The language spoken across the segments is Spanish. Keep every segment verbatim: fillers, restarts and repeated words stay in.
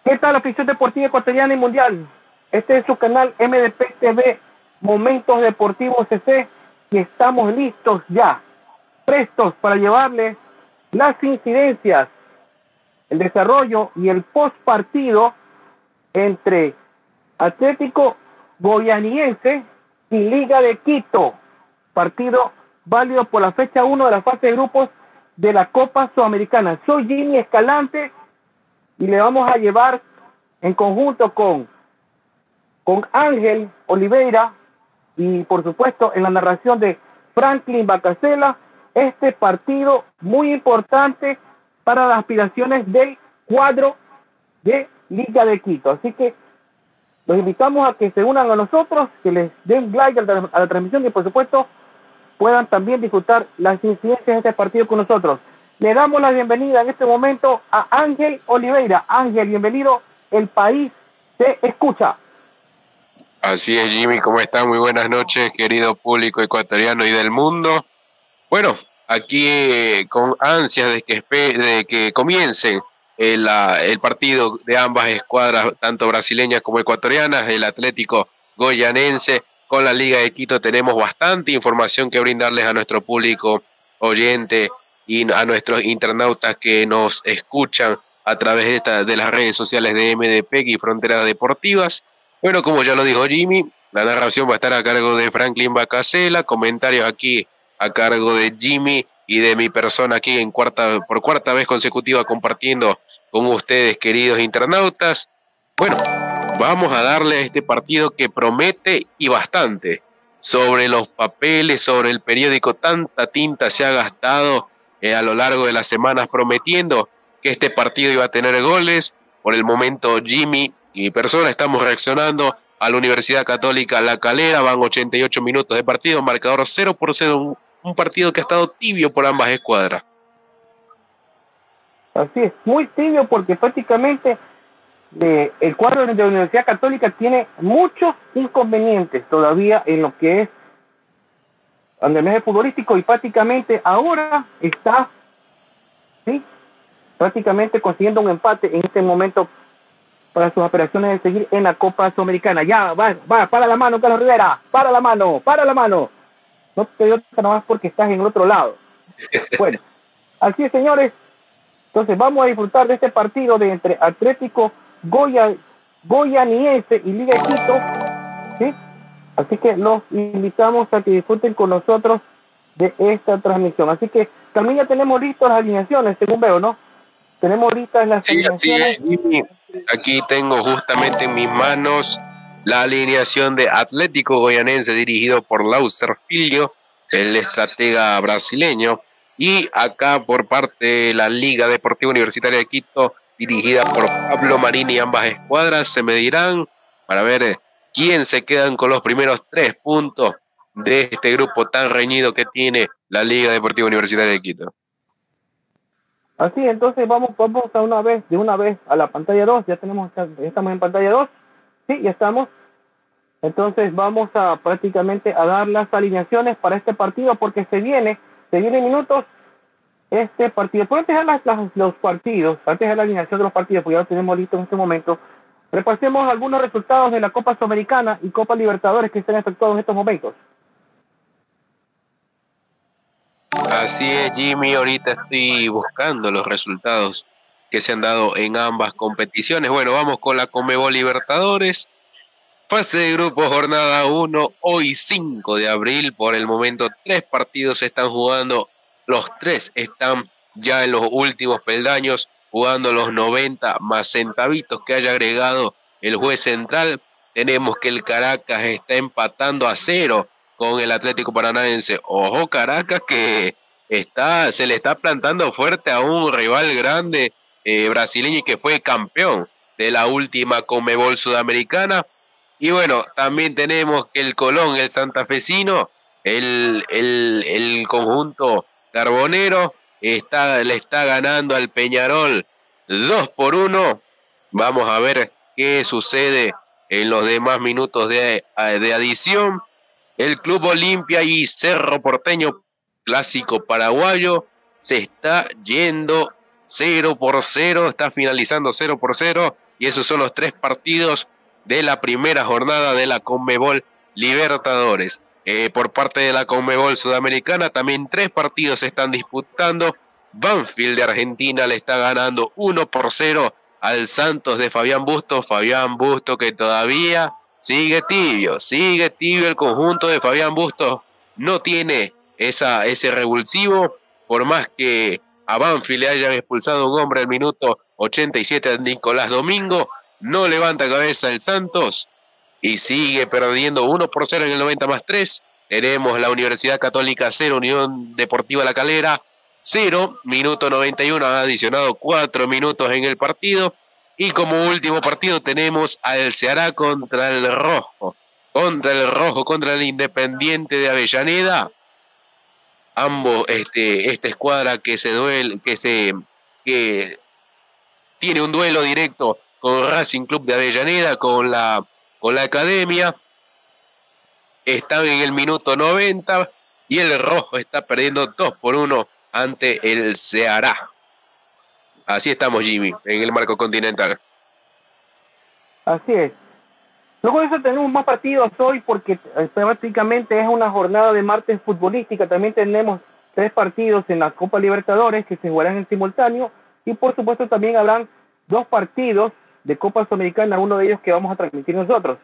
¿Qué tal, afición deportiva ecuatoriana y mundial? Este es su canal M D P T V, Momentos Deportivos C C, y estamos listos ya, prestos para llevarles las incidencias, el desarrollo y el post partido entre Atlético Goianiense y Liga de Quito, partido válido por la fecha uno de la fase de grupos de la Copa Sudamericana. Soy Jimmy Escalante y le vamos a llevar en conjunto con, con Ángel Oliveira y por supuesto en la narración de Franklin Bacasela este partido muy importante para las aspiraciones del cuadro de Liga de Quito. Así que los invitamos a que se unan a nosotros, que les den like a la, a la transmisión y por supuesto puedan también disfrutar las incidencias de este partido con nosotros. Le damos la bienvenida en este momento a Ángel Oliveira. Ángel, bienvenido. El país te escucha. Así es, Jimmy, ¿cómo está? Muy buenas noches, querido público ecuatoriano y del mundo. Bueno, aquí eh, con ansias de que, de que comience el, el partido de ambas escuadras, tanto brasileñas como ecuatorianas, el Atlético Goianense con la Liga de Quito. Tenemos bastante información que brindarles a nuestro público oyente y a nuestros internautas que nos escuchan a través de, esta, de las redes sociales de M D P y Fronteras Deportivas. Bueno, como ya lo dijo Jimmy, la narración va a estar a cargo de Franklin Bacasela, comentarios aquí a cargo de Jimmy y de mi persona aquí en cuarta, por cuarta vez consecutiva compartiendo con ustedes, queridos internautas. Bueno, vamos a darle a este partido que promete y bastante. Sobre los papeles, sobre el periódico, tanta tinta se ha gastado eh, a lo largo de las semanas prometiendo que este partido iba a tener goles. Por el momento Jimmy y mi persona estamos reaccionando a la Universidad Católica La Calera. Van ochenta y ocho minutos de partido, marcador cero por cero, un, un partido que ha estado tibio por ambas escuadras. Así es, muy tibio porque prácticamente eh, el cuadro de la Universidad Católica tiene muchos inconvenientes todavía en lo que es andamiaje futbolístico y prácticamente ahora está, ¿sí?, prácticamente consiguiendo un empate en este momento para sus operaciones de seguir en la Copa Sudamericana. Ya, va, va, para la mano, Carlos Rivera, para la mano, para la mano. No te doy otra nomás porque estás en el otro lado. Bueno, así es, señores. Entonces vamos a disfrutar de este partido de entre Atlético Goya, Goianiense y Liga de Quito, ¿sí? Así que los invitamos a que disfruten con nosotros de esta transmisión. Así que también ya tenemos listas las alineaciones, según veo, ¿no? Tenemos listas las sí, alineaciones. Sí, aquí tengo justamente en mis manos la alineación de Atlético Goianense dirigido por Lauser Filho, el estratega brasileño, y acá por parte de la Liga Deportiva Universitaria de Quito dirigida por Pablo Marini. Ambas escuadras se medirán para ver quién se quedan con los primeros tres puntos de este grupo tan reñido que tiene la Liga Deportiva Universitaria de Quito. Así, entonces vamos, vamos a una vez, de una vez a la pantalla dos. Ya tenemos, ya estamos en pantalla dos. Sí, ya estamos. Entonces vamos a prácticamente a dar las alineaciones para este partido porque se viene, se viene minutos este partido. Pueden dejar las, las, los partidos, antes de la alineación de los partidos, porque ya lo tenemos listo en este momento. Repasemos algunos resultados de la Copa Sudamericana y Copa Libertadores que están efectuados en estos momentos. Así es, Jimmy, ahorita estoy buscando los resultados que se han dado en ambas competiciones. Bueno, vamos con la Conmebol Libertadores. Fase de grupo, jornada uno, hoy cinco de abril. Por el momento, tres partidos se están jugando. Los tres están ya en los últimos peldaños, jugando los noventa más centavitos que haya agregado el juez central. Tenemos que el Caracas está empatando a cero con el Atlético Paranaense. Ojo, Caracas, que está, se le está plantando fuerte a un rival grande eh, brasileño y que fue campeón de la última Conmebol Sudamericana. Y bueno, también tenemos que el Colón, el santafesino, el, el, el conjunto carbonero, está, le está ganando al Peñarol dos por uno. Vamos a ver qué sucede en los demás minutos de, de adición. El Club Olimpia y Cerro Porteño, clásico paraguayo, se está yendo cero por cero, está finalizando cero por cero. y esos son los tres partidos de la primera jornada de la Conmebol Libertadores. Eh, por parte de la Conmebol Sudamericana también tres partidos se están disputando. Banfield de Argentina le está ganando uno por cero al Santos de Fabián Bustos. Fabián Bustos que todavía sigue tibio, sigue tibio el conjunto de Fabián Bustos. No tiene esa, ese revulsivo, por más que a Banfield le hayan expulsado un hombre al minuto ochenta y siete a Nicolás Domingo, no levanta cabeza el Santos y sigue perdiendo uno por cero en el noventa más tres. Tenemos la Universidad Católica cero, Unión Deportiva La Calera cero, minuto noventa y uno, ha adicionado cuatro minutos en el partido. Y como último partido tenemos al Ceará contra el Rojo, contra el Rojo, contra el Independiente de Avellaneda. Ambos, este, esta escuadra que se duele, que se, que tiene un duelo directo con Racing Club de Avellaneda, con la, con la Academia. Están en el minuto noventa y el Rojo está perdiendo dos por uno ante el Ceará. Así estamos, Jimmy, en el marco continental. Así es. Luego de eso tenemos más partidos hoy porque eh, prácticamente es una jornada de martes futbolística. También tenemos tres partidos en la Copa Libertadores que se jugarán en simultáneo y por supuesto también habrán dos partidos de Copa Sudamericana, uno de ellos que vamos a transmitir nosotros.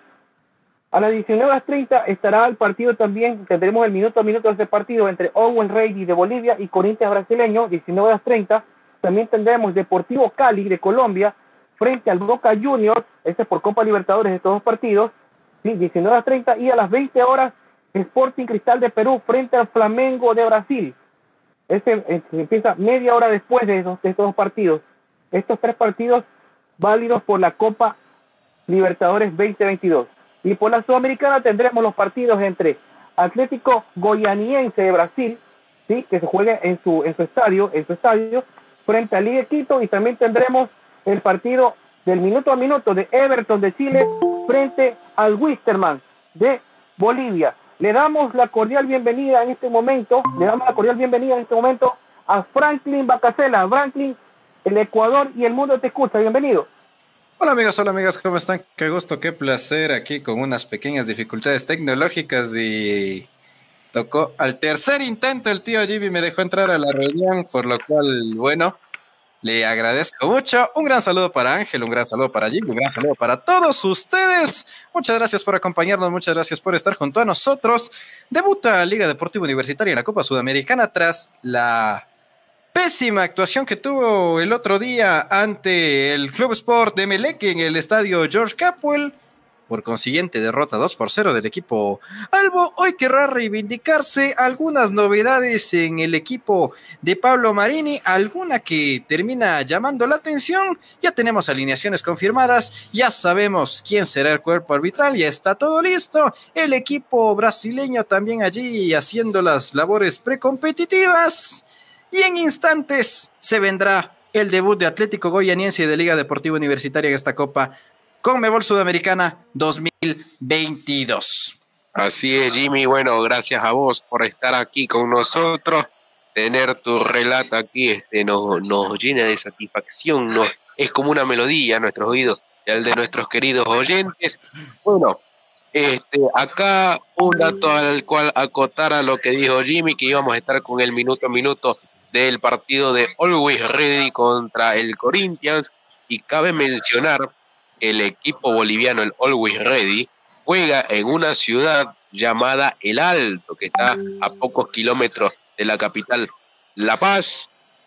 A las diecinueve horas treinta estará el partido también, tendremos el minuto a minuto de este partido entre Always Ready de Bolivia y Corinthians brasileño, diecinueve horas treinta. También tendremos Deportivo Cali de Colombia frente al Boca Juniors, este es por Copa Libertadores de estos dos partidos, ¿sí? diecinueve horas treinta, y a las veinte horas Sporting Cristal de Perú frente al Flamengo de Brasil. Este eh, empieza media hora después de, esos, de estos dos partidos. Estos tres partidos válidos por la Copa Libertadores veinte veintidós. Y por la Sudamericana tendremos los partidos entre Atlético Goianiense de Brasil, ¿sí? que se juegue en su, en su estadio, en su estadio, frente a Liga de Quito, y también tendremos el partido del minuto a minuto de Everton de Chile frente al Wisterman de Bolivia. Le damos la cordial bienvenida en este momento, le damos la cordial bienvenida en este momento a Franklin Bacasela. Franklin, el Ecuador y el mundo te escucha, bienvenido. Hola amigos, hola amigas, ¿cómo están? Qué gusto, qué placer aquí con unas pequeñas dificultades tecnológicas y tocó al tercer intento el tío Jimmy me dejó entrar a la reunión, por lo cual, bueno, le agradezco mucho. Un gran saludo para Ángel, un gran saludo para Jimmy, un gran saludo para todos ustedes. Muchas gracias por acompañarnos, muchas gracias por estar junto a nosotros. Debuta Liga Deportiva Universitaria en la Copa Sudamericana tras la pésima actuación que tuvo el otro día ante el Club Sport de Emelec en el estadio George Capwell. Por consiguiente, derrota dos por cero del equipo albo. Hoy querrá reivindicarse algunas novedades en el equipo de Pablo Marini, alguna que termina llamando la atención. Ya tenemos alineaciones confirmadas, ya sabemos quién será el cuerpo arbitral, ya está todo listo. El equipo brasileño también allí haciendo las labores precompetitivas. Y en instantes se vendrá el debut de Atlético Goianiense y de Liga Deportiva Universitaria en esta Copa Conmebol Sudamericana dos mil veintidós. Así es, Jimmy. Bueno, gracias a vos por estar aquí con nosotros. Tener tu relato aquí este, nos, nos llena de satisfacción. Nos, es como una melodía a nuestros oídos y al de nuestros queridos oyentes. Bueno, este, acá un dato al cual acotar a lo que dijo Jimmy, que íbamos a estar con el minuto a minuto del partido de Always Ready contra el Corinthians. Y cabe mencionar el equipo boliviano, el Always Ready, juega en una ciudad llamada El Alto, que está a pocos kilómetros de la capital, La Paz.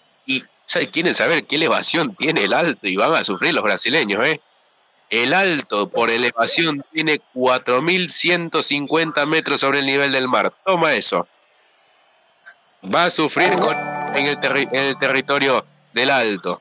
Y ¿sabes? Quieren saber qué elevación tiene El Alto y van a sufrir los brasileños, ¿eh? El Alto, por elevación, tiene cuatro mil ciento cincuenta metros sobre el nivel del mar. Toma eso. Va a sufrir con, en, el terri- en el territorio del Alto.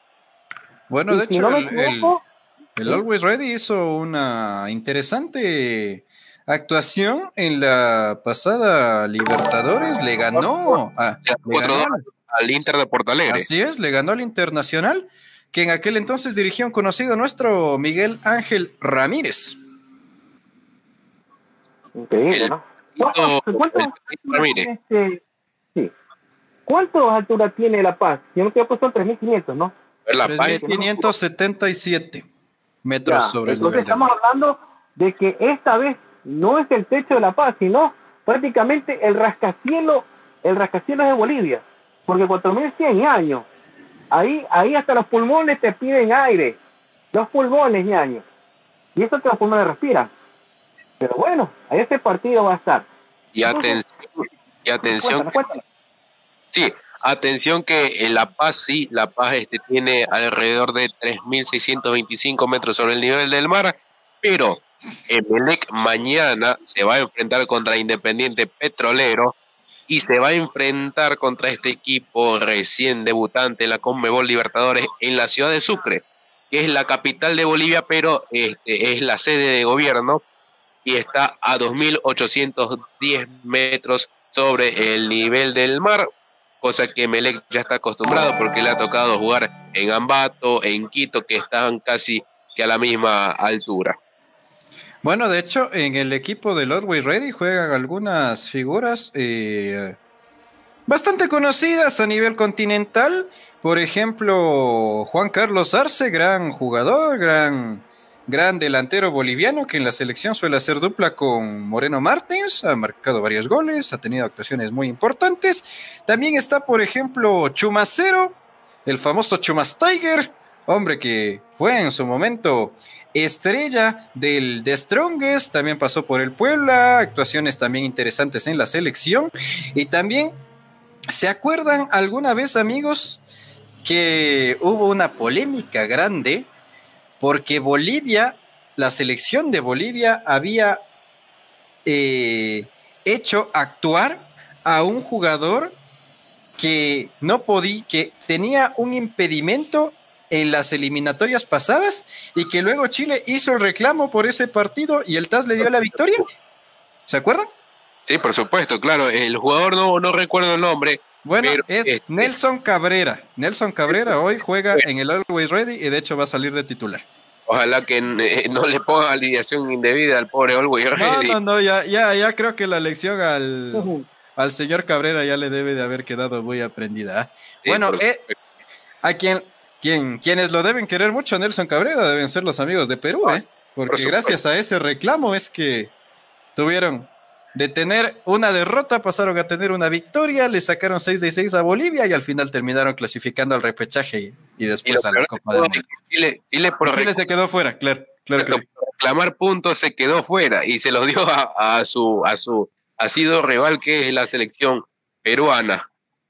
Bueno, de hecho, el... el... El Always Ready hizo una interesante actuación en la pasada Libertadores, le ganó, a, le ganó al Inter de Porto Alegre. Así es, le ganó al Internacional, que en aquel entonces dirigía un conocido nuestro, Miguel Ángel Ramírez. Increíble, ¿no? ¿Cuántas este, sí. altura tiene La Paz? Yo no te he puesto en tres mil quinientos, ¿no? tres mil quinientos setenta y siete. metros Ya, sobre el entonces nivel del estamos mar. hablando de que esta vez no es el techo de La Paz, sino prácticamente el rascacielos, el rascacielos de Bolivia, porque cuatro mil cien años, ahí, ahí hasta los pulmones te piden aire, los pulmones, ñaño, y eso que los pulmones respiran. Pero bueno, ahí ese partido va a estar. Y Entonces, atención, y atención, cuéntame, cuéntame. sí, atención que en La Paz, sí, La Paz este, tiene alrededor de tres mil seiscientos veinticinco metros sobre el nivel del mar, pero Emelec mañana se va a enfrentar contra Independiente Petrolero y se va a enfrentar contra este equipo recién debutante en la Conmebol Libertadores en la ciudad de Sucre, que es la capital de Bolivia, pero este, es la sede de gobierno y está a dos mil ochocientos diez metros sobre el nivel del mar, cosa que Melec ya está acostumbrado porque le ha tocado jugar en Ambato, en Quito, que están casi que a la misma altura. Bueno, de hecho, en el equipo del Always Ready juegan algunas figuras eh, bastante conocidas a nivel continental. Por ejemplo, Juan Carlos Arce, gran jugador, gran, gran delantero boliviano que en la selección suele hacer dupla con Moreno Martins, ha marcado varios goles, ha tenido actuaciones muy importantes. También está, por ejemplo, Chumacero, el famoso Chumas Tiger, hombre que fue en su momento estrella del The Strongest, también pasó por el Puebla, actuaciones también interesantes en la selección. Y también, ¿se acuerdan alguna vez, amigos, que hubo una polémica grande porque Bolivia, la selección de Bolivia había eh, hecho actuar a un jugador que no podía, que tenía un impedimento en las eliminatorias pasadas y que luego Chile hizo el reclamo por ese partido y el T A S le dio la victoria? ¿Se acuerdan? Sí, por supuesto, claro, el jugador no, no recuerdo el nombre. Bueno, pero es este, Nelson Cabrera. Nelson Cabrera hoy juega en el Always Ready y de hecho va a salir de titular. Ojalá que eh, no le ponga alineación indebida al pobre Always Ready. No, no, no, ya, ya, ya creo que la lección al, al señor Cabrera ya le debe de haber quedado muy aprendida. Sí, bueno, eh, a quien, quien, quienes lo deben querer mucho a Nelson Cabrera deben ser los amigos de Perú, ¿eh? Porque por gracias a ese reclamo es que tuvieron de tener una derrota, pasaron a tener una victoria, le sacaron seis de seis a Bolivia y al final terminaron clasificando al repechaje y, y después y a la Copa del Mundo. Chile, Chile, por Chile se quedó fuera, claro. claro que por reclamar puntos se quedó fuera y se los dio a, a su a su ha sido rival que es la selección peruana.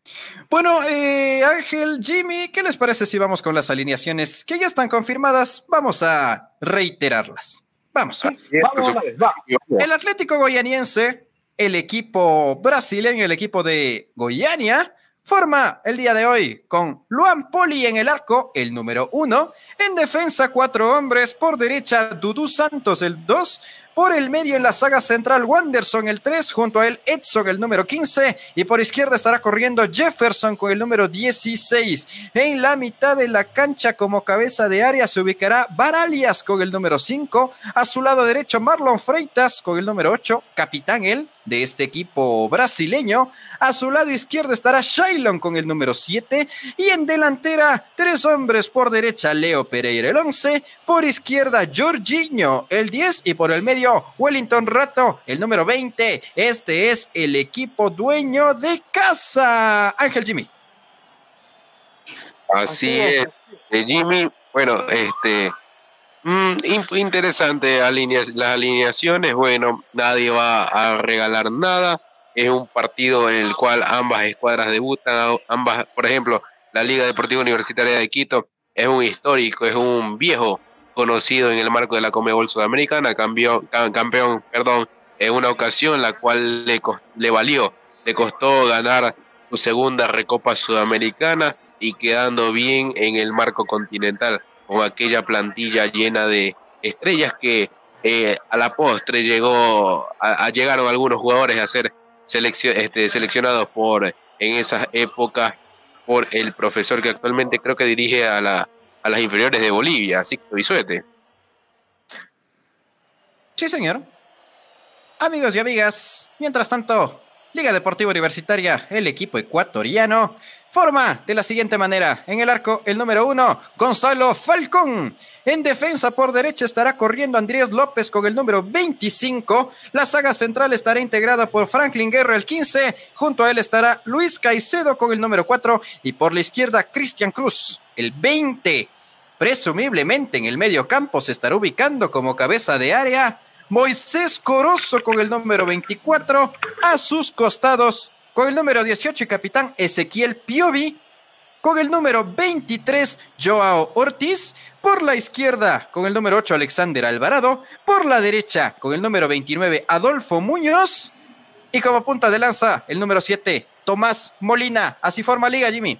Bueno, eh, Ángel, Jimmy, ¿qué les parece si vamos con las alineaciones que ya están confirmadas? Vamos a reiterarlas. Vamos. Sí, vamos una vez, va. El Atlético Goianiense, el equipo brasileño, el equipo de Goiânia, forma el día de hoy con Luan Poli en el arco, el número uno. En defensa, cuatro hombres. Por derecha, Dudu Santos, el dos. Por el medio, en la saga central, Wanderson, el tres. Junto a él, Edson, el número quince. Y por izquierda estará corriendo Jefferson con el número dieciséis. En la mitad de la cancha, como cabeza de área, se ubicará Baralias con el número cinco. A su lado derecho, Marlon Freitas con el número ocho. Capitán él de este equipo brasileño. A su lado izquierdo estará Shailon con el número siete. Y en delantera, tres hombres. Por derecha, Leo Pereira, el once. Por izquierda, Jorginho, el diez. Y por el medio, Wellington Rato, el número veinte. Este es el equipo dueño de casa. Ángel, Jimmy. Así es, eh, Jimmy. Bueno, este mm, interesante alineas, las alineaciones. Bueno, nadie va a regalar nada. Es un partido en el cual ambas escuadras debutan. Ambas, por ejemplo, la Liga Deportiva Universitaria de Quito es un histórico, es un viejo conocido en el marco de la Conmebol Sudamericana, campeón, campeón, perdón, en una ocasión la cual le, le valió, le costó ganar su segunda Recopa Sudamericana y quedando bien en el marco continental con aquella plantilla llena de estrellas que eh, a la postre llegó, a, a llegaron algunos jugadores a ser seleccion, este, seleccionados por en esas épocas por el profesor que actualmente creo que dirige a la a las inferiores de Bolivia, Sixto Bisuete. Sí, señor. Amigos y amigas, mientras tanto, Liga Deportiva Universitaria, el equipo ecuatoriano, forma de la siguiente manera. En el arco, el número uno, Gonzalo Falcón. En defensa por derecha estará corriendo Andrés López con el número veinticinco. La saga central estará integrada por Franklin Guerra, el quince. Junto a él estará Luis Caicedo con el número cuatro. Y por la izquierda, Cristian Cruz, el veinte. Presumiblemente en el medio campo se estará ubicando como cabeza de área Moisés Corozo con el número veinticuatro, a sus costados con el número dieciocho y capitán Ezequiel Piovi, con el número veintitrés Joao Ortiz, por la izquierda con el número ocho Alexander Alvarado, por la derecha con el número veintinueve Adolfo Muñoz y como punta de lanza el número siete Tomás Molina. Así forma Liga, Jimmy.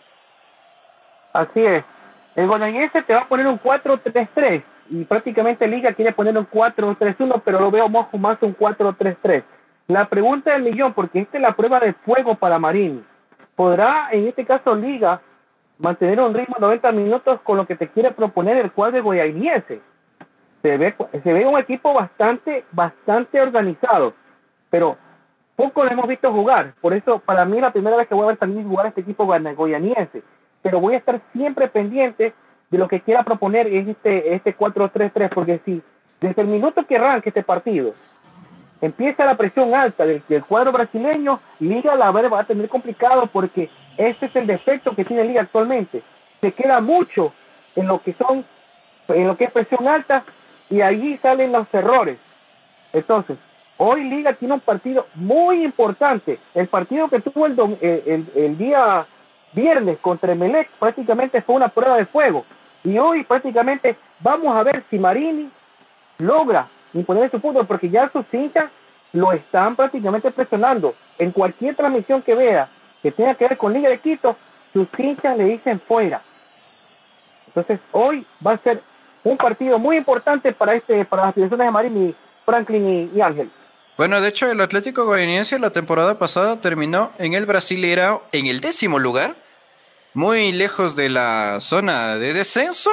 Así es. El bonaerense te va a poner un cuatro tres tres. Y prácticamente Liga quiere poner un cuatro tres uno, pero lo veo más, más un cuatro tres tres. La pregunta del millón, porque esta es la prueba de fuego para Marín. ¿Podrá, en este caso, Liga mantener un ritmo de noventa minutos con lo que te quiere proponer el cuadro guayaquiliense? Se ve, se ve un equipo bastante, bastante organizado, pero poco lo hemos visto jugar. Por eso, para mí, es la primera vez que voy a ver también jugar a este equipo guayaniense. Pero voy a estar siempre pendiente de lo que quiera proponer es este, este cuatro tres tres, porque si desde el minuto que arranque este partido empieza la presión alta del, del cuadro brasileño, Liga la va a tener complicado, porque ese es el defecto que tiene Liga actualmente. Se queda mucho en lo que son, en lo que es presión alta, y ahí salen los errores. Entonces, hoy Liga tiene un partido muy importante. El partido que tuvo el, el, el, el día viernes contra Emelec prácticamente fue una prueba de fuego. Y hoy prácticamente vamos a ver si Marini logra imponer su fútbol, porque ya sus hinchas lo están prácticamente presionando. En cualquier transmisión que vea que tenga que ver con Liga de Quito, sus hinchas le dicen fuera. Entonces hoy va a ser un partido muy importante para este para las selecciones de Marini, Franklin y, y Ángel. Bueno, de hecho el Atlético Goianiense la temporada pasada terminó en el Brasileirão en el décimo lugar, muy lejos de la zona de descenso,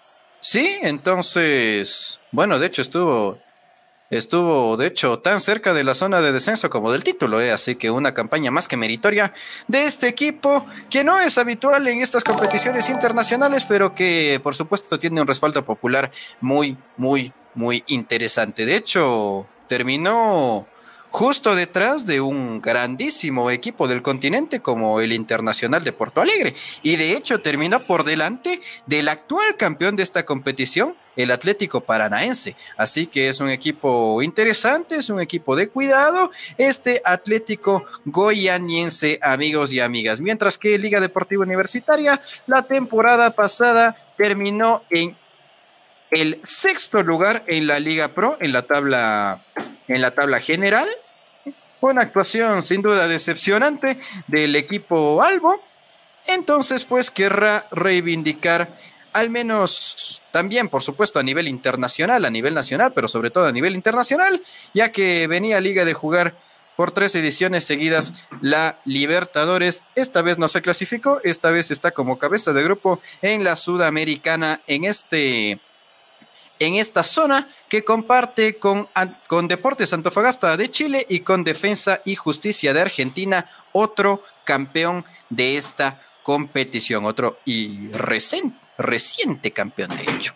sí, entonces, bueno, de hecho estuvo, estuvo, de hecho, tan cerca de la zona de descenso como del título, ¿eh? Así que una campaña más que meritoria de este equipo, que no es habitual en estas competiciones internacionales, pero que, por supuesto, tiene un respaldo popular muy, muy, muy interesante. De hecho, terminó justo detrás de un grandísimo equipo del continente como el Internacional de Porto Alegre, y de hecho terminó por delante del actual campeón de esta competición, el Atlético Paranaense. Así que es un equipo interesante, es un equipo de cuidado, este Atlético Goianiense, amigos y amigas. Mientras que Liga Deportiva Universitaria, la temporada pasada terminó en el sexto lugar en la Liga Pro, en la tabla, en la tabla general. Una actuación sin duda decepcionante del equipo albo. Entonces, pues, querrá reivindicar, al menos también, por supuesto, a nivel internacional, a nivel nacional, pero sobre todo a nivel internacional, ya que venía Liga de jugar por tres ediciones seguidas la Libertadores. Esta vez no se clasificó, esta vez está como cabeza de grupo en la Sudamericana, en este... en esta zona que comparte con, con Deportes Antofagasta de Chile y con Defensa y Justicia de Argentina, otro campeón de esta competición, otro y reciente, reciente campeón, de hecho.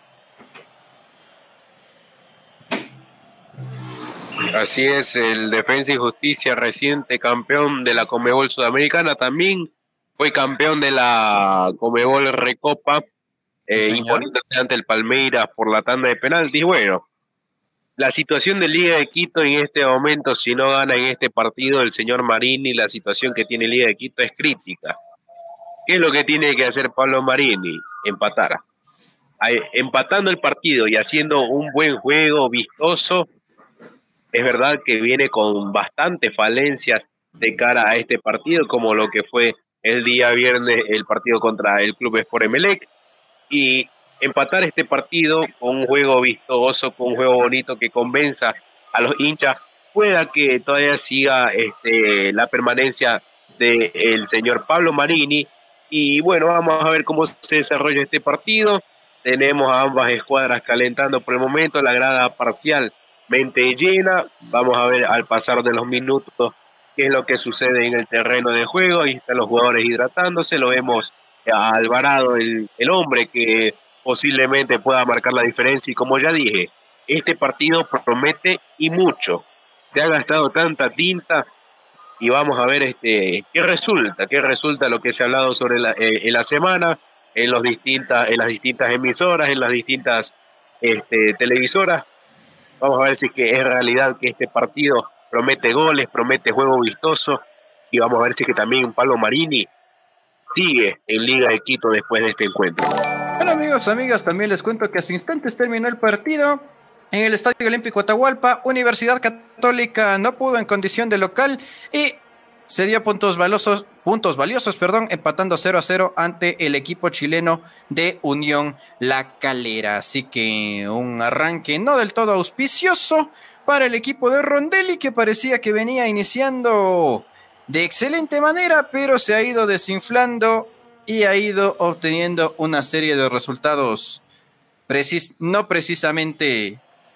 Así es, el Defensa y Justicia, reciente campeón de la Conmebol Sudamericana, también fue campeón de la Conmebol Recopa, Eh, sí, imponiéndose ante el Palmeiras por la tanda de penaltis. Bueno, la situación de Liga de Quito en este momento, si no gana en este partido el señor Marini, la situación que tiene Liga de Quito es crítica. ¿Qué es lo que tiene que hacer Pablo Marini? Empatar. Ahí, empatando el partido y haciendo un buen juego vistoso, es verdad que viene con bastantes falencias de cara a este partido, como lo que fue el día viernes el partido contra el Club Sport Emelec. Y empatar este partido con un juego vistoso, con un juego bonito que convenza a los hinchas, pueda que todavía siga este, la permanencia del señor Pablo Marini. Y bueno, vamos a ver cómo se desarrolla este partido. Tenemos a ambas escuadras calentando por el momento, la grada parcialmente llena. Vamos a ver al pasar de los minutos qué es lo que sucede en el terreno de juego. Ahí están los jugadores hidratándose, lo vemos a Alvarado, el, el hombre que posiblemente pueda marcar la diferencia, y como ya dije, este partido promete y mucho. Se ha gastado tanta tinta y vamos a ver este qué resulta, qué resulta lo que se ha hablado sobre la, eh, en la semana, en, los distintas, en las distintas emisoras, en las distintas este, televisoras. Vamos a ver si es que es realidad que este partido promete goles, promete juego vistoso, y vamos a ver si es que también Pablo Marini sigue en Liga de Quito después de este encuentro. Bueno, amigos, amigas, también les cuento que hace instantes terminó el partido en el Estadio Olímpico Atahualpa. Universidad Católica no pudo en condición de local y se dio puntos valiosos, puntos valiosos, perdón, empatando cero a cero ante el equipo chileno de Unión La Calera. Así que un arranque no del todo auspicioso para el equipo de Rondelli, que parecía que venía iniciando de excelente manera, pero se ha ido desinflando y ha ido obteniendo una serie de resultados precis- no precisamente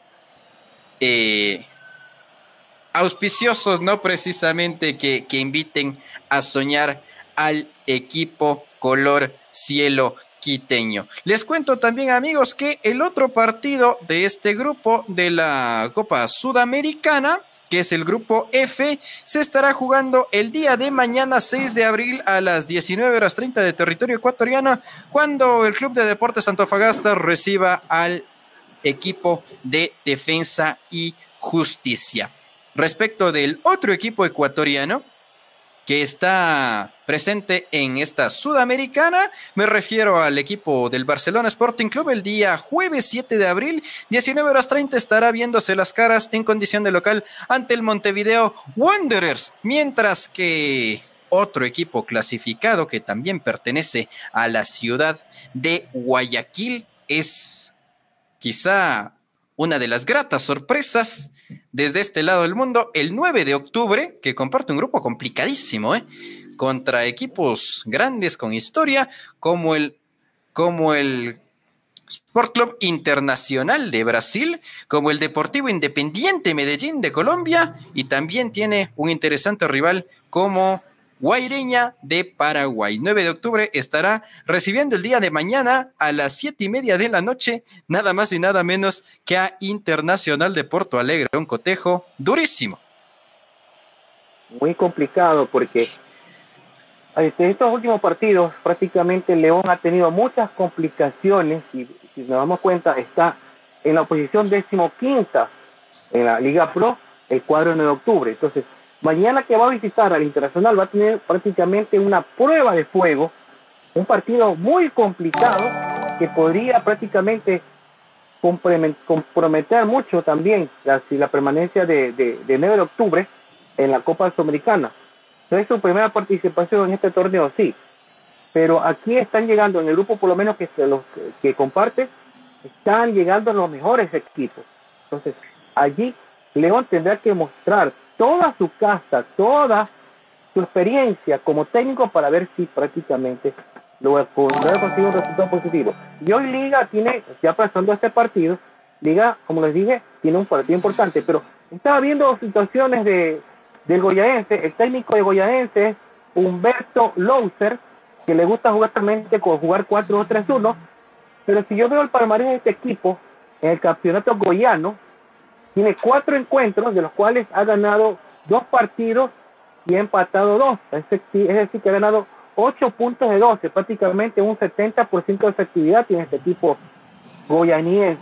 eh, auspiciosos, no precisamente que, que inviten a soñar al equipo color cielo quiteño. Les cuento también, amigos, que el otro partido de este grupo de la Copa Sudamericana, que es el grupo F, se estará jugando el día de mañana, seis de abril, a las diecinueve horas treinta de territorio ecuatoriano, cuando el Club de Deportes Antofagasta reciba al equipo de Defensa y Justicia. Respecto del otro equipo ecuatoriano que está presente en esta Sudamericana, me refiero al equipo del Barcelona Sporting Club. El día jueves siete de abril, diecinueve horas treinta, estará viéndose las caras en condición de local ante el Montevideo Wanderers, mientras que otro equipo clasificado que también pertenece a la ciudad de Guayaquil es quizá una de las gratas sorpresas desde este lado del mundo, el nueve de octubre, que comparte un grupo complicadísimo, ¿eh? contra equipos grandes con historia, como el, como el Sport Club Internacional de Brasil, como el Deportivo Independiente Medellín de Colombia, y también tiene un interesante rival como Guaireña de Paraguay. nueve de octubre estará recibiendo el día de mañana a las siete y media de la noche, nada más y nada menos que a Internacional de Porto Alegre, un cotejo durísimo. Muy complicado porque en estos últimos partidos prácticamente León ha tenido muchas complicaciones y si nos damos cuenta está en la posición decimoquinta en la Liga Pro el cuadro nueve de octubre. Entonces mañana que va a visitar al Internacional va a tener prácticamente una prueba de fuego, un partido muy complicado que podría prácticamente comprometer mucho también la, la permanencia de, de, de nueve de octubre en la Copa Sudamericana. Entonces su primera participación en este torneo, sí, pero aquí están llegando en el grupo, por lo menos que, se los, que comparte, están llegando los mejores equipos. Entonces allí León tendrá que mostrar toda su casta, toda su experiencia como técnico para ver si prácticamente lo podrá conseguir un resultado positivo. Y hoy Liga tiene, ya pasando este partido, Liga, como les dije, tiene un partido importante, pero estaba viendo situaciones de, del Goyaense. El técnico de Goyaense es Humberto Louser, que le gusta jugar también con jugar cuatro dos tres uno, pero si yo veo el palmarés de este equipo en el campeonato goyano, tiene cuatro encuentros, de los cuales ha ganado dos partidos y ha empatado dos. Es decir, que ha ganado ocho puntos de doce, prácticamente un setenta por ciento de efectividad tiene este equipo goyaniense.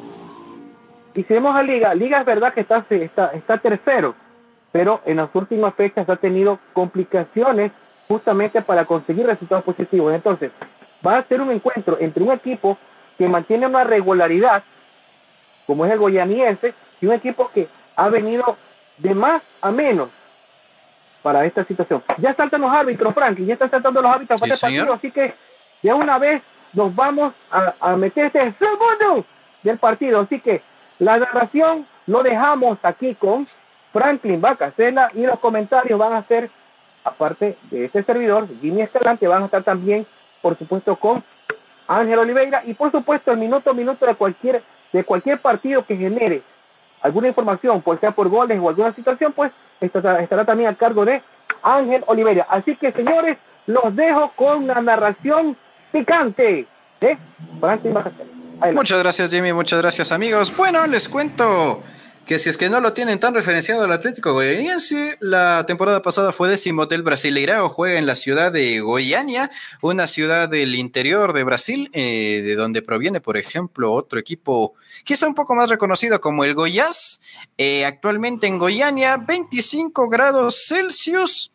Y si vemos a Liga, Liga es verdad que está, está, está tercero, pero en las últimas fechas ha tenido complicaciones justamente para conseguir resultados positivos. Entonces, va a ser un encuentro entre un equipo que mantiene una regularidad, como es el goyaniense, y un equipo que ha venido de más a menos para esta situación. Ya saltan los árbitros, Franklin, ya están saltando los árbitros para sí, este partido, así que ya una vez nos vamos a, a meter este segundo del partido, así que la narración lo dejamos aquí con Franklin Bacasela y los comentarios van a ser, aparte de este servidor, Jimmy Escalante, van a estar también, por supuesto, con Ángel Oliveira y por supuesto el minuto a minuto de cualquier, de cualquier partido que genere alguna información, por sea por goles o alguna situación, pues estará, estará también a cargo de Ángel Oliveira. Así que, señores, los dejo con una narración picante. ¿Eh? Muchas gracias, Jimmy, muchas gracias, amigos. Bueno, les cuento que si es que no lo tienen tan referenciado al Atlético Goianiense, la temporada pasada fue décimo del Brasileirao, juega en la ciudad de Goiânia, una ciudad del interior de Brasil, eh, de donde proviene, por ejemplo, otro equipo quizá un poco más reconocido como el Goiás, eh, actualmente en Goiânia, veinticinco grados Celsius,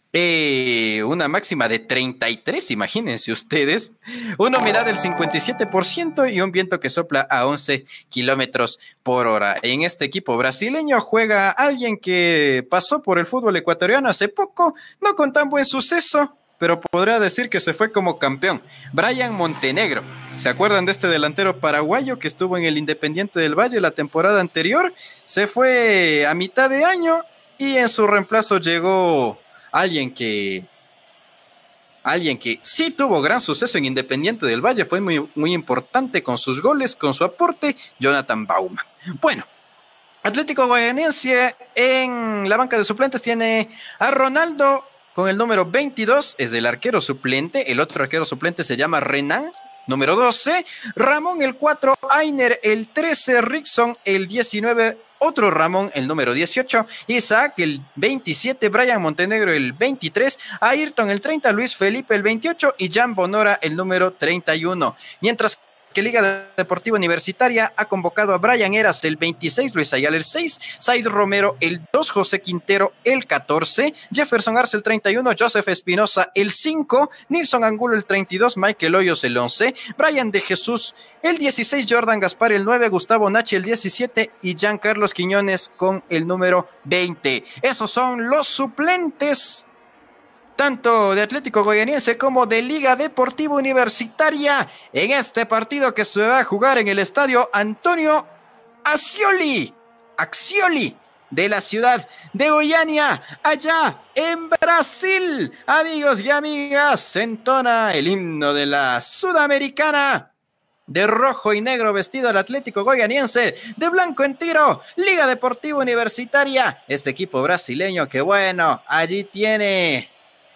Eh, una máxima de treinta y tres, imagínense ustedes, una humedad del cincuenta y siete por ciento y un viento que sopla a once kilómetros por hora. En este equipo brasileño juega alguien que pasó por el fútbol ecuatoriano hace poco, no con tan buen suceso, pero podría decir que se fue como campeón, Brian Montenegro. ¿Se acuerdan de este delantero paraguayo que estuvo en el Independiente del Valle la temporada anterior? Se fue a mitad de año y en su reemplazo llegó Alguien que, alguien que sí tuvo gran suceso en Independiente del Valle, fue muy, muy importante con sus goles, con su aporte, Jonathan Baumann. Bueno, Atlético Goianiense en la banca de suplentes tiene a Ronaldo con el número veintidós, es el arquero suplente, el otro arquero suplente se llama Renan, número doce, Ramón el cuatro, Ainer el trece, Rickson el diecinueve, otro Ramón, el número dieciocho, Isaac, el veintisiete, Brian Montenegro, el veintitrés, Ayrton, el treinta, Luis Felipe, el veintiocho, y Jan Bonora, el número treinta y uno. Mientras que Liga Deportiva Universitaria ha convocado a Brian Eras, el veintiséis, Luis Ayala, el seis, Said Romero, el dos, José Quintero, el catorce, Jefferson Arce, el treinta y uno, Joseph Espinosa, el cinco, Nilson Angulo, el treinta y dos, Michael Hoyos, el once, Brian de Jesús, el dieciséis, Jordan Gaspar, el nueve, Gustavo Nachi, el diecisiete, y Jean Carlos Quiñones con el número veinte. Esos son los suplentes tanto de Atlético Goianiense como de Liga Deportiva Universitaria en este partido que se va a jugar en el estadio Antonio Ascioli, Ascioli de la ciudad de Goiânia, allá en Brasil. Amigos y amigas, se entona el himno de la Sudamericana. De rojo y negro vestido el Atlético Goianiense, de blanco en tiro, Liga Deportiva Universitaria, este equipo brasileño que bueno, allí tiene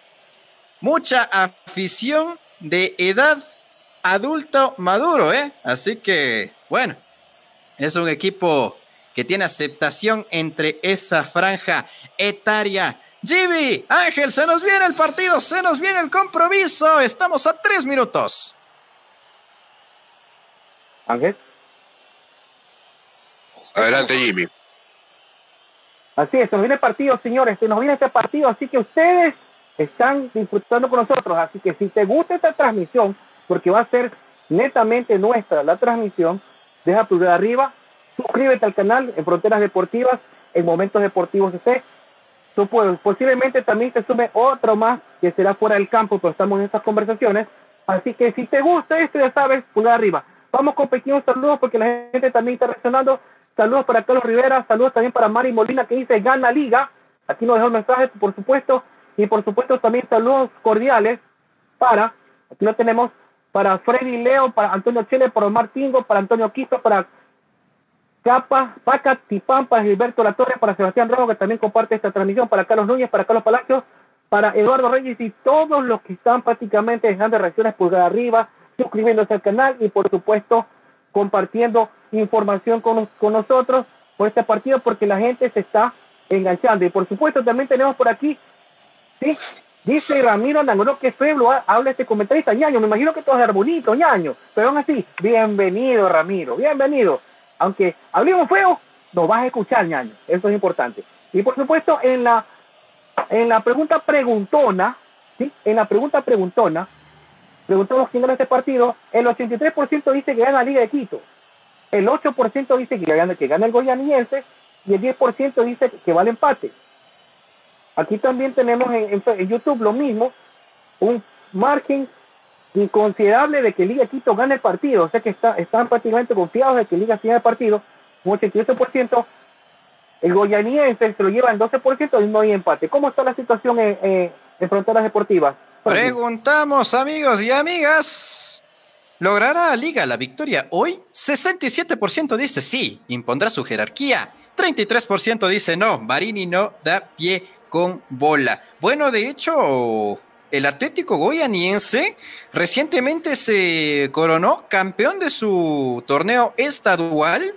mucha afición de edad adulto maduro, ¿eh? Así que, bueno, es un equipo que tiene aceptación entre esa franja etaria. Jimmy, Ángel, se nos viene el partido, se nos viene el compromiso. Estamos a tres minutos. Ángel. Adelante, Jimmy. Así es, se nos viene el partido, señores, se nos viene este partido, así que ustedes están disfrutando con nosotros, así que si te gusta esta transmisión, porque va a ser netamente nuestra la transmisión, deja pulgar arriba, suscríbete al canal en Fronteras Deportivas, en Momentos Deportivos C C. Tú puedes, posiblemente también te sume otro más que será fuera del campo, pero estamos en estas conversaciones, así que si te gusta esto, ya sabes, pulgar arriba. Vamos con pequeños saludos porque la gente también está reaccionando. Saludos para Carlos Rivera, saludos también para Mari Molina que dice gana Liga, aquí nos dejó el mensaje, por supuesto. Y por supuesto también saludos cordiales para, aquí lo tenemos, para Freddy Leo, para Antonio Chile, para Omar Tingo, para Antonio Quisto, para Capa, Paca, Tipán, para Gilberto La Torre, para Sebastián Rojo, que también comparte esta transmisión, para Carlos Núñez, para Carlos Palacios, para Eduardo Reyes y todos los que están prácticamente dejando reacciones pulgar arriba, suscribiéndose al canal y por supuesto compartiendo información con, con nosotros por este partido porque la gente se está enganchando. Y por supuesto también tenemos por aquí, sí, dice Ramiro Nangro que Feblo habla este comentarista, ñaño, me imagino que todo es bonito, ñaño, pero aún así, bienvenido Ramiro, bienvenido, aunque hablemos feo, nos vas a escuchar, ñaño, eso es importante. Y por supuesto en la en la pregunta preguntona, ¿sí? En la pregunta preguntona, preguntamos quién gana este partido, el ochenta y tres por ciento dice que gana la Liga de Quito, el ocho por ciento dice que gana, que gana el goianiense y el diez por ciento dice que va al empate. Aquí también tenemos en, en, en YouTube lo mismo, un margen inconsiderable de que Liga Quito gane el partido, o sea que está, están prácticamente confiados de que Liga gane el partido, un ochenta y ocho por ciento, el goianiense se lo lleva en doce por ciento y no hay empate. ¿Cómo está la situación en, en, en Fronteras Deportivas? Preguntamos, amigos y amigas, ¿logrará Liga la victoria hoy? sesenta y siete por ciento dice sí, impondrá su jerarquía. treinta y tres por ciento dice no, Marini no da pie con bola. Bueno, de hecho, el Atlético Goianiense recientemente se coronó campeón de su torneo estadual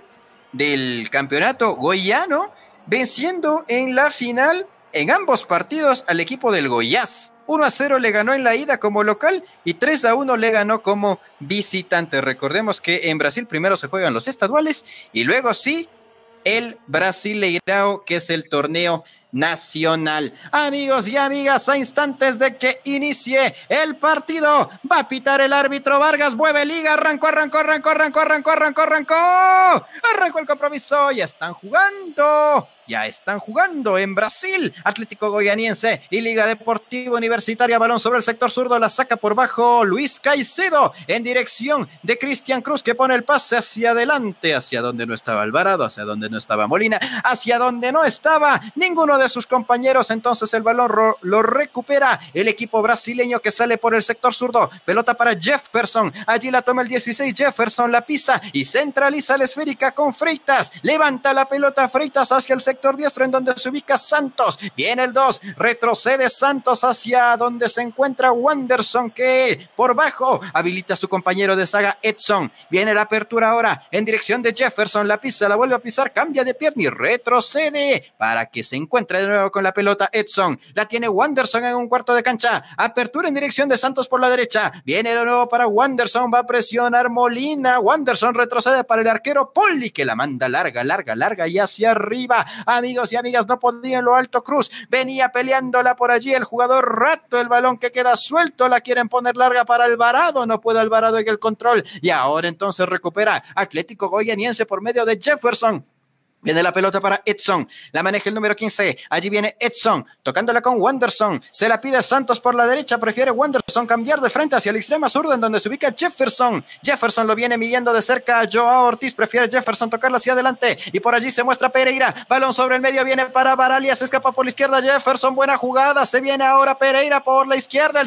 del campeonato goiano, venciendo en la final en ambos partidos al equipo del Goiás. uno a cero le ganó en la ida como local y tres a uno le ganó como visitante. Recordemos que en Brasil primero se juegan los estaduales y luego sí el Brasileirao, que es el torneo nacional. Amigos y amigas, a instantes de que inicie el partido, va a pitar el árbitro Vargas. Mueve Liga, arrancó, arrancó, arrancó, arrancó, arrancó, arrancó, arrancó, arrancó el compromiso. Ya están jugando, ya están jugando en Brasil. Atlético Goianiense y Liga Deportiva Universitaria. Balón sobre el sector zurdo, la saca por bajo Luis Caicedo en dirección de Cristian Cruz, que pone el pase hacia adelante, hacia donde no estaba Alvarado, hacia donde no estaba Molina, hacia donde no estaba ninguno de sus compañeros. Entonces el balón ro- lo recupera el equipo brasileño, que sale por el sector zurdo. Pelota para Jefferson, allí la toma el dieciséis, Jefferson la pisa y centraliza la esférica con Freitas. Levanta la pelota Freitas hacia el sector diestro, en donde se ubica Santos. Viene el dos, retrocede Santos hacia donde se encuentra Wanderson, que por bajo habilita a su compañero de saga Edson. Viene la apertura ahora en dirección de Jefferson, la pisa, la vuelve a pisar, cambia de pierna y retrocede para que se encuentre de nuevo con la pelota Edson. La tiene Wanderson en un cuarto de cancha. Apertura en dirección de Santos por la derecha. Viene de nuevo para Wanderson. Va a presionar Molina. Wanderson retrocede para el arquero Poli, que la manda larga, larga, larga y hacia arriba. Amigos y amigas, no podía en lo alto Cruz. Venía peleándola por allí el jugador Rato. El balón que queda suelto. La quieren poner larga para Alvarado. No puede Alvarado en el control. Y ahora entonces recupera Atlético Goianiense por medio de Jefferson. Viene la pelota para Edson, la maneja el número quince, allí viene Edson, tocándola con Wanderson, se la pide Santos por la derecha, prefiere Wanderson cambiar de frente hacia la extrema zurda, en donde se ubica Jefferson. Jefferson lo viene midiendo de cerca a Joao Ortiz, prefiere Jefferson tocarla hacia adelante, y por allí se muestra Pereira, balón sobre el medio, viene para Baralias, escapa por la izquierda Jefferson, buena jugada, se viene ahora Pereira por la izquierda, el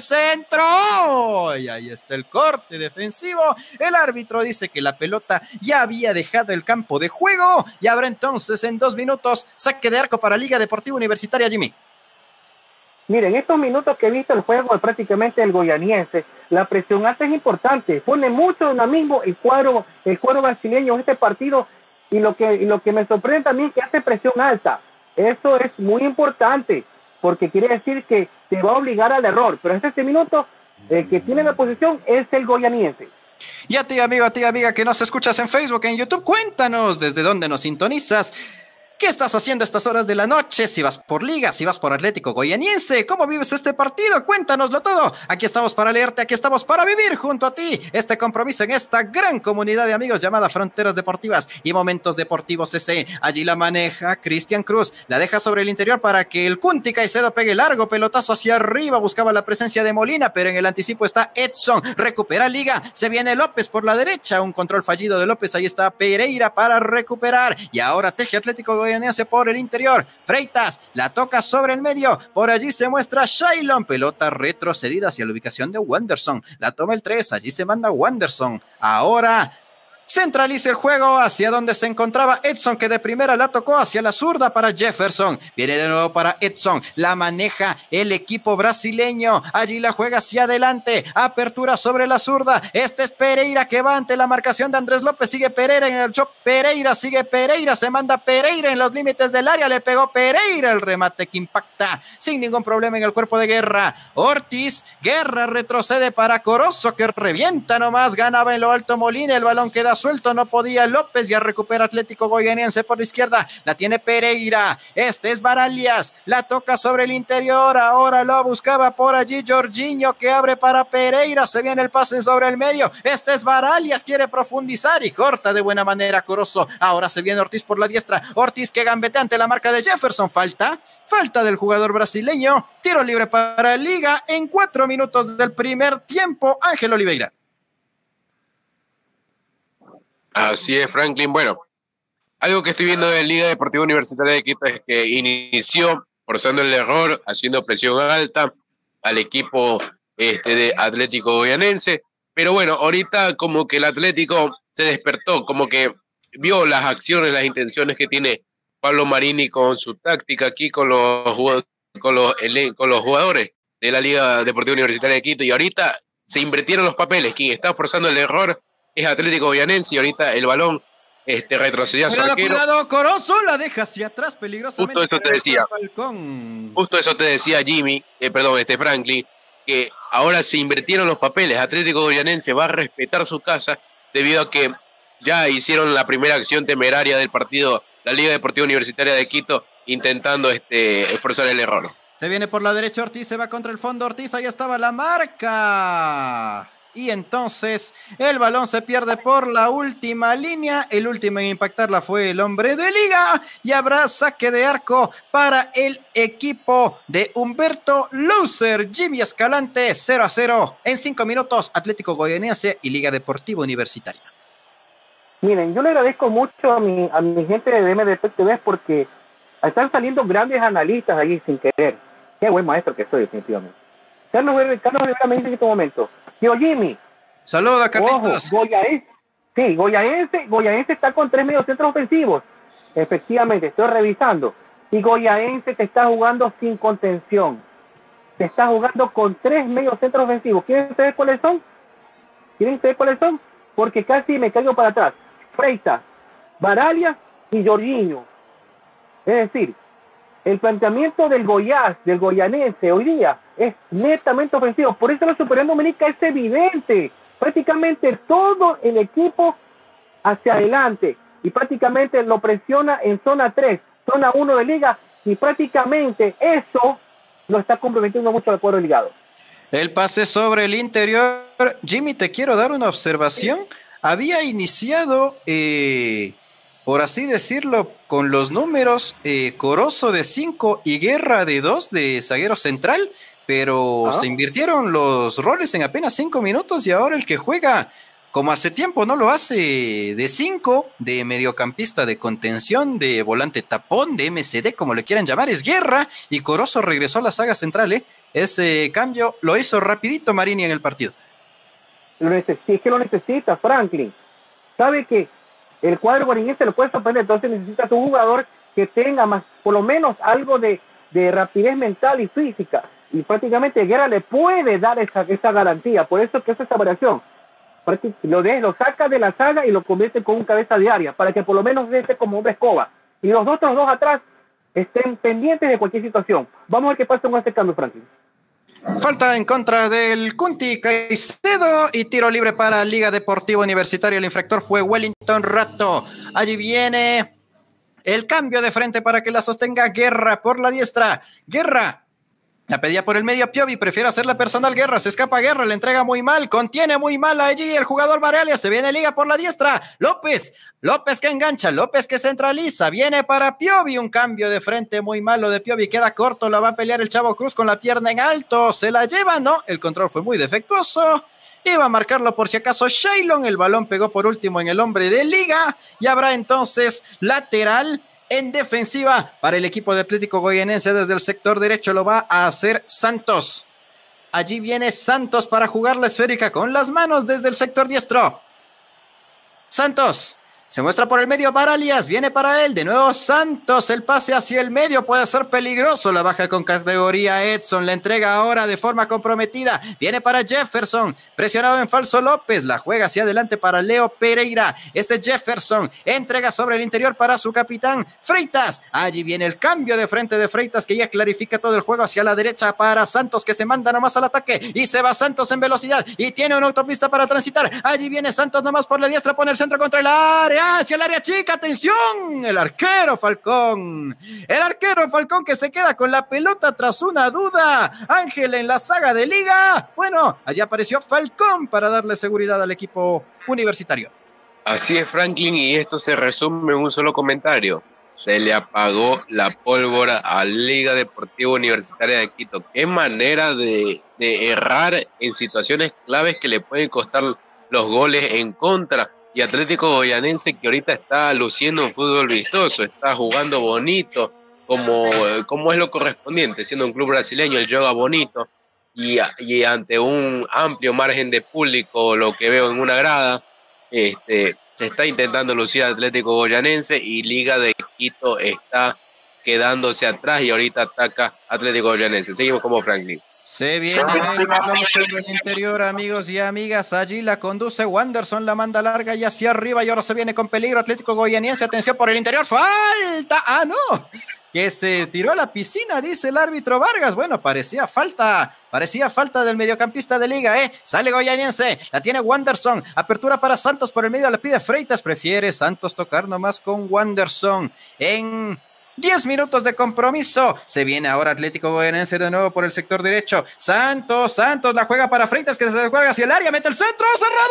centro, y ahí está el corte defensivo. El árbitro dice que la pelota ya había dejado el campo de juego, y habrá entonces en dos minutos saque de arco para Liga Deportiva Universitaria. Jimmy. Miren, estos minutos que he visto el juego prácticamente el goianiense, la presión alta es importante, pone mucho dinamismo el cuadro, el cuadro brasileño en este partido, y lo que, y lo que me sorprende también es que hace presión alta. Eso es muy importante, porque quiere decir que te va a obligar al error, pero en este minuto el que tiene la posición es el goianiense. Y a ti, amigo, a ti, amiga, que nos escuchas en Facebook, en YouTube, cuéntanos desde dónde nos sintonizas. ¿Qué estás haciendo a estas horas de la noche? Si vas por Liga, si vas por Atlético Goianiense, ¿cómo vives este partido? Cuéntanoslo todo. Aquí estamos para leerte, aquí estamos para vivir junto a ti este compromiso en esta gran comunidad de amigos llamada Fronteras Deportivas y Momentos Deportivos C C. Allí la maneja Cristian Cruz, la deja sobre el interior para que el Cunti Caicedo pegue largo pelotazo hacia arriba, buscaba la presencia de Molina, pero en el anticipo está Edson, recupera Liga, se viene López por la derecha, un control fallido de López, ahí está Pereira para recuperar, y ahora teje Atlético Goianiense por el interior, Freitas la toca sobre el medio, por allí se muestra Shailon, pelota retrocedida hacia la ubicación de Wanderson, la toma el tres, allí se manda Wanderson, ahora centraliza el juego hacia donde se encontraba Edson, que de primera la tocó hacia la zurda para Jefferson, viene de nuevo para Edson, la maneja el equipo brasileño, allí la juega hacia adelante, apertura sobre la zurda, este es Pereira que va ante la marcación de Andrés López, sigue Pereira en el shock, Pereira, sigue Pereira, se manda Pereira en los límites del área, le pegó Pereira, el remate que impacta sin ningún problema en el cuerpo de Guerra, Ortiz, Guerra retrocede para Corozo, que revienta nomás, ganaba en lo alto Molina, el balón queda suelto, no podía López, ya recupera Atlético Goianiense por la izquierda, la tiene Pereira, este es Baralias, la toca sobre el interior, ahora lo buscaba por allí Jorginho, que abre para Pereira, se viene el pase sobre el medio, este es Baralias, quiere profundizar y corta de buena manera Corozo, ahora se viene Ortiz por la diestra, Ortiz que gambetea ante la marca de Jefferson, falta, falta del jugador brasileño, tiro libre para Liga en cuatro minutos del primer tiempo, Ángel Oliveira. Así es, Franklin. Bueno, algo que estoy viendo de Liga Deportiva Universitaria de Quito es que inició forzando el error, haciendo presión alta al equipo este, de Atlético Goianiense, pero bueno, ahorita como que el Atlético se despertó, como que vio las acciones, las intenciones que tiene Pablo Marini con su táctica aquí con los, con los, con los jugadores de la Liga Deportiva Universitaria de Quito, y ahorita se invirtieron los papeles. Quien está forzando el error es Atlético Goyanense, y ahorita el balón este, retrocedió a su Cuidado, arquero. cuidado, Corozo la deja hacia atrás peligrosamente. Justo eso te decía. Falcón. Justo eso te decía Jimmy, eh, perdón, este Franklin, que ahora se invirtieron los papeles. Atlético Goyanense va a respetar su casa debido a que ya hicieron la primera acción temeraria del partido, la Liga Deportiva Universitaria de Quito, intentando este, forzar el error. Se viene por la derecha Ortiz, se va contra el fondo Ortiz, ahí estaba la marca. Y entonces el balón se pierde por la última línea. El último en impactarla fue el hombre de Liga. Y habrá saque de arco para el equipo de Humberto Loser. Jimmy Escalante, cero a cero. En cinco minutos, Atlético Goyanense y Liga Deportiva Universitaria. Miren, yo le agradezco mucho a mi, a mi gente de M D P T V porque están saliendo grandes analistas allí sin querer. Qué buen maestro que soy, definitivamente. Carlos Carlos Rivera me dice en este momento: tío Jimmy, saluda, Carlitos. Ojo, Goyaense, sí, Goyaense, Goyaense está con tres mediocentros ofensivos. Efectivamente, estoy revisando. Y Goyaense te está jugando sin contención. Te está jugando con tres mediocentros ofensivos. ¿Quieren saber cuáles son? ¿Quieren saber cuáles son? Porque casi me caigo para atrás. Freitas, Baralias y Jorginho. Es decir, el planteamiento del Goiás, del Goyanense hoy día es netamente ofensivo. Por eso la Superior Dominica es evidente. Prácticamente todo el equipo hacia adelante y prácticamente lo presiona en zona tres, zona uno de liga, y prácticamente eso lo está comprometiendo mucho al cuadro ligado. El pase sobre el interior. Jimmy, te quiero dar una observación. Había iniciado, eh, por así decirlo, con los números eh, Corozo de cinco y Guerra de dos de zaguero central, pero ¿Ah? se invirtieron los roles en apenas cinco minutos y ahora el que juega, como hace tiempo no lo hace, de cinco, de mediocampista de contención, de volante tapón, de M C D, como le quieran llamar, es Guerra, y Corozo regresó a la saga central. ¿eh? Ese cambio lo hizo rapidito Marini en el partido. Lo necesita, es que lo necesita Franklin. Sabe que el cuadro guarinense lo puede sorprender, entonces necesitas un jugador que tenga más, por lo menos algo de, de rapidez mental y física, y prácticamente Guerra le puede dar esa, esa garantía. Por eso que es esa variación. Lo, de, lo saca de la saga y lo convierte con un cabeza diaria, para que por lo menos esté como hombre escoba, y los otros dos atrás estén pendientes de cualquier situación. Vamos a ver qué pasa con este cambio, Franklin. Falta en contra del Cunti Caicedo y tiro libre para Liga Deportiva Universitaria. El infractor fue Wellington Rato. Allí viene el cambio de frente para que la sostenga Guerra por la diestra. Guerra la pedía por el medio Piovi, prefiere hacerla personal Guerra, se escapa Guerra, le entrega muy mal, contiene muy mal allí el jugador Baralia, se viene Liga por la diestra, López, López que engancha, López que centraliza, viene para Piovi, un cambio de frente muy malo de Piovi, queda corto, la va a pelear el Chavo Cruz con la pierna en alto, se la lleva, no, el control fue muy defectuoso, iba a marcarlo por si acaso Shailon, el balón pegó por último en el hombre de Liga, y habrá entonces lateral en defensiva para el equipo de Atlético Goyanense. Desde el sector derecho lo va a hacer Santos. Allí viene Santos para jugar la esférica con las manos desde el sector diestro. Santos se muestra por el medio para Alias, viene para él, de nuevo Santos, el pase hacia el medio puede ser peligroso, la baja con categoría Edson, la entrega ahora de forma comprometida, viene para Jefferson, presionado en falso López, la juega hacia adelante para Leo Pereira, este Jefferson, entrega sobre el interior para su capitán Freitas, allí viene el cambio de frente de Freitas que ya clarifica todo el juego hacia la derecha para Santos que se manda nomás al ataque y se va Santos en velocidad y tiene una autopista para transitar, allí viene Santos nomás por la diestra, pone el centro contra el área, hacia el área chica, atención, el arquero Falcón, el arquero Falcón que se queda con la pelota tras una duda, Ángel en la saga de Liga, bueno, allí apareció Falcón para darle seguridad al equipo universitario. Así es, Franklin, y esto se resume en un solo comentario, se le apagó la pólvora a Liga Deportiva Universitaria de Quito, qué manera de, de errar en situaciones claves que le pueden costar los goles en contra. Y Atlético Goyanense que ahorita está luciendo un fútbol vistoso, está jugando bonito, como, como es lo correspondiente, siendo un club brasileño, el juega bonito, y, y ante un amplio margen de público, lo que veo en una grada, este, se está intentando lucir Atlético Goyanense y Liga de Quito está quedándose atrás y ahorita ataca Atlético Goyanense. Seguimos como Franklin. Se viene el balón sobre el interior, amigos y amigas. Allí la conduce Wanderson, la manda larga y hacia arriba. Y ahora se viene con peligro Atlético Goianiense. Atención por el interior. ¡Falta! ¡Ah, no! Que se tiró a la piscina, dice el árbitro Vargas. Bueno, parecía falta. Parecía falta del mediocampista de Liga, ¿eh? Sale Goianiense. La tiene Wanderson. Apertura para Santos por el medio. Le pide Freitas. Prefiere Santos tocar nomás con Wanderson. En diez minutos de compromiso. Se viene ahora Atlético Goianiense de nuevo por el sector derecho. Santos, Santos la juega para Freitas, que se juega hacia el área, mete el centro,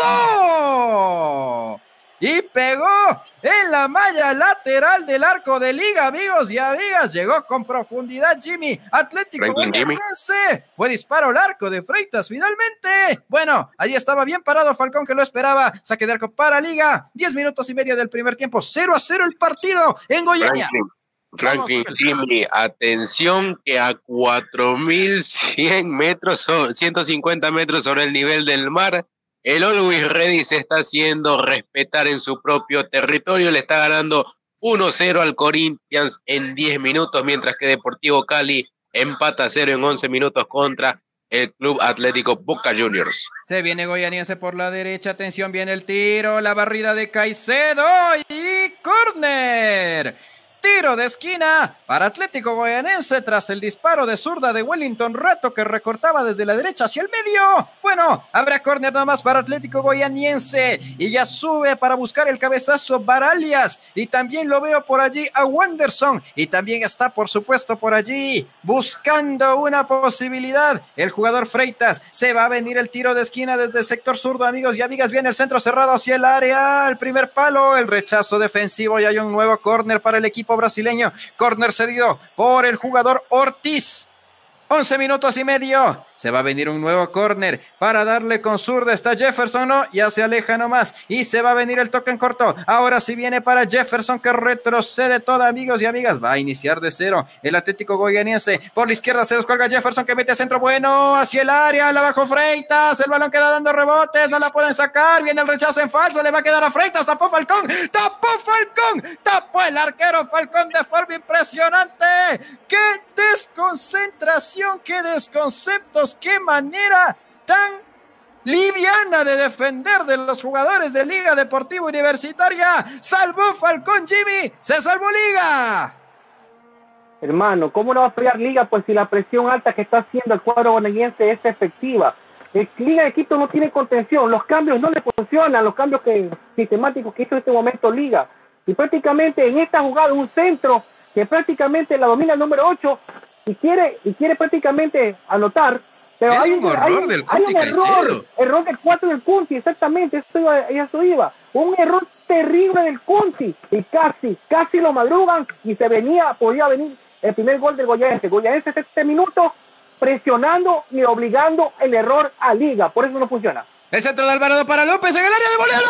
cerrado. Y pegó en la malla lateral del arco de Liga, amigos y amigas. Llegó con profundidad Jimmy. Atlético Goianiense. Fue disparo al arco de Freitas finalmente. Bueno, ahí estaba bien parado Falcón, que lo esperaba. Saque de arco para Liga. diez minutos y medio del primer tiempo. cero a cero el partido en Goiania. Franklin, Jimmy, atención que a cuatro mil cien metros, ciento cincuenta metros sobre el nivel del mar, el Always Ready se está haciendo respetar en su propio territorio. Le está ganando uno cero al Corinthians en diez minutos, mientras que Deportivo Cali empata cero en once minutos contra el Club Atlético Boca Juniors. Se viene Goianiense por la derecha, atención, viene el tiro, la barrida de Caicedo y córner. Tiro de esquina para Atlético Goianiense tras el disparo de zurda de Wellington Rato, que recortaba desde la derecha hacia el medio. Bueno, habrá córner nomás para Atlético Goianiense y ya sube para buscar el cabezazo Baralias, y también lo veo por allí a Wanderson, y también está por supuesto por allí buscando una posibilidad el jugador Freitas. Se va a venir el tiro de esquina desde el sector zurdo, amigos y amigas. Viene el centro cerrado hacia el área, el primer palo, el rechazo defensivo y hay un nuevo córner para el equipo brasileño. Córner cedido por el jugador Ortiz. once minutos y medio. Se va a venir un nuevo córner para darle con zurda. Está Jefferson, ¿no? Ya se aleja nomás. Y se va a venir el toque en corto. Ahora sí viene para Jefferson, que retrocede todo, amigos y amigas. Va a iniciar de cero el Atlético Goianiense. Por la izquierda se descuelga Jefferson, que mete centro bueno hacia el área. La bajó Freitas. El balón queda dando rebotes. No la pueden sacar. Viene el rechazo en falso. Le va a quedar a Freitas. Tapó Falcón. Tapó Falcón. Tapó el arquero Falcón de forma impresionante. ¡Qué desconcentración! ¡Qué desconceptos! ¡Qué manera tan liviana de defender de los jugadores de Liga Deportiva Universitaria! ¡Salvó Falcón, Jimmy! ¡Se salvó Liga! Hermano, ¿cómo no va a fallar Liga? Pues si la presión alta que está haciendo el cuadro bonaerense es efectiva. El Liga de Quito no tiene contención, los cambios no le funcionan, los cambios que, sistemáticos que hizo en este momento Liga. Y prácticamente en esta jugada un centro que prácticamente la domina el número ocho y quiere, y quiere prácticamente anotar, pero es hay un, un, error hay, del hay un error, error del cuatro del Cunti, exactamente, eso iba, eso iba, un error terrible del Cunti, y casi, casi lo madrugan, y se venía, podía venir el primer gol del Goianiense. Goianiense este minuto presionando y obligando el error a Liga, por eso no funciona. El centro de Alvarado para López en el área de volea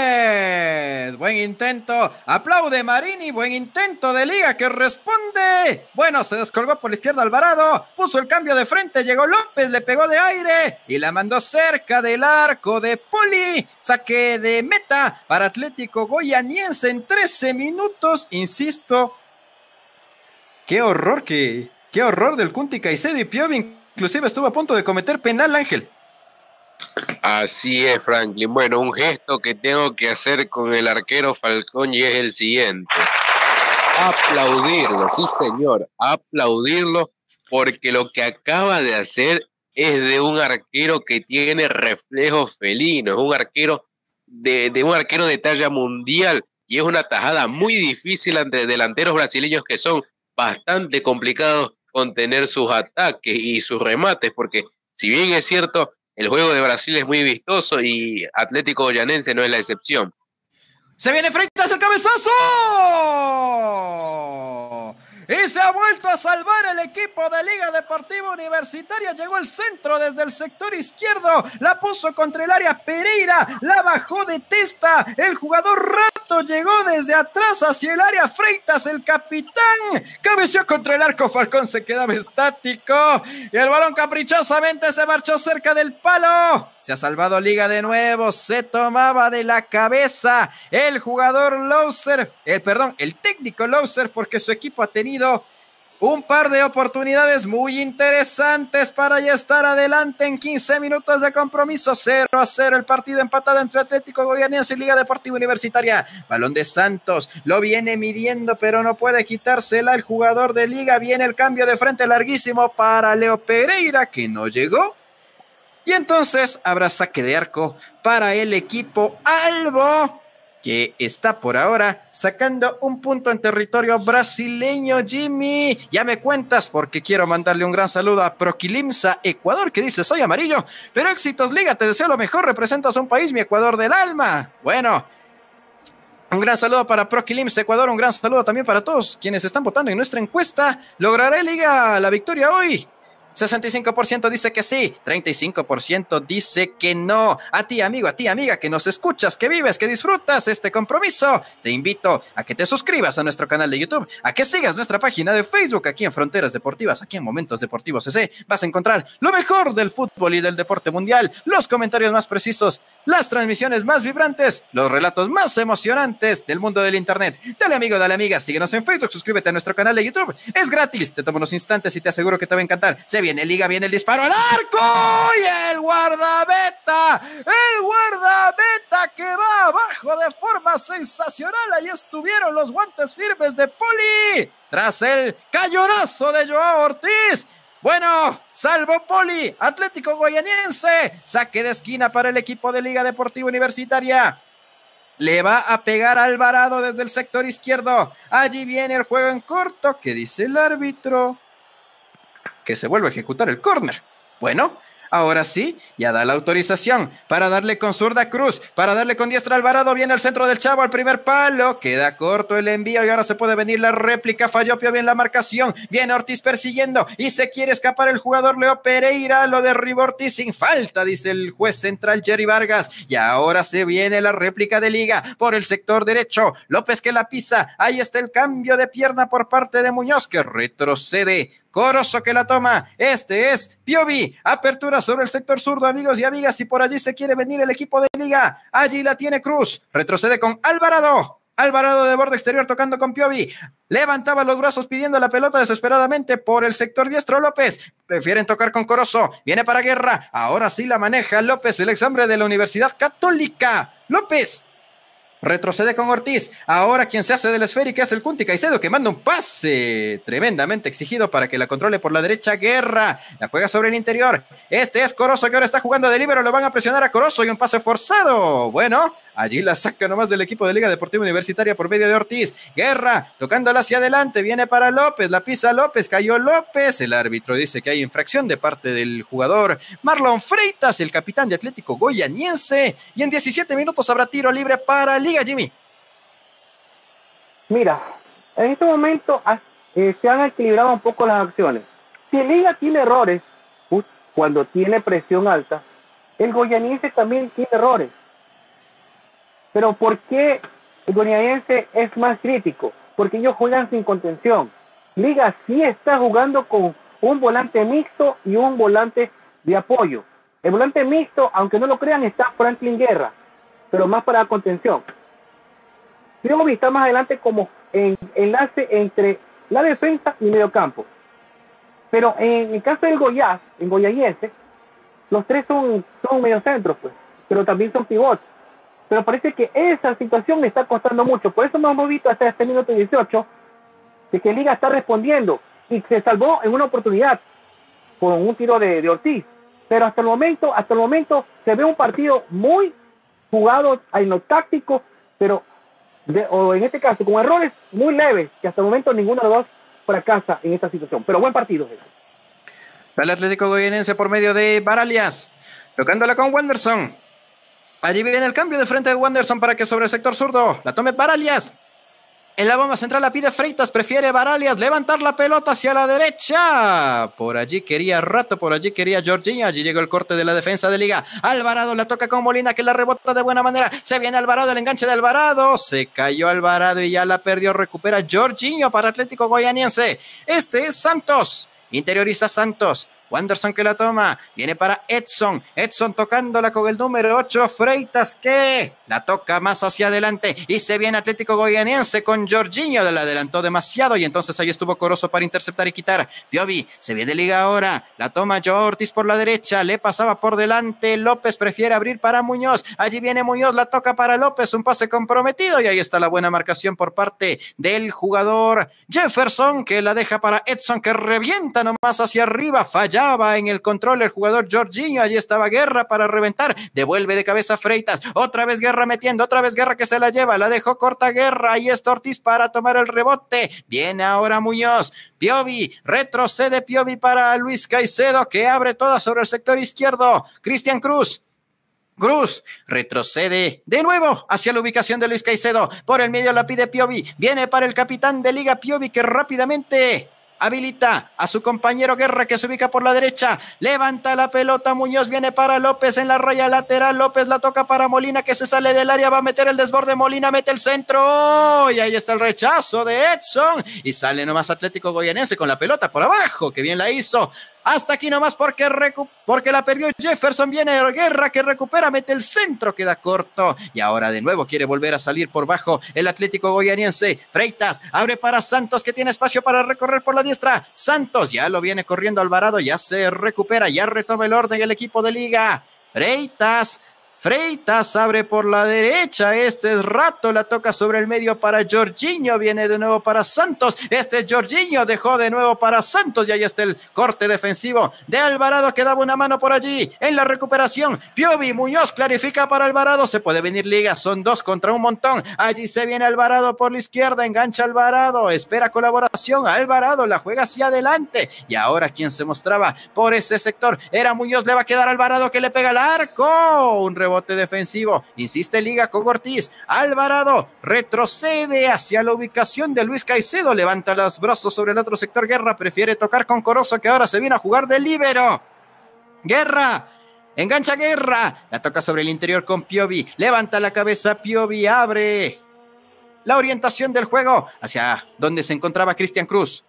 López. Buen intento. Aplaude Marini. Buen intento de Liga que responde. Bueno, se descolgó por la izquierda Alvarado. Puso el cambio de frente. Llegó López. Le pegó de aire y la mandó cerca del arco de Poli. Saque de meta para Atlético Goianiense en trece minutos. Insisto. Qué horror que... Qué horror del Cunti Caicedo y Piovi. Inclusive estuvo a punto de cometer penal, Ángel. Así es, Franklin. Bueno, un gesto que tengo que hacer con el arquero Falcón y es el siguiente. Aplaudirlo, sí señor, aplaudirlo, porque lo que acaba de hacer es de un arquero que tiene reflejos felinos, un arquero de, de un arquero de talla mundial, y es una tajada muy difícil ante delanteros brasileños que son bastante complicados contener sus ataques y sus remates, porque si bien es cierto, el juego de Brasil es muy vistoso y Atlético Goianiense no es la excepción. Se viene Freitas el cabezazo. Y se ha vuelto a salvar el equipo de Liga Deportiva Universitaria. Llegó el centro desde el sector izquierdo. La puso contra el área Pereira. La bajó de testa el jugador Rato. rato llegó desde atrás hacia el área. Freitas, el capitán, cabeció contra el arco. Falcón se quedaba estático y el balón caprichosamente se marchó cerca del palo. Se ha salvado Liga de nuevo. Se tomaba de la cabeza el jugador Louser, el perdón, el técnico Louser, porque su equipo ha tenido un par de oportunidades muy interesantes para ya estar adelante en quince minutos de compromiso. cero a cero el partido empatado entre Atlético Goianiense y Liga Deportiva Universitaria. Balón de Santos, lo viene midiendo, pero no puede quitársela el jugador de Liga. Viene el cambio de frente larguísimo para Leo Pereira, que no llegó. Y entonces habrá saque de arco para el equipo Albo, que está por ahora sacando un punto en territorio brasileño. Jimmy, ya me cuentas, porque quiero mandarle un gran saludo a Proquilimsa Ecuador, que dice: soy amarillo, pero éxitos Liga, te deseo lo mejor, representas a un país, mi Ecuador del alma. Bueno, un gran saludo para Proquilimsa Ecuador, un gran saludo también para todos quienes están votando en nuestra encuesta. ¿Logrará Liga la victoria hoy? sesenta y cinco por ciento dice que sí, treinta y cinco por ciento dice que no. A ti, amigo, a ti, amiga, que nos escuchas, que vives, que disfrutas este compromiso, te invito a que te suscribas a nuestro canal de YouTube, a que sigas nuestra página de Facebook, aquí en Fronteras Deportivas, aquí en Momentos Deportivos C C. Vas a encontrar lo mejor del fútbol y del deporte mundial, los comentarios más precisos, las transmisiones más vibrantes, los relatos más emocionantes del mundo del internet. Dale, amigo, dale, amiga, síguenos en Facebook, suscríbete a nuestro canal de YouTube, es gratis, te toma unos instantes y te aseguro que te va a encantar. Se viene Liga, viene el disparo al arco y el guardameta, el guardameta que va abajo de forma sensacional. Ahí estuvieron los guantes firmes de Poli tras el cañonazo de Joao Ortiz. Bueno, salvo Poli, Atlético Goianiense, saque de esquina para el equipo de Liga Deportiva Universitaria. Le va a pegar a Alvarado desde el sector izquierdo. Allí viene el juego en corto. ¿Qué dice el árbitro? Que se vuelve a ejecutar el córner. Bueno, ahora sí, ya da la autorización para darle con zurda Cruz, para darle con diestra Alvarado. Viene al centro del Chavo, al primer palo, queda corto el envío y ahora se puede venir la réplica. Falló Pio bien la marcación, viene Ortiz persiguiendo y se quiere escapar el jugador Leo Pereira, lo derribó Ortiz sin falta, dice el juez central Jerry Vargas. Y ahora se viene la réplica de Liga por el sector derecho, López que la pisa, ahí está el cambio de pierna por parte de Muñoz, que retrocede. Corozo que la toma, este es Piovi, apertura sobre el sector zurdo, amigos y amigas, y por allí se quiere venir el equipo de Liga. Allí la tiene Cruz, retrocede con Alvarado, Alvarado de borde exterior tocando con Piovi, levantaba los brazos pidiendo la pelota desesperadamente por el sector diestro. López, prefieren tocar con Corozo, viene para Guerra, ahora sí la maneja López, el ex hombre de la Universidad Católica. López retrocede con Ortiz, ahora quien se hace del esférica es el Cunti Caicedo, que manda un pase tremendamente exigido para que la controle por la derecha. Guerra, la juega sobre el interior, este es Corozo que ahora está jugando de líbero, lo van a presionar a Corozo y un pase forzado. Bueno, allí la saca nomás del equipo de Liga Deportiva Universitaria por medio de Ortiz. Guerra, tocándola hacia adelante, viene para López, la pisa López, cayó López, el árbitro dice que hay infracción de parte del jugador Marlon Freitas, el capitán de Atlético Goianiense, y en diecisiete minutos habrá tiro libre para Liga. Jimmy. Mira, en este momento eh, se han equilibrado un poco las acciones. Si Liga tiene errores, uh, cuando tiene presión alta, el goianiense también tiene errores. Pero ¿por qué el goianiense es más crítico? Porque ellos juegan sin contención. Liga sí está jugando con un volante mixto y un volante de apoyo. El volante mixto, aunque no lo crean, está Franklin Guerra, pero más para la contención. Piovi está más adelante como en enlace entre la defensa y medio campo. Pero en el caso del Goiás, en Goianiense, los tres son, son mediocentros, pues, pero también son pivotes. Pero parece que esa situación le está costando mucho. Por eso nos hemos visto hasta este minuto dieciocho de que Liga está respondiendo y se salvó en una oportunidad con un tiro de, de Ortiz. Pero hasta el momento, hasta el momento se ve un partido muy jugado en lo táctico, pero De, o en este caso con errores muy leves, que hasta el momento ninguno de los dos fracasa en esta situación, pero buen partido. El Atlético Goianiense por medio de Baralias, tocándola con Wanderson, allí viene el cambio de frente de Wanderson para que sobre el sector zurdo la tome Baralias, En la bomba central la pide Freitas, prefiere Baralias levantar la pelota hacia la derecha. Por allí quería Rato, por allí quería Jorginho. Allí llegó el corte de la defensa de Liga. Alvarado la toca con Molina, que la rebota de buena manera. Se viene Alvarado, el enganche de Alvarado. Se cayó Alvarado y ya la perdió. Recupera Jorginho para Atlético Goianiense. Este es Santos. Interioriza Santos. Wanderson que la toma, viene para Edson, Edson tocándola con el número ocho, Freitas que la toca más hacia adelante y se viene Atlético Goianiense con Jorginho, la adelantó demasiado y entonces ahí estuvo Corozo para interceptar y quitar. Piovi, se viene Liga ahora, la toma Joao Ortiz por la derecha, le pasaba por delante, López prefiere abrir para Muñoz, allí viene Muñoz, la toca para López, un pase comprometido y ahí está la buena marcación por parte del jugador Jefferson que la deja para Edson que revienta nomás hacia arriba, falla en el control el jugador Jorginho, allí estaba Guerra para reventar, devuelve de cabeza Freitas, otra vez Guerra metiendo, otra vez Guerra que se la lleva, la dejó corta Guerra, ahí está Ortiz para tomar el rebote, viene ahora Muñoz, Piovi, retrocede Piovi para Luis Caicedo que abre toda sobre el sector izquierdo, Cristian Cruz, Cruz retrocede de nuevo hacia la ubicación de Luis Caicedo, por el medio la pide Piovi, viene para el capitán de Liga Piovi que rápidamente habilita a su compañero Guerra que se ubica por la derecha, levanta la pelota, Muñoz viene para López en la raya lateral, López la toca para Molina que se sale del área, va a meter el desborde, Molina mete el centro, ¡oh! Y ahí está el rechazo de Edson, y sale nomás Atlético Goianiense con la pelota por abajo, que bien la hizo, hasta aquí nomás porque, recu- porque la perdió Jefferson, viene Guerra que recupera, mete el centro, queda corto, y ahora de nuevo quiere volver a salir por bajo el Atlético Goianiense, Freitas abre para Santos que tiene espacio para recorrer por la diestra, Santos ya lo viene corriendo Alvarado, ya se recupera, ya retoma el orden el equipo de Liga, Freitas, Freitas abre por la derecha, este es Rato, la toca sobre el medio para Jorginho, viene de nuevo para Santos, este es Jorginho, dejó de nuevo para Santos y ahí está el corte defensivo de Alvarado que daba una mano por allí en la recuperación, Piovi, Muñoz clarifica para Alvarado, se puede venir Liga, son dos contra un montón, allí se viene Alvarado por la izquierda, engancha Alvarado, espera colaboración, Alvarado la juega hacia adelante y ahora quien se mostraba por ese sector era Muñoz, le va a quedar Alvarado que le pega al arco, un rebote bote defensivo, insiste Liga con Ortiz, Alvarado retrocede hacia la ubicación de Luis Caicedo, levanta los brazos sobre el otro sector, Guerra prefiere tocar con Corozo que ahora se viene a jugar de líbero, Guerra, engancha Guerra, la toca sobre el interior con Piovi, levanta la cabeza Piovi, abre la orientación del juego hacia donde se encontraba Cristian Cruz,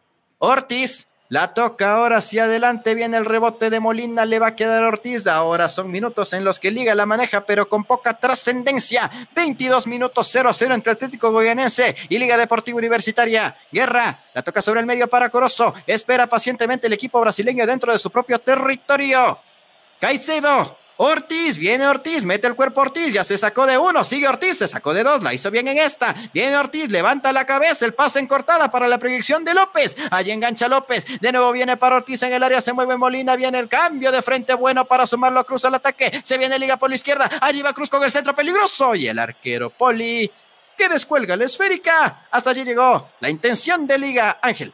Ortiz, la toca ahora hacia adelante, viene el rebote de Molina, le va a quedar Ortiz, ahora son minutos en los que Liga la maneja, pero con poca trascendencia, veintidós minutos cero a cero entre Atlético Goianiense y Liga Deportiva Universitaria, Guerra, la toca sobre el medio para Corozo, espera pacientemente el equipo brasileño dentro de su propio territorio, Caicedo, Ortiz, viene Ortiz, mete el cuerpo Ortiz, ya se sacó de uno, sigue Ortiz, se sacó de dos, la hizo bien en esta, viene Ortiz, levanta la cabeza, el pase en cortada para la proyección de López, allí engancha López, de nuevo viene para Ortiz en el área, se mueve Molina, viene el cambio de frente bueno para sumarlo a Cruz al ataque, se viene Liga por la izquierda, allí va Cruz con el centro peligroso y el arquero Poli que descuelga la esférica, hasta allí llegó la intención de Liga, Ángel.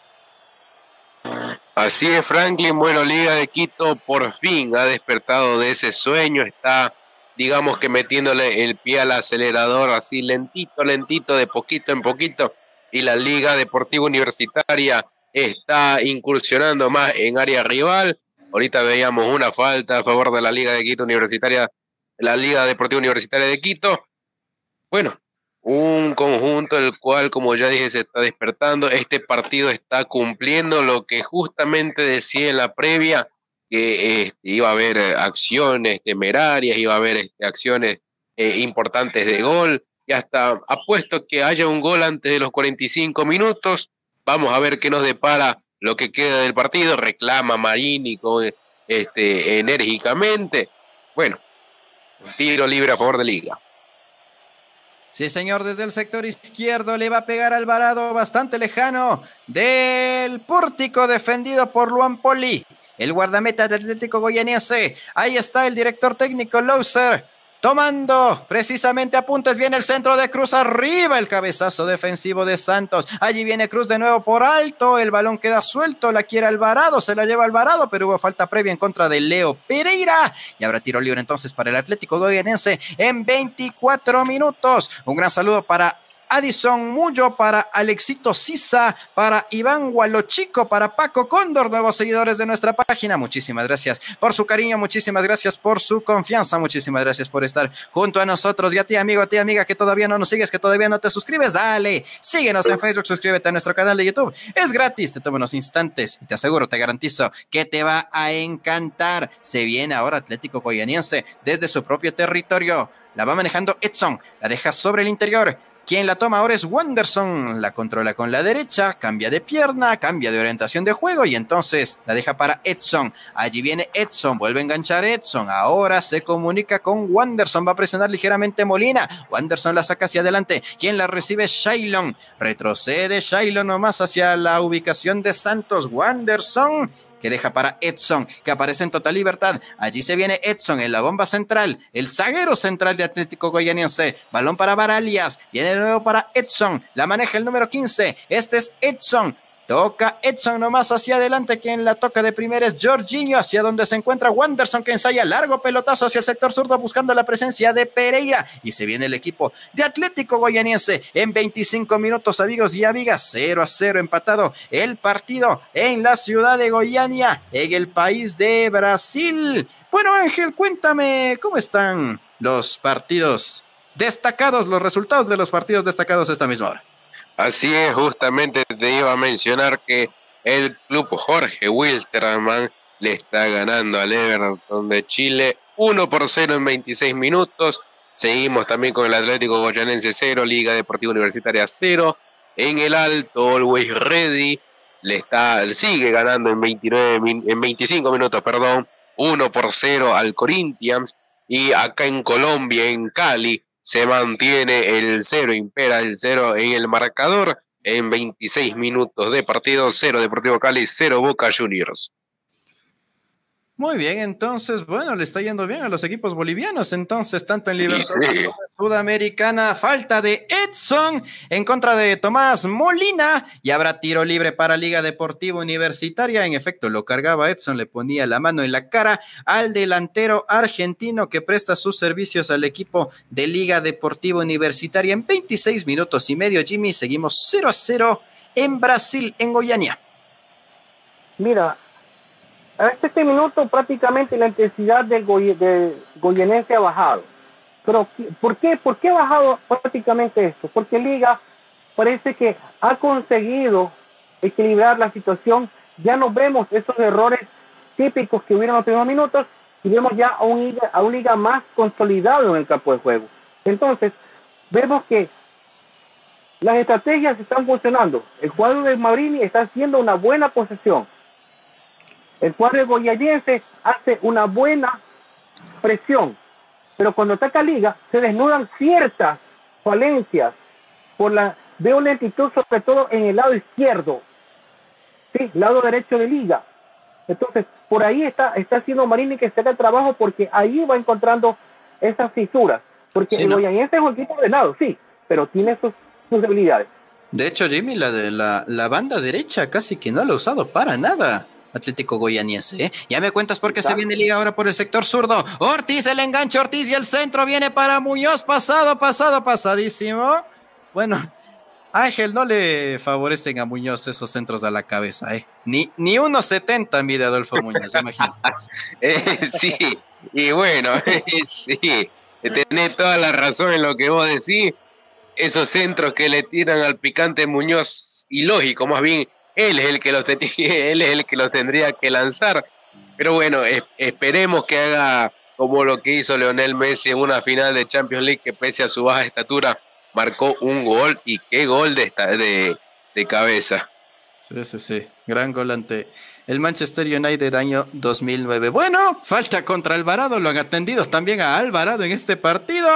Así es, Franklin. Bueno, Liga de Quito por fin ha despertado de ese sueño, está, digamos que metiéndole el pie al acelerador así lentito, lentito, de poquito en poquito, y la Liga Deportiva Universitaria está incursionando más en área rival. Ahorita veíamos una falta a favor de la Liga de Quito Universitaria, la Liga Deportiva Universitaria de Quito. Bueno, un conjunto el cual, como ya dije, se está despertando. Este partido está cumpliendo lo que justamente decía en la previa, que este, iba a haber acciones temerarias, iba a haber este, acciones eh, importantes de gol, y hasta apuesto que haya un gol antes de los cuarenta y cinco minutos. Vamos a ver qué nos depara lo que queda del partido. Reclama Marini con, este, enérgicamente. Bueno, tiro libre a favor de Liga. Sí, señor, desde el sector izquierdo le va a pegar Alvarado bastante lejano del pórtico defendido por Luan Poli, el guardameta del Atlético Goianiense. Ahí está el director técnico Louser, tomando precisamente apuntes, viene el centro de Cruz, arriba el cabezazo defensivo de Santos, allí viene Cruz de nuevo por alto, el balón queda suelto, la quiere Alvarado, se la lleva Alvarado, pero hubo falta previa en contra de Leo Pereira, y habrá tiro libre entonces para el Atlético Goianiense en veinticuatro minutos. Un gran saludo para Addison Mullo, para Alexito Sisa, para Iván Gualochico, para Paco Cóndor, nuevos seguidores de nuestra página. Muchísimas gracias por su cariño, muchísimas gracias por su confianza, muchísimas gracias por estar junto a nosotros. Y a ti, amigo, a ti, amiga, que todavía no nos sigues, que todavía no te suscribes, dale, síguenos en Facebook, suscríbete a nuestro canal de YouTube. Es gratis, te toma unos instantes y te aseguro, te garantizo que te va a encantar. Se viene ahora Atlético Goianiense desde su propio territorio. La va manejando Edson, la deja sobre el interior. Quien la toma ahora es Wanderson, la controla con la derecha, cambia de pierna, cambia de orientación de juego y entonces la deja para Edson. Allí viene Edson, vuelve a enganchar Edson, ahora se comunica con Wanderson, va a presionar ligeramente Molina, Wanderson la saca hacia adelante, quien la recibe Shailon, retrocede Shailon nomás hacia la ubicación de Santos, Wanderson, que deja para Edson, que aparece en total libertad. Allí se viene Edson en la bomba central, el zaguero central de Atlético Goianiense. Balón para Baralias, viene de nuevo para Edson, la maneja el número quince. Este es Edson. Toca Edson nomás hacia adelante, quien la toca de primera es Jorginho, hacia donde se encuentra Wanderson, que ensaya largo pelotazo hacia el sector zurdo buscando la presencia de Pereira, y se viene el equipo de Atlético Goianiense en veinticinco minutos, amigos y amigas, cero a cero empatado el partido en la ciudad de Goiânia, en el país de Brasil. Bueno, Ángel, cuéntame, ¿cómo están los partidos destacados, los resultados de los partidos destacados esta misma hora? Así es, justamente te iba a mencionar que el club Jorge Wilstermann le está ganando al Everton de Chile uno por cero en veintiséis minutos. Seguimos también con el Atlético Goianiense cero, Liga Deportiva Universitaria cero. En el Alto, Always Ready le está, sigue ganando en, veintinueve, en veinticinco minutos, perdón, uno por cero al Corinthians. Y acá en Colombia, en Cali, se mantiene el cero, impera el cero en el marcador en veintiséis minutos de partido, cero Deportivo Cali, cero Boca Juniors. Muy bien, entonces, bueno, le está yendo bien a los equipos bolivianos, entonces, tanto en Libertadores sí. Sudamericana, falta de Edson en contra de Tomás Molina, y habrá tiro libre para Liga Deportiva Universitaria. En efecto, lo cargaba Edson, le ponía la mano en la cara al delantero argentino que presta sus servicios al equipo de Liga Deportiva Universitaria. En veintiséis minutos y medio, Jimmy, seguimos cero a cero en Brasil, en Goiânia. Mira, hasta este minuto prácticamente la intensidad del Goy de goianense ha bajado. Pero ¿por qué? ¿Por qué ha bajado prácticamente esto? Porque Liga parece que ha conseguido equilibrar la situación. Ya no vemos esos errores típicos que hubieron en los primeros minutos y vemos ya a un Liga, a un Liga más consolidado en el campo de juego. Entonces, vemos que las estrategias están funcionando. El cuadro de Marini está haciendo una buena posesión. El cuadro goianiense hace una buena presión, pero cuando ataca Liga se desnudan ciertas falencias. Por la veo lentitud sobre todo en el lado izquierdo, sí, lado derecho de Liga. Entonces por ahí está está haciendo Marini que se haga el trabajo, porque ahí va encontrando esas fisuras, porque sí, el ¿no? goianiense es un equipo ordenado, sí, pero tiene sus, sus debilidades. De hecho, Jimmy, la de la, la banda derecha casi que no la ha usado para nada Atlético Goianiense, ¿eh? Ya me cuentas por qué se viene Liga ahora por el sector zurdo. Ortiz, el enganche, Ortiz, y el centro viene para Muñoz, pasado, pasado, pasadísimo. Bueno, Ángel, no le favorecen a Muñoz esos centros a la cabeza, ¿eh? Ni, ni uno setenta mide Adolfo Muñoz, imagínate. eh, sí, y bueno, eh, sí, tenés toda la razón en lo que vos decís. Esos centros que le tiran al picante Muñoz, ilógico, más bien. Él es el que los ten- él es el que los tendría que lanzar. Pero bueno, es- esperemos que haga como lo que hizo Lionel Messi en una final de Champions League, que pese a su baja estatura marcó un gol, y qué gol de, esta, de, de cabeza. Sí, sí, sí, gran gol ante el Manchester United año dos mil nueve. Bueno, falta contra Alvarado, lo han atendido también a Alvarado en este partido.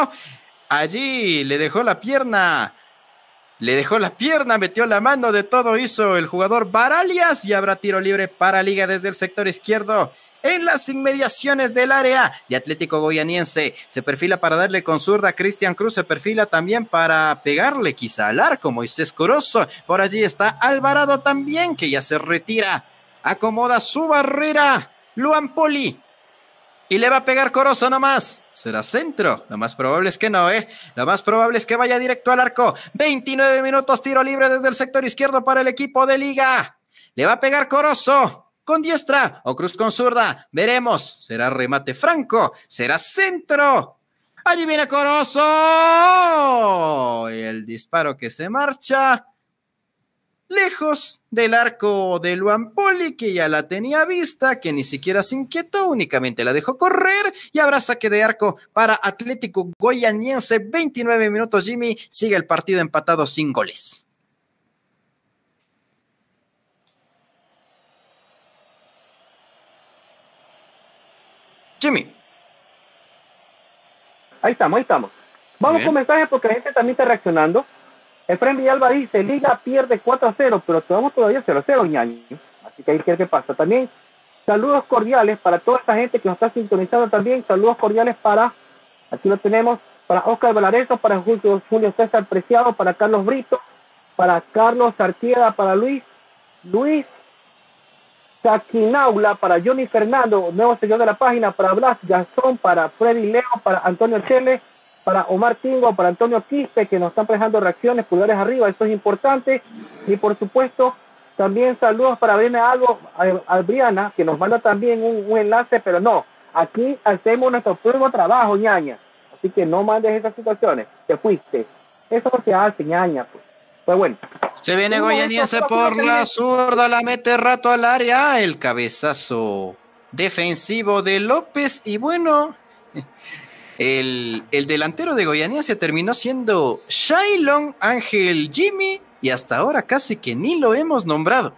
Allí le dejó la pierna. Le dejó la pierna, metió la mano, de todo hizo el jugador Baralias, y habrá tiro libre para Liga desde el sector izquierdo en las inmediaciones del área de Atlético Goianiense. Se perfila para darle con zurda. Cristian Cruz se perfila también para pegarle quizá al arco. Moisés Corozo. Por allí está Alvarado también, que ya se retira. Acomoda su barrera. Luan Poli. Y le va a pegar Corozo nomás. ¿Será centro? Lo más probable es que no, ¿eh? Lo más probable es que vaya directo al arco. veintinueve minutos, tiro libre desde el sector izquierdo para el equipo de Liga. Le va a pegar Corozo. Con diestra o cruz con zurda. Veremos. ¿Será remate franco? ¿Será centro? Allí viene Corozo. Y el disparo que se marcha lejos del arco de Luan Poli, que ya la tenía vista, que ni siquiera se inquietó, únicamente la dejó correr, y habrá saque de arco para Atlético Goianiense. veintinueve minutos, Jimmy, sigue el partido empatado sin goles. Jimmy. Ahí estamos, ahí estamos. Vamos Bien. con mensajes porque la gente también está reaccionando. Efraín Villalba dice, Liga pierde cuatro a cero, pero estamos todavía cero a cero, ñaño. Así que ahí qué pasa. También saludos cordiales para toda esta gente que nos está sintonizando también. Saludos cordiales para, aquí lo tenemos, para Oscar Valareso, para Julio, Julio César Preciado, para Carlos Brito, para Carlos Artieda, para Luis, Luis Saquinaula, para Johnny Fernando, nuevo señor de la página, para Blas Gastón, para Freddy Leo, para Antonio Chele, para Omar Tingo, para Antonio Quispe, que nos están prestando reacciones, pulgares arriba, esto es importante. Y por supuesto, también saludos para Briana Algo, Albriana, que nos manda también un, un enlace, pero no, aquí hacemos nuestro propio trabajo, ñaña. Así que no mandes esas situaciones, te fuiste. Eso no se hace, ñaña, pues. Pues bueno. Se viene Goianiense por la zurda, la mete rato al área, el cabezazo defensivo de López, y bueno... El, el delantero de Goianiense terminó siendo Shailon Ángel Jimmy, y hasta ahora casi que ni lo hemos nombrado.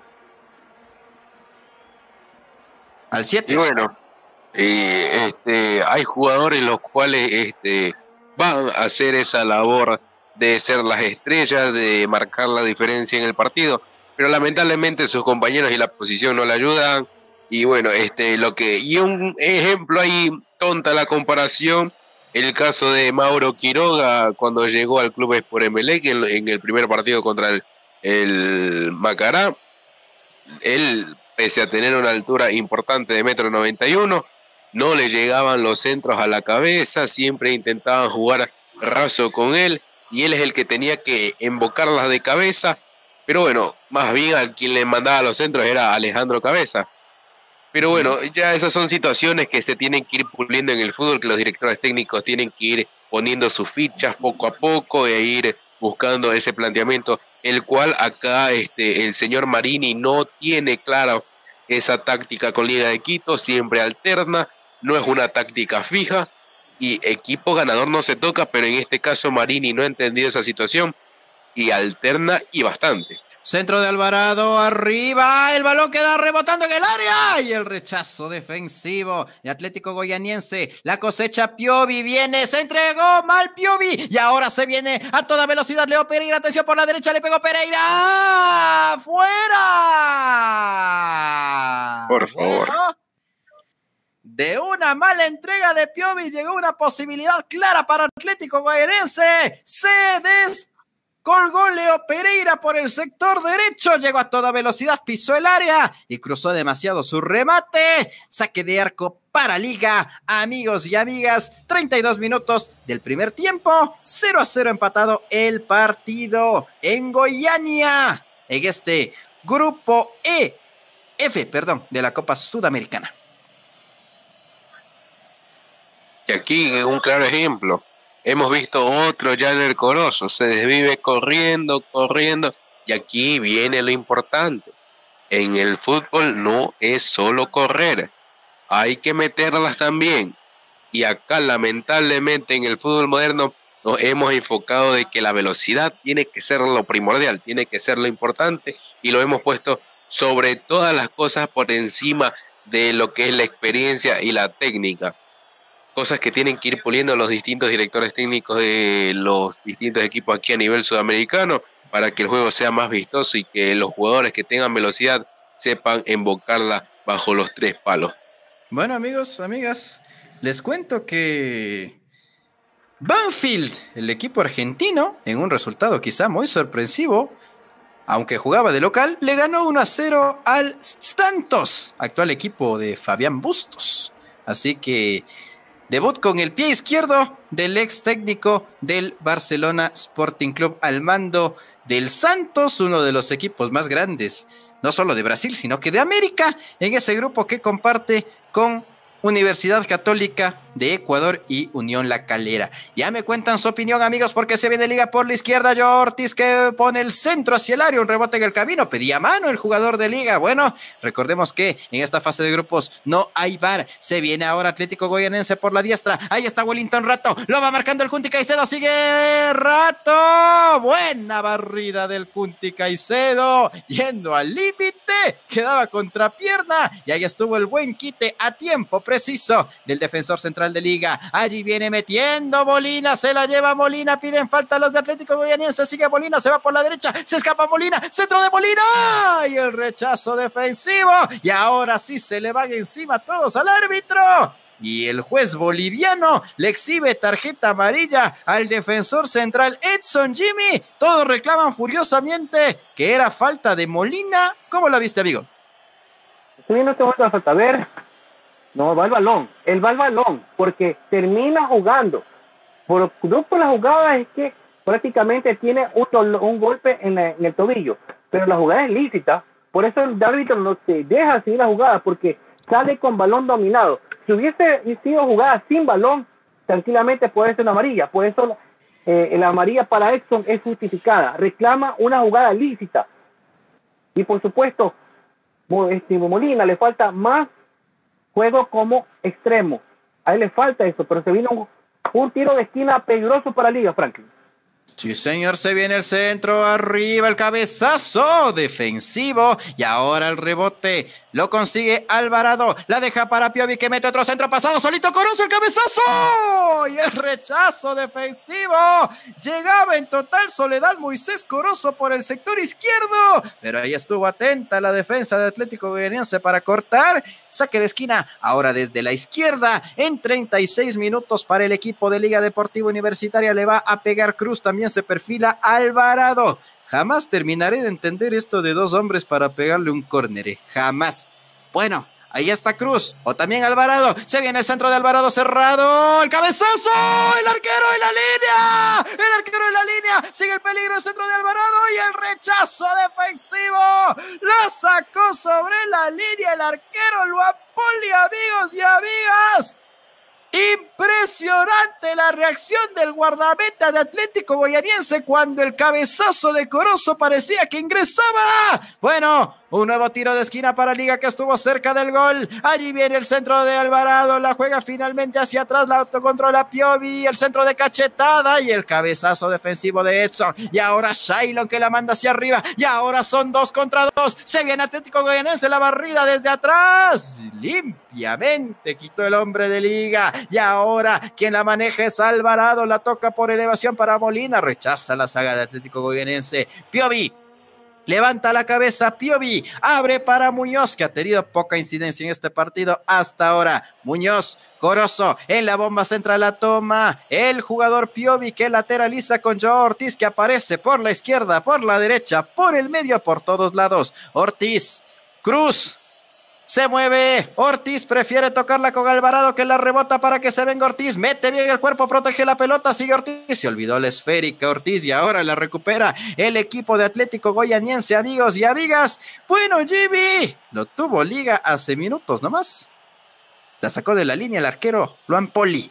Al siete. Y bueno, eh, este, hay jugadores los cuales este, van a hacer esa labor de ser las estrellas, de marcar la diferencia en el partido, pero lamentablemente sus compañeros y la posición no le ayudan. Y bueno, este, lo que, y un ejemplo ahí, tonta la comparación, el caso de Mauro Quiroga cuando llegó al club Sport Emelec en, en el primer partido contra el, el Macará. Él, pese a tener una altura importante de metro noventa y uno, no le llegaban los centros a la cabeza, siempre intentaban jugar raso con él, y él es el que tenía que embocarlas de cabeza, pero bueno, más bien al quien le mandaba los centros era Alejandro Cabeza. Pero bueno, ya esas son situaciones que se tienen que ir puliendo en el fútbol, que los directores técnicos tienen que ir poniendo sus fichas poco a poco e ir buscando ese planteamiento, el cual acá este, el señor Marini no tiene claro esa táctica con Liga de Quito, siempre alterna, no es una táctica fija, y equipo ganador no se toca, pero en este caso Marini no ha entendido esa situación y alterna y bastante. Centro de Alvarado, arriba, el balón queda rebotando en el área, y el rechazo defensivo de Atlético Goianiense, la cosecha Piovi, viene, se entregó mal Piovi, y ahora se viene a toda velocidad Leo Pereira, atención por la derecha, le pegó Pereira, ¡fuera! Por favor. Bueno, de una mala entrega de Piovi llegó una posibilidad clara para Atlético Goianiense, se des... Colgó Leo Pereira por el sector derecho, llegó a toda velocidad, pisó el área y cruzó demasiado su remate. Saque de arco para Liga, amigos y amigas. treinta y dos minutos del primer tiempo, cero a cero empatado el partido en Goiania, en este grupo E, F, perdón, de la Copa Sudamericana. Y aquí un claro ejemplo. Hemos visto otro Janer Corozo, se desvive corriendo, corriendo, y aquí viene lo importante. En el fútbol no es solo correr, hay que meterlas también. Y acá lamentablemente en el fútbol moderno nos hemos enfocado de que la velocidad tiene que ser lo primordial, tiene que ser lo importante, y lo hemos puesto sobre todas las cosas por encima de lo que es la experiencia y la técnica. Cosas que tienen que ir puliendo los distintos directores técnicos de los distintos equipos aquí a nivel sudamericano para que el juego sea más vistoso y que los jugadores que tengan velocidad sepan embocarla bajo los tres palos. Bueno, amigos, amigas, les cuento que Banfield, el equipo argentino, en un resultado quizá muy sorpresivo, aunque jugaba de local, le ganó uno a cero al Santos, actual equipo de Fabián Bustos. Así que debut con el pie izquierdo del ex técnico del Barcelona Sporting Club al mando del Santos, uno de los equipos más grandes, no solo de Brasil, sino que de América, en ese grupo que comparte con Universidad Católica de Ecuador y Unión La Calera. Ya me cuentan su opinión, amigos, porque se viene Liga por la izquierda. Joao Ortiz que pone el centro hacia el área, un rebote en el camino, pedía mano el jugador de Liga. Bueno, recordemos que en esta fase de grupos no hay V A R. Se viene ahora Atlético Goianense por la diestra. Ahí está Wellington Rato, lo va marcando el Cunti Caicedo, sigue Rato. Buena barrida del Cunti Caicedo, yendo al límite, quedaba contrapierna y ahí estuvo el buen quite a tiempo preciso del defensor central de Liga. Allí viene metiendo Molina, se la lleva Molina, piden falta a los de Atlético Goianiense, sigue Molina, se va por la derecha, se escapa Molina, centro de Molina y el rechazo defensivo, y ahora sí se le van encima todos al árbitro. Y el juez boliviano le exhibe tarjeta amarilla al defensor central Edson Jimmy. Todos reclaman furiosamente que era falta de Molina. ¿Cómo la viste, amigo? Estoy viendo este momento de falta. A ver, no, va el balón. Él va el balón porque termina jugando. Por grupo la jugada es que prácticamente tiene un, un golpe en, la, en el tobillo. Pero la jugada es lícita. Por eso el árbitro no te deja seguir la jugada porque sale con balón dominado. Si hubiese sido jugada sin balón, tranquilamente puede ser una amarilla. Por eso eh, la amarilla para Edson es justificada. Reclama una jugada lícita. Y por supuesto, este, Molina le falta más juego como extremo. A él le falta eso, pero se vino un, un tiro de esquina peligroso para Liga, Franklin. Sí, señor, se viene el centro, arriba el cabezazo defensivo y ahora el rebote lo consigue Alvarado, la deja para Piovi que mete otro centro pasado, solito Corozo, el cabezazo y el rechazo defensivo. Llegaba en total soledad Moisés Corozo por el sector izquierdo, pero ahí estuvo atenta la defensa de Atlético Goianiense para cortar, saque de esquina ahora desde la izquierda en treinta y seis minutos para el equipo de Liga Deportiva Universitaria, le va a pegar Cruz, también se perfila Alvarado. Jamás terminaré de entender esto de dos hombres para pegarle un córner, ¿eh? Jamás. Bueno, ahí está Cruz, o también Alvarado, se viene el centro de Alvarado cerrado, el cabezazo, el arquero en la línea, el arquero en la línea, sigue el peligro, el centro de Alvarado y el rechazo defensivo, la sacó sobre la línea el arquero Luapoli, amigos y amigas. Impresionante la reacción del guardameta de Atlético Goianiense cuando el cabezazo de Corozo parecía que ingresaba. Bueno, un nuevo tiro de esquina para Liga que estuvo cerca del gol. Allí viene el centro de Alvarado, la juega finalmente hacia atrás, la autocontrola Piovi, el centro de cachetada y el cabezazo defensivo de Edson. Y ahora Shailon que la manda hacia arriba. Y ahora son dos contra dos. Se viene Atlético Goianiense, la barrida desde atrás. Limpiamente quitó el hombre de Liga. Y ahora quien la maneja es Alvarado, la toca por elevación para Molina, rechaza la saga de Atlético Goianiense. Piovi levanta la cabeza, Piovi abre para Muñoz, que ha tenido poca incidencia en este partido hasta ahora. Muñoz, Corozo en la bomba central, la toma el jugador Piovi que lateraliza con Joao Ortiz, que aparece por la izquierda, por la derecha, por el medio, por todos lados. Ortiz, Cruz, se mueve, Ortiz prefiere tocarla con Alvarado que la rebota para que se venga Ortiz, mete bien el cuerpo, protege la pelota, sigue Ortiz, se olvidó la esférica Ortiz y ahora la recupera el equipo de Atlético Goianiense, amigos y amigas. Bueno, Jimmy, lo tuvo Liga hace minutos nomás, la sacó de la línea el arquero Luapoli.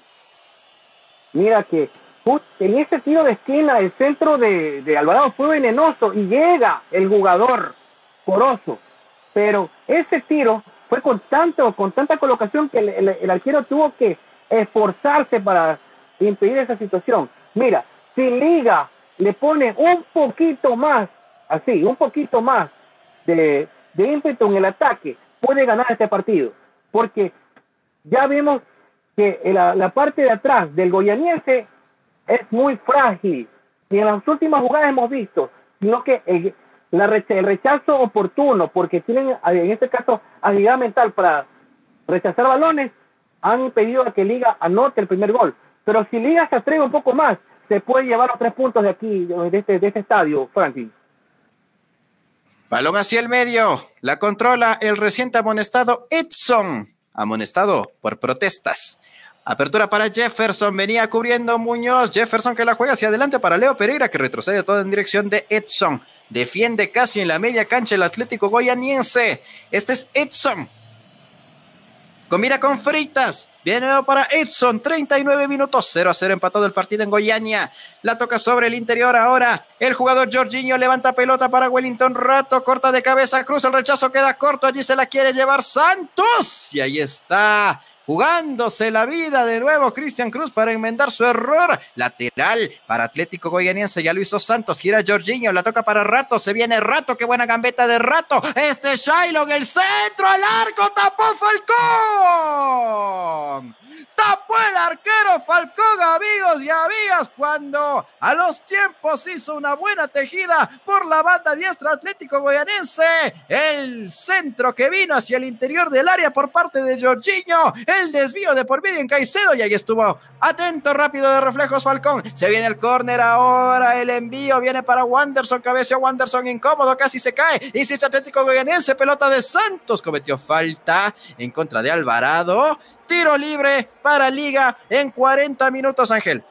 Mira que en ese tiro de esquina el centro de, de Alvarado fue venenoso y llega el jugador Corozo. Pero ese tiro fue con tanto, con tanta colocación que el, el, el arquero tuvo que esforzarse para impedir esa situación. Mira, si Liga le pone un poquito más, así, un poquito más de, de ímpetu en el ataque, puede ganar este partido. Porque ya vimos que la, la parte de atrás del goianiense es muy frágil. Y en las últimas jugadas hemos visto, sino que el, La recha- el rechazo oportuno, porque tienen en este caso agilidad mental para rechazar balones, han impedido a que Liga anote el primer gol. Pero si Liga se atreve un poco más, se puede llevar los tres puntos de aquí, de este, de este estadio, Franklin. Balón hacia el medio, la controla el reciente amonestado Edson. amonestado por protestas. Apertura para Jefferson, venía cubriendo Muñoz, Jefferson que la juega hacia adelante para Leo Pereira, que retrocede todo en dirección de Edson, defiende casi en la media cancha el Atlético Goianiense. Este es Edson, combina con Freitas, viene para Edson, treinta y nueve minutos, cero a cero empatado el partido en Goiania. La toca sobre el interior ahora el jugador Jorginho, levanta pelota para Wellington Rato, corta de cabeza Cruz, el rechazo queda corto, allí se la quiere llevar Santos, y ahí está, jugándose la vida de nuevo Cristian Cruz para enmendar su error. Lateral para Atlético Goianiense, ya lo hizo Santos, gira Jorginho, la toca para Rato, se viene Rato, qué buena gambeta de Rato, este Shailon, el centro al arco, tapó Falcón, tapó el arquero Falcón, amigos y amigas, cuando a los tiempos hizo una buena tejida por la banda diestra Atlético Goianiense, el centro que vino hacia el interior del área por parte de Jorginho, el desvío de por medio en Caicedo, y ahí estuvo atento, rápido de reflejos Falcón, se viene el córner ahora, el envío viene para Wanderson, cabeceó Wanderson incómodo, casi se cae, insiste Atlético Goianiense, pelota de Santos, cometió falta en contra de Alvarado, tiro libre para Liga en cuarenta minutos, Ángel.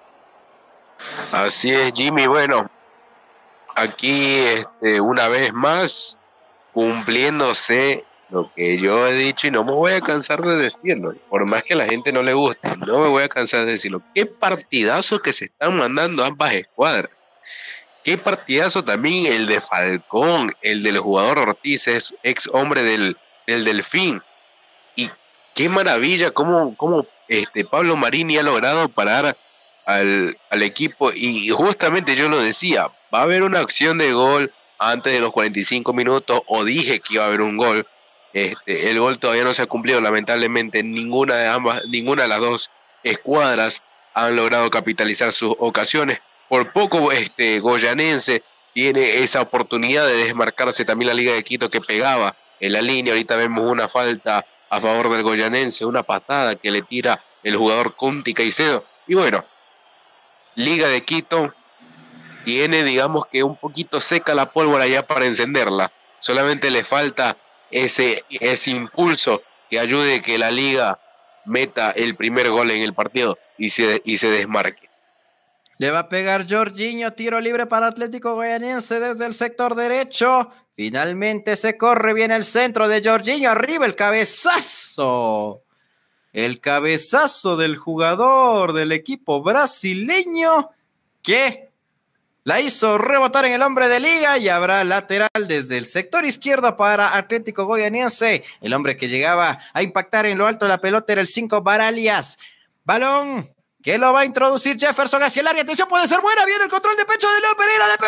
Así es, Jimmy, bueno, aquí este, una vez más cumpliéndose lo que yo he dicho y no me voy a cansar de decirlo, por más que a la gente no le guste, no me voy a cansar de decirlo. Qué partidazo que se están mandando ambas escuadras. Qué partidazo también el de Falcón, el del jugador Ortiz, es ex hombre del, del Delfín. Y qué maravilla cómo, cómo este, Pablo Marini ha logrado parar al, al equipo. Y justamente yo lo decía, va a haber una acción de gol antes de los cuarenta y cinco minutos, o dije que iba a haber un gol. Este, el gol todavía no se ha cumplido, lamentablemente ninguna de ambas, ninguna de las dos escuadras han logrado capitalizar sus ocasiones. Por poco este Goyanense tiene esa oportunidad de desmarcarse también la Liga de Quito, que pegaba en la línea. Ahorita vemos una falta a favor del Goyanense, una patada que le tira el jugador Conti Caicedo. Y bueno, Liga de Quito tiene, digamos que un poquito seca la pólvora ya para encenderla. Solamente le falta ese, ese impulso que ayude a que la Liga meta el primer gol en el partido y se, y se desmarque. Le va a pegar Jorginho, tiro libre para Atlético Goianiense desde el sector derecho. Finalmente se corre bien el centro de Jorginho, arriba el cabezazo. El cabezazo del jugador del equipo brasileño que la hizo rebotar en el hombre de Liga, y habrá lateral desde el sector izquierdo para Atlético Goianiense. El hombre que llegaba a impactar en lo alto de la pelota era el cinco Baralias. Balón que lo va a introducir Jefferson hacia el área. Atención, puede ser buena. Viene el control de pecho de Leo Pereira. ¡Le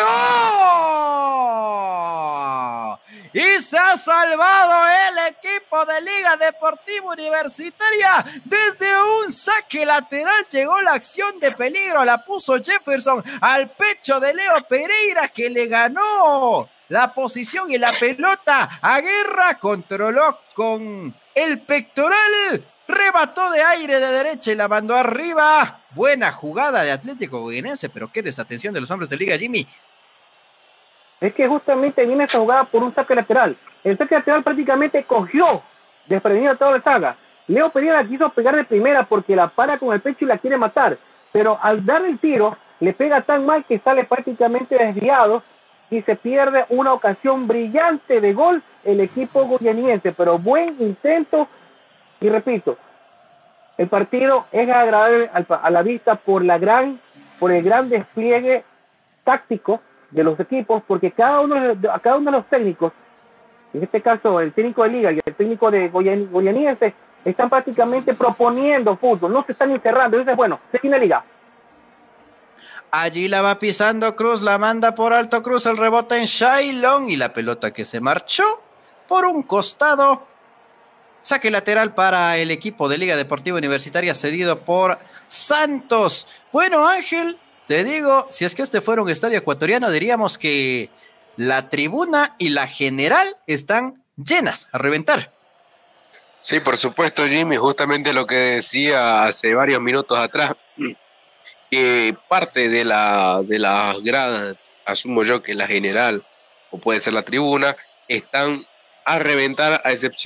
pegó! Y se ha salvado el equipo de Liga Deportiva Universitaria. Desde un saque lateral llegó la acción de peligro. La puso Jefferson al pecho de Leo Pereira, que le ganó la posición y la pelota a Guerra. Controló con el pectoral, remató de aire de derecha y la mandó arriba. Buena jugada de Atlético Goianiense, pero qué desatención de los hombres de Liga, Jimmy. Es que justamente viene esta jugada por un saque lateral. El saque lateral prácticamente cogió desprevenido a toda la saga. Leo Pereira quiso pegar de primera porque la para con el pecho y la quiere matar, pero al dar el tiro le pega tan mal que sale prácticamente desviado y se pierde una ocasión brillante de gol el equipo goianiense. Pero buen intento. Y repito, el partido es agradable a la vista por la gran, por el gran despliegue táctico de los equipos, porque cada uno de, cada uno de los técnicos, en este caso el técnico de Liga y el técnico de Goianiense, están prácticamente proponiendo fútbol, no se están encerrando. Entonces, bueno, se tiene Liga. Allí la va pisando Cruz, la manda por alto Cruz, el rebote en Shailon y la pelota que se marchó por un costado. Saque lateral para el equipo de Liga Deportiva Universitaria, cedido por Santos. Bueno, Ángel, te digo, si es que este fuera un estadio ecuatoriano, diríamos que la tribuna y la general están llenas, a reventar. Sí, por supuesto, Jimmy, justamente lo que decía hace varios minutos atrás, que parte de la, de las gradas, asumo yo que la general, o puede ser la tribuna, están a reventar, a excepción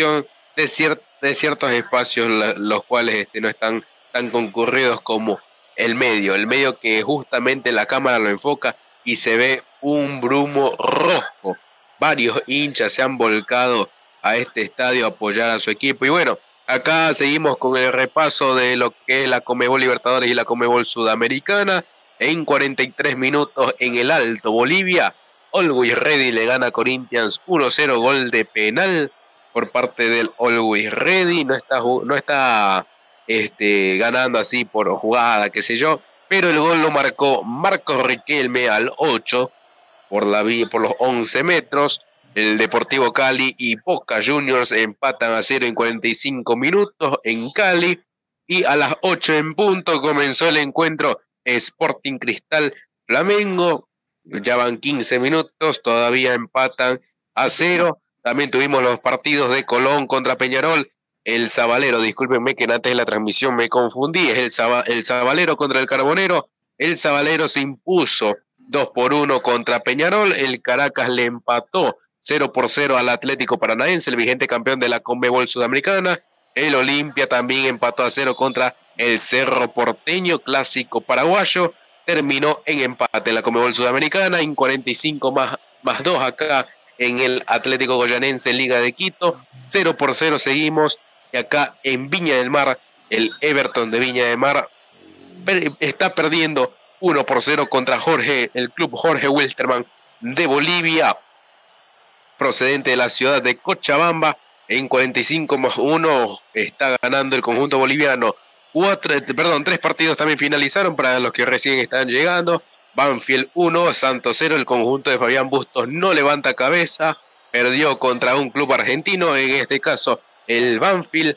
de, cier de ciertos espacios la, los cuales este, no están tan concurridos como el medio, el medio que justamente la cámara lo enfoca y se ve un brumo rojo. Varios hinchas se han volcado a este estadio a apoyar a su equipo. Y bueno, acá seguimos con el repaso de lo que es la Conmebol Libertadores y la Conmebol Sudamericana. En cuarenta y tres minutos en el Alto Bolivia, Always Ready le gana a Corinthians uno cero, gol de penal por parte del Always Ready. No está, no está este, ganando así por jugada, qué sé yo, pero el gol lo marcó Marcos Riquelme al ocho por, la, por los once metros. El Deportivo Cali y Boca Juniors empatan a cero en cuarenta y cinco minutos en Cali. Y a las ocho en punto comenzó el encuentro Sporting Cristal Flamengo. Ya van quince minutos, todavía empatan a cero. También tuvimos los partidos de Colón contra Peñarol. El Sabalero, discúlpenme que antes de la transmisión me confundí, es el, Saba, el Sabalero contra el Carbonero. El Sabalero se impuso dos por uno contra Peñarol. El Caracas le empató cero por cero al Atlético Paranaense, el vigente campeón de la Conmebol Sudamericana. El Olimpia también empató a cero contra el Cerro Porteño, clásico paraguayo. Terminó en empate la Conmebol Sudamericana en cuarenta y cinco más, más dos acá en el Atlético Goyanense Liga de Quito. cero por cero seguimos. Y acá en Viña del Mar, el Everton de Viña del Mar está perdiendo uno por cero contra Jorge, el club Jorge Wilstermann de Bolivia, procedente de la ciudad de Cochabamba. En cuarenta y cinco más uno está ganando el conjunto boliviano. Cuatro, perdón, tres partidos también finalizaron para los que recién están llegando. Banfield uno, Santos cero. El conjunto de Fabián Bustos no levanta cabeza. Perdió contra un club argentino, en este caso el Banfield.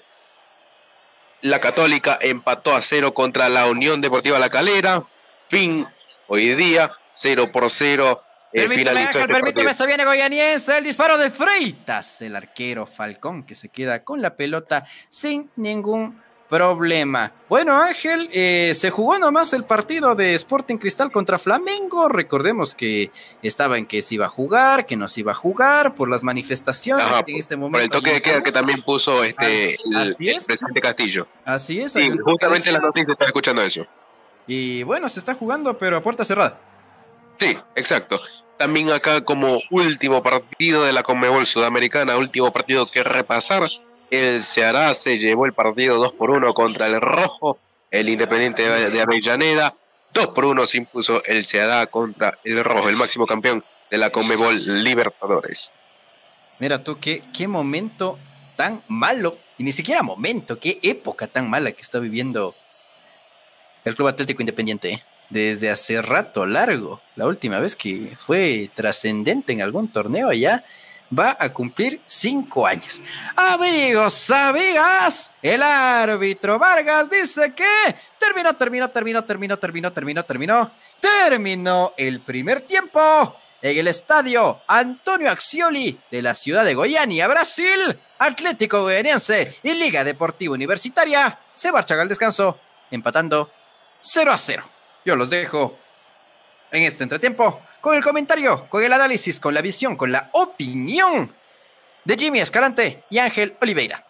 La Católica empató a cero contra la Unión Deportiva La Calera. Fin, hoy día, cero por cero. Eh, permíteme, finalizó Ángel, este permíteme, se viene Goyaniense, el disparo de Freitas, el arquero Falcón, que se queda con la pelota sin ningún problema. Bueno, Ángel, eh, se jugó nomás el partido de Sporting Cristal contra Flamengo. Recordemos que estaba en que se iba a jugar, que no se iba a jugar, por las manifestaciones. Ajá, en este momento por el toque de queda que también puso este así el, es. el presidente Castillo. Así es. Sí, justamente en las noticias estaba escuchando eso. Y bueno, se está jugando, pero a puerta cerrada. Sí, exacto. También acá como último partido de la Conmebol Sudamericana, último partido que repasar, el Ceará se llevó el partido dos por uno contra el Rojo, el Independiente de, de Avellaneda, dos por uno se impuso el Ceará contra el Rojo, el máximo campeón de la Conmebol Libertadores. Mira tú, qué, qué momento tan malo, y ni siquiera momento, qué época tan mala que está viviendo el Club Atlético Independiente, ¿eh? Desde hace rato largo. La última vez que fue trascendente en algún torneo ya va a cumplir cinco años. Amigos, amigas, el árbitro Vargas dice que terminó, terminó, terminó, terminó, terminó, terminó, terminó, terminó el primer tiempo en el estadio Antonio Accioli de la ciudad de Goiânia, Brasil. Atlético Goianiense y Liga Deportiva Universitaria se marchan al descanso, empatando cero a cero. Yo los dejo en este entretiempo con el comentario, con el análisis, con la visión, con la opinión de Jimmy Escalante y Ángel Oliveira.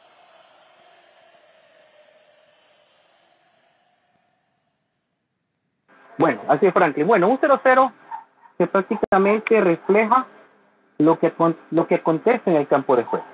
Bueno, así es, Franklin. Bueno, un cero cero que prácticamente refleja lo que, lo que acontece en el campo de juego.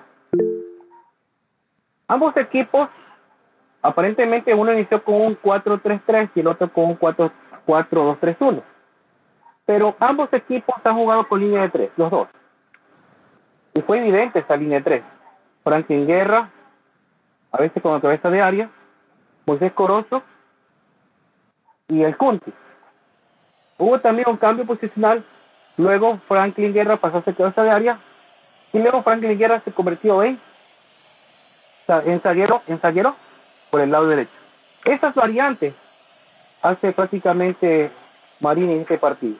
Ambos equipos, aparentemente uno inició con un cuatro tres tres y el otro con un cuatro dos tres uno. Pero ambos equipos han jugado con línea de tres, los dos. Y fue evidente esa línea de tres. Franklin Guerra, a veces con la cabeza de área, Moisés Corozo y el Kunti. Hubo también un cambio posicional. Luego Franklin Guerra pasó a ser cabeza de área. Y luego Franklin Guerra se convirtió en, en, zaguero, en zaguero por el lado derecho. Esas variantes hace prácticamente Marín en este partido.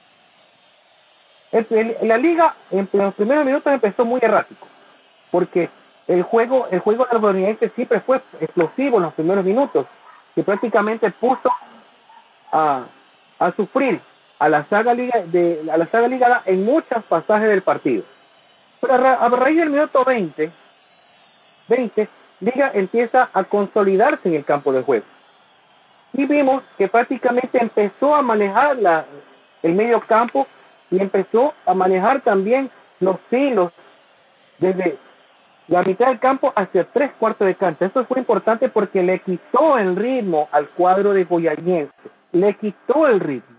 En, en la liga, en, en los primeros minutos empezó muy errático, porque el juego, el juego de los estadounidenses siempre fue explosivo en los primeros minutos, que prácticamente puso a, a sufrir a la saga liga de a la saga ligada en muchos pasajes del partido. Pero a, a raíz del minuto veinte, veinte, Liga empieza a consolidarse en el campo de juego. Y vimos que prácticamente empezó a manejar la, el medio campo y empezó a manejar también los hilos desde la mitad del campo hacia tres cuartos de cancha. Eso fue importante porque le quitó el ritmo al cuadro de Goianiense. Le quitó el ritmo.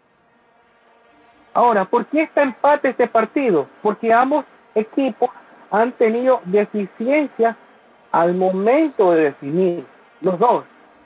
Ahora, ¿por qué está empate este partido? Porque ambos equipos han tenido deficiencias al momento de definir, los dos.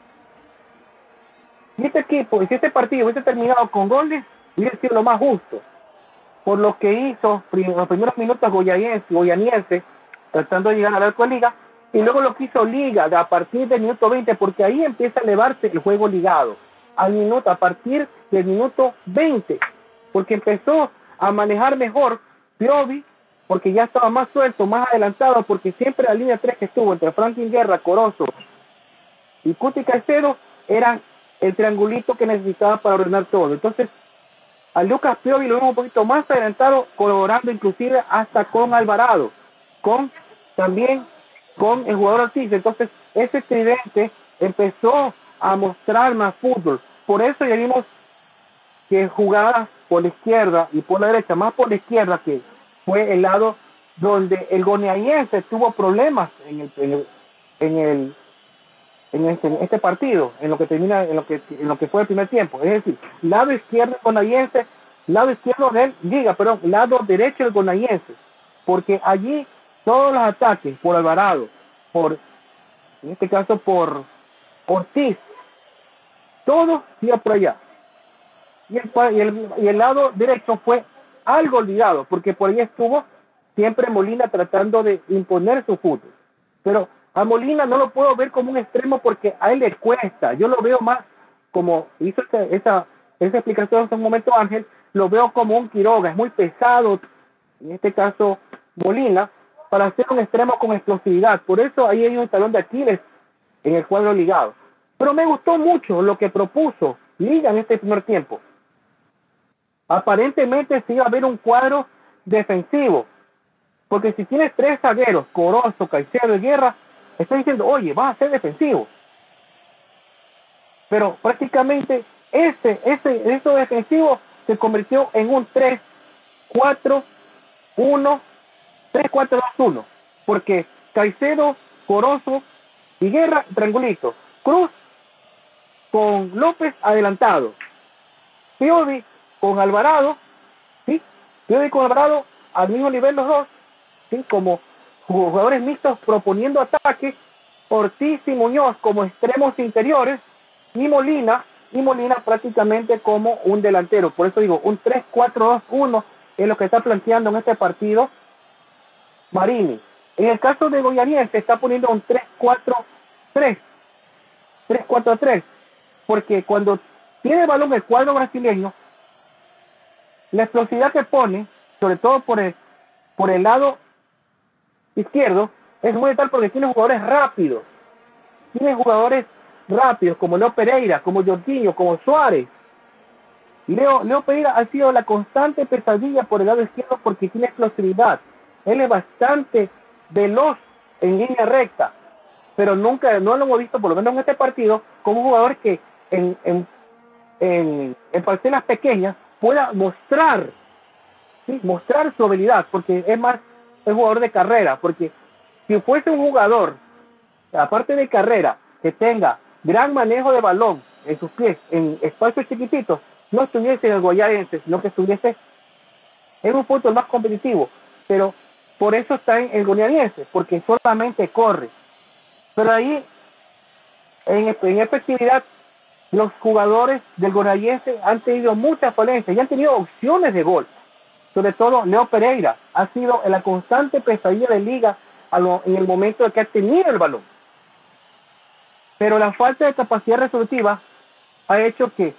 Si este equipo, si este partido hubiese terminado con goles, hubiese sido lo más justo. Por lo que hizo en los primeros minutos Goianiense, Goianiense, tratando de llegar al arco de Liga, y luego lo que hizo Liga a partir del minuto veinte, porque ahí empieza a elevarse el juego ligado, al minuto, a partir del minuto veinte, porque empezó a manejar mejor Piovi, porque ya estaba más suelto, más adelantado, porque siempre la línea tres que estuvo entre Franklin Guerra, Corozo y Cuti Caicedo eran el triangulito que necesitaba para ordenar todo. Entonces, a Lucas Piovi lo vemos un poquito más adelantado, colaborando inclusive hasta con Alvarado, con también con el jugador Ortiz. Entonces, ese tridente empezó a mostrar más fútbol. Por eso ya vimos que jugadas por la izquierda y por la derecha, más por la izquierda, que fue el lado donde el goianiense tuvo problemas en el, en el, en el en este, en este partido, en lo que termina, en lo que en lo que fue el primer tiempo. Es decir, lado izquierdo del goianiense, lado izquierdo del Liga, perdón, lado derecho del goianiense, porque allí todos los ataques por Alvarado, por, en este caso por Ortiz, todo iba por allá. Y el, y, el, y el lado derecho fue algo olvidado, porque por ahí estuvo siempre Molina tratando de imponer su fútbol. Pero a Molina no lo puedo ver como un extremo porque a él le cuesta. Yo lo veo más como hizo esa, esa, esa explicación hace un momento Ángel, lo veo como un Quiroga, es muy pesado, en este caso Molina, para hacer un extremo con explosividad. Por eso ahí hay un talón de Aquiles en el cuadro ligado. Pero me gustó mucho lo que propuso Liga en este primer tiempo. Aparentemente se iba a ver un cuadro defensivo, porque si tienes tres zagueros, Corozo, Caicedo y Guerra, está diciendo, oye, vas a ser defensivo. Pero prácticamente ese, ese, eso defensivo se convirtió en un tres cuatro uno, tres cuatro dos uno, porque Caicedo, Corozo y Guerra, triangulito. Cruz con López adelantado. Piovi con Alvarado, ¿sí? Piovi con Alvarado al mismo nivel los dos, ¿sí? Como jugadores mixtos proponiendo ataques, Ortiz y Muñoz como extremos interiores, y Molina, y Molina prácticamente como un delantero. Por eso digo, un tres cuatro dos uno es lo que está planteando en este partido Marini. En el caso de Goianiense está poniendo un tres cuatro tres, tres cuatro tres, porque cuando tiene el balón el cuadro brasileño, la explosividad que pone, sobre todo por el, por el lado izquierdo, es muy tal porque tiene jugadores rápidos. Tiene jugadores rápidos como Leo Pereira, como Jorginho, como Suárez. Leo, Leo Pereira ha sido la constante pesadilla por el lado izquierdo porque tiene explosividad. Él es bastante veloz en línea recta, pero nunca, no lo hemos visto, por lo menos en este partido, como un jugador que en, en, en, en parcelas pequeñas pueda mostrar, ¿sí? mostrar su habilidad, porque es más el jugador de carrera, porque si fuese un jugador, aparte de carrera, que tenga gran manejo de balón en sus pies, en espacios chiquititos, no estuviese en el Goianiense, sino que estuviese en un punto más competitivo, pero por eso está en el Goianiense, porque solamente corre. Pero ahí, en, en efectividad, los jugadores del Goianiense han tenido muchas falencias y han tenido opciones de gol. Sobre todo Leo Pereira ha sido la constante pesadilla de Liga en el momento de que ha tenido el balón. Pero la falta de capacidad resolutiva ha hecho que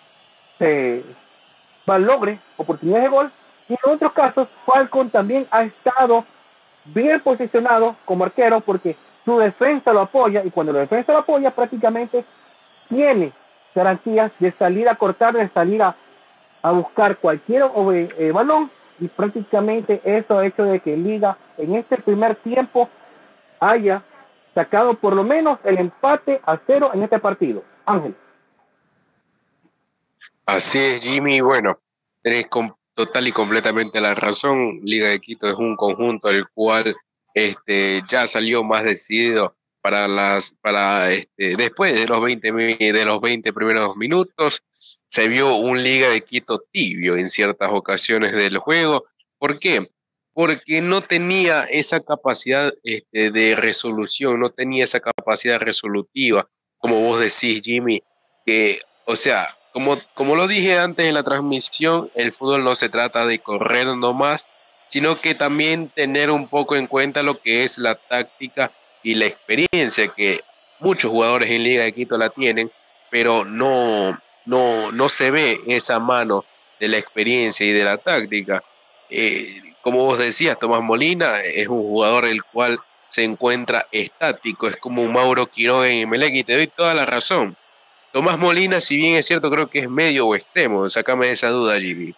se logre oportunidades de gol, y en otros casos Falcón también ha estado bien posicionado como arquero porque su defensa lo apoya, y cuando la defensa lo apoya prácticamente tiene garantías de salir a cortar, de salir a, a buscar cualquier eh, balón, y prácticamente eso ha hecho de que Liga en este primer tiempo haya sacado por lo menos el empate a cero en este partido. Ángel. Así es, Jimmy. Bueno, tenés total y completamente la razón. Liga de Quito es un conjunto el cual este, ya salió más decidido para las para este, después de los veinte de los veinte primeros minutos. Se vio un Liga de Quito tibio en ciertas ocasiones del juego. ¿Por qué? Porque no tenía esa capacidad este, de resolución, no tenía esa capacidad resolutiva, como vos decís, Jimmy, que, o sea, como, como lo dije antes en la transmisión, el fútbol no se trata de correr nomás, sino que también tener un poco en cuenta lo que es la táctica y la experiencia, que muchos jugadores en Liga de Quito la tienen, pero no, no, no se ve esa mano de la experiencia y de la táctica. Eh, como vos decías, Tomás Molina es un jugador el cual se encuentra estático, es como un Mauro Quiroga en Emelec, y te doy toda la razón. Tomás Molina, si bien es cierto, creo que es medio o extremo, sácame de esa duda, Jimmy.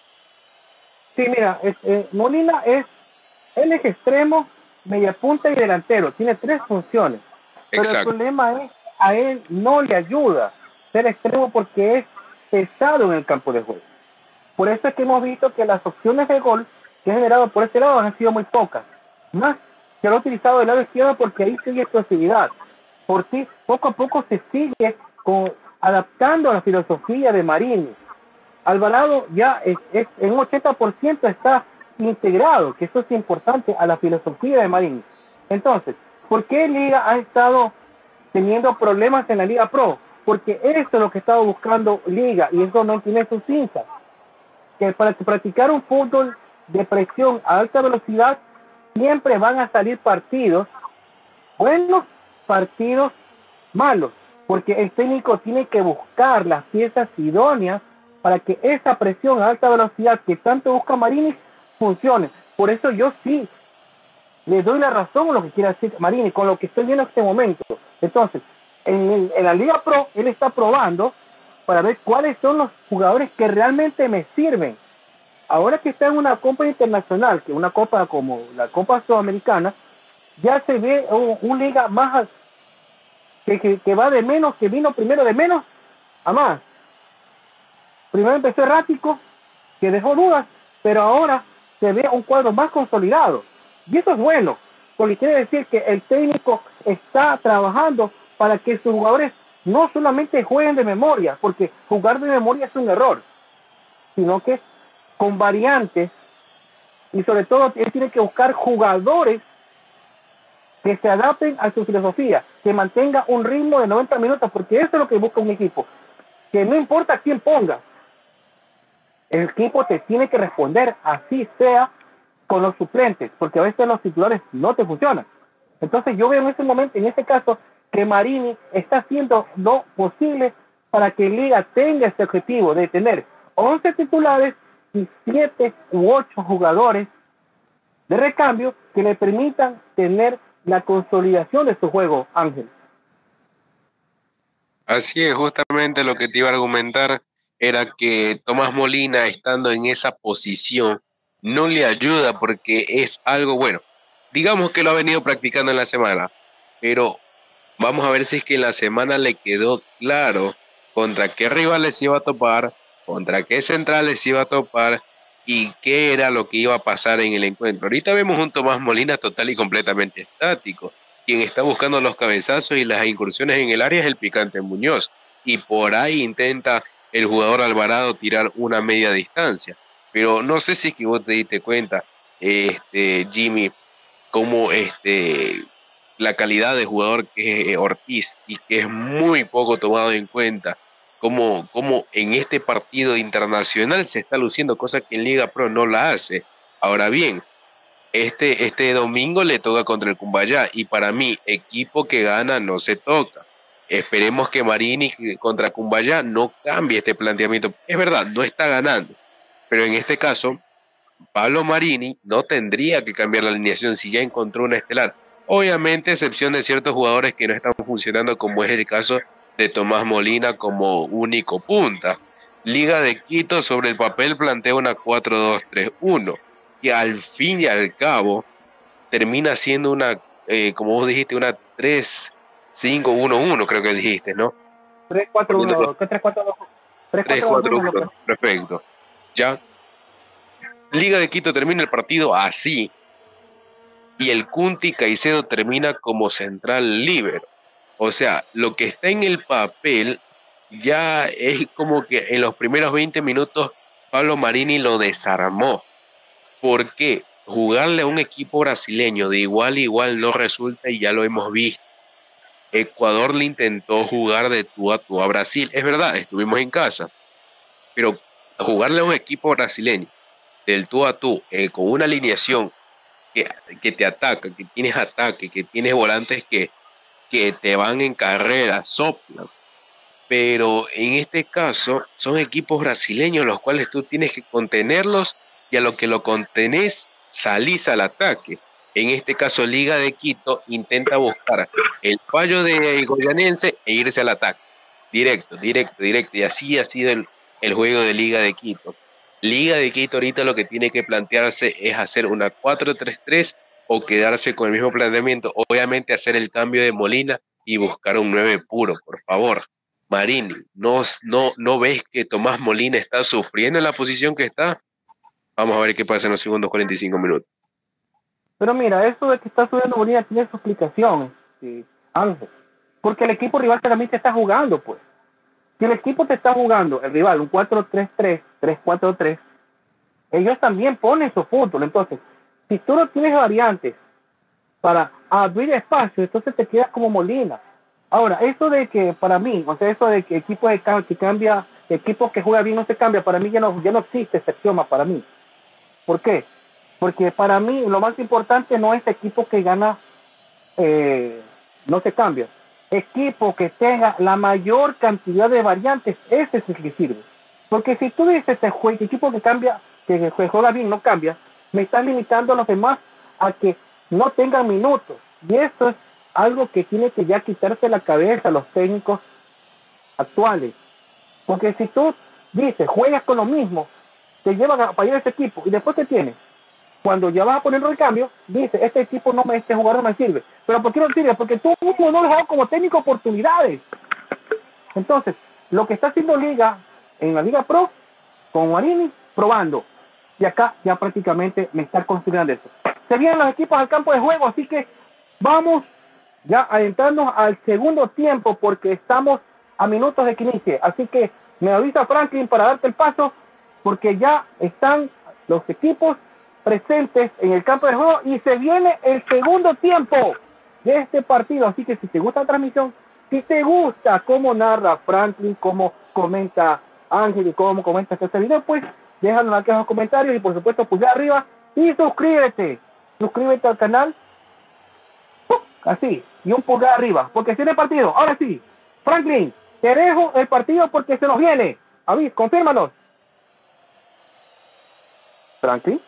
Sí, mira, es, eh, Molina es, él es extremo, media punta y delantero, tiene tres funciones. Pero Exacto. El problema es, a él no le ayuda ser extremo porque es pesado en el campo de juego. Por eso es que hemos visto que las opciones de gol que ha generado por este lado han sido muy pocas. Más se lo ha utilizado del lado izquierdo porque ahí sigue explosividad. Por ti, poco a poco se sigue con, adaptando a la filosofía de Marini. Alvarado ya es, es, en un ochenta por ciento está integrado, que eso es importante, a la filosofía de Marini. Entonces, ¿por qué Liga ha estado teniendo problemas en la Liga Pro? Porque eso es lo que ha estado buscando Liga y eso no tiene sus cintas. Que para practicar un fútbol de presión a alta velocidad siempre van a salir partidos buenos, partidos malos, porque el técnico tiene que buscar las piezas idóneas para que esa presión a alta velocidad que tanto busca Marini funcione. Por eso yo sí le doy la razón a lo que quiere decir Marini con lo que estoy viendo en este momento. Entonces, en, en la Liga Pro él está probando para ver cuáles son los jugadores que realmente me sirven. Ahora que está en una copa internacional, que una copa como la Copa Sudamericana, ya se ve un, un liga más que, que, que va de menos, que vino primero de menos a más. Primero empezó errático, que dejó dudas, pero ahora se ve un cuadro más consolidado. Y eso es bueno, porque quiere decir que el técnico está trabajando para que sus jugadores no solamente jueguen de memoria, porque jugar de memoria es un error, sino que con variantes, y sobre todo él tiene que buscar jugadores que se adapten a su filosofía, que mantenga un ritmo de noventa minutos, porque eso es lo que busca un equipo, que no importa quién ponga, el equipo te tiene que responder, así sea con los suplentes, porque a veces los titulares no te funcionan. Entonces yo veo en este momento, en este caso, que Marini está haciendo lo posible para que Liga tenga este objetivo de tener once titulares y siete u ocho jugadores de recambio que le permitan tener la consolidación de su juego, Ángel. Así es, justamente lo que te iba a argumentar era que Tomás Molina, estando en esa posición, no le ayuda porque es algo bueno. Digamos que lo ha venido practicando en la semana, pero vamos a ver si es que en la semana le quedó claro contra qué rivales iba a topar, contra qué centrales iba a topar y qué era lo que iba a pasar en el encuentro. Ahorita vemos un Tomás Molina total y completamente estático. Quien está buscando los cabezazos y las incursiones en el área es el Picante Muñoz. Y por ahí intenta el jugador Alvarado tirar una media distancia. Pero no sé si es que vos te diste cuenta, este, Jimmy, cómo este, la calidad de jugador que es Ortiz y que es muy poco tomado en cuenta. Como, como en este partido internacional se está luciendo, cosa que en Liga Pro no la hace. Ahora bien, este, este domingo le toca contra el Cumbayá y para mí, equipo que gana no se toca. Esperemos que Marini contra Cumbayá no cambie este planteamiento. Es verdad, no está ganando, pero en este caso, Pablo Marini no tendría que cambiar la alineación si ya encontró una estelar. Obviamente, excepción de ciertos jugadores que no están funcionando, como es el caso de Tomás Molina como único punta. Liga de Quito sobre el papel plantea una cuatro dos tres uno, que al fin y al cabo termina siendo una eh, como vos dijiste, una tres cinco uno uno, creo que dijiste, ¿no? tres cuatro uno, tres cuatro uno. tres cuatro uno, perfecto. Ya. Liga de Quito termina el partido así. Y el Kunti Caicedo termina como central líbero. O sea, lo que está en el papel ya es como que en los primeros veinte minutos Pablo Marini lo desarmó. ¿Por qué? Jugarle a un equipo brasileño de igual a igual no resulta y ya lo hemos visto. Ecuador le intentó jugar de tú a tú a Brasil. Es verdad, estuvimos en casa. Pero jugarle a un equipo brasileño del tú a tú, eh, con una alineación que, que te ataca, que tienes ataque, que tienes volantes que, que te van en carrera, soplan. Pero en este caso son equipos brasileños los cuales tú tienes que contenerlos y a lo que lo contenés salís al ataque. En este caso Liga de Quito intenta buscar el fallo de Goyanense e irse al ataque. Directo, directo, directo. Y así ha sido el, el juego de Liga de Quito. Liga de Quito ahorita lo que tiene que plantearse es hacer una cuatro tres tres o quedarse con el mismo planteamiento. Obviamente hacer el cambio de Molina y buscar un nueve puro, por favor. Marini, ¿no, no, ¿no ves que Tomás Molina está sufriendo en la posición que está? Vamos a ver qué pasa en los segundos cuarenta y cinco minutos. Pero mira, eso de que está subiendo Molina tiene su explicación, sí, Ángel. Porque el equipo rival también te está jugando, pues. Si el equipo te está jugando, el rival, un cuatro tres tres, tres cuatro tres, ellos también ponen su fútbol. Entonces, si tú no tienes variantes para abrir espacio, entonces te quedas como Molina. Ahora, eso de que para mí, o sea, eso de que equipo de que cambia, equipo que juega bien no se cambia, para mí ya no, ya no existe ese axioma para mí. ¿Por qué? Porque para mí lo más importante no es equipo que gana, eh, no se cambia. Equipo que tenga la mayor cantidad de variantes, ese es el que sirve. Porque si tú dices este juego, equipo que cambia, que juega bien no cambia, me estás limitando a los demás a que no tengan minutos. Y eso es algo que tiene que ya quitarse la cabeza a los técnicos actuales. Porque si tú dices, juegas con lo mismo, te llevan a fallar ese equipo y después te tienes. Cuando ya vas a ponerlo el cambio, dice, este equipo no me, este jugador no me sirve. ¿Pero por qué no sirve? Porque tú mismo no le has dado como técnico oportunidades. Entonces, lo que está haciendo Liga, en la Liga Pro, con Marini, probando. Y acá ya prácticamente me está construyendo eso. Se vienen los equipos al campo de juego, así que vamos ya a adentrarnos al segundo tiempo porque estamos a minutos de que inicie. Así que me avisa Franklin para darte el paso porque ya están los equipos presentes en el campo de juego y se viene el segundo tiempo de este partido. Así que si te gusta la transmisión, si te gusta cómo narra Franklin, cómo comenta Ángel y cómo comenta este video, pues déjanos aquí en los comentarios y por supuesto pulgar arriba y suscríbete. Suscríbete al canal. Así, y un pulgar arriba, porque si el partido. Ahora sí, Franklin, te dejo el partido porque se nos viene. Avis, confírmanos. Franklin.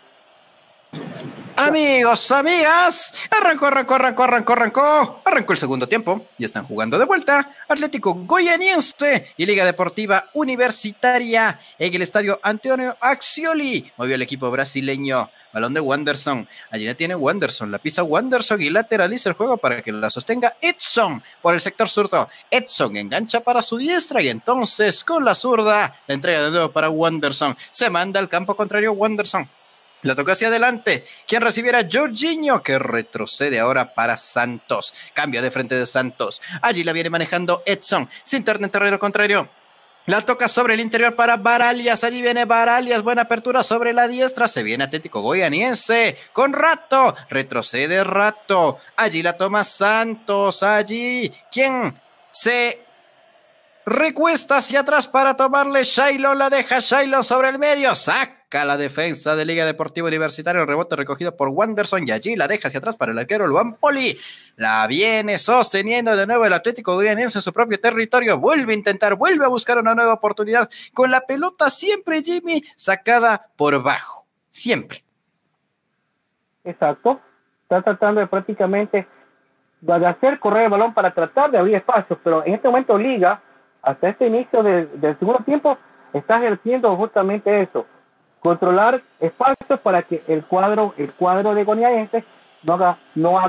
Amigos, amigas, arrancó, arrancó, arrancó, arrancó, arrancó, arrancó el segundo tiempo y están jugando de vuelta Atlético Goianiense y Liga Deportiva Universitaria en el estadio Antonio Axioli. Movió el equipo brasileño, balón de Wanderson, allí la tiene Wanderson, la pisa Wanderson y lateraliza el juego para que la sostenga Edson por el sector zurdo. Edson engancha para su diestra y entonces con la zurda la entrega de nuevo para Wanderson, se manda al campo contrario Wanderson. La toca hacia adelante. Quien recibiera Jorginho, que retrocede ahora para Santos. Cambio de frente de Santos. Allí la viene manejando Edson. Se interna en terreno contrario. La toca sobre el interior para Baralias. Allí viene Baralias. Buena apertura sobre la diestra. Se viene Atlético Goianiense. Con Rato. Retrocede Rato. Allí la toma Santos. Allí. Quien se recuesta hacia atrás para tomarle Shailon. La deja Shailon sobre el medio. Saca la defensa de Liga Deportiva Universitaria, el rebote recogido por Wanderson y allí la deja hacia atrás para el arquero Luan Poli. La viene sosteniendo de nuevo el Atlético Goianiense en su propio territorio. Vuelve a intentar, vuelve a buscar una nueva oportunidad con la pelota siempre, Jimmy, sacada por bajo. Siempre. Exacto. Está tratando de prácticamente de hacer correr el balón para tratar de abrir espacios, pero en este momento Liga, hasta este inicio de, del segundo tiempo, está ejerciendo justamente eso. Controlar espacios para que el cuadro el cuadro de Goianiense no haga no haga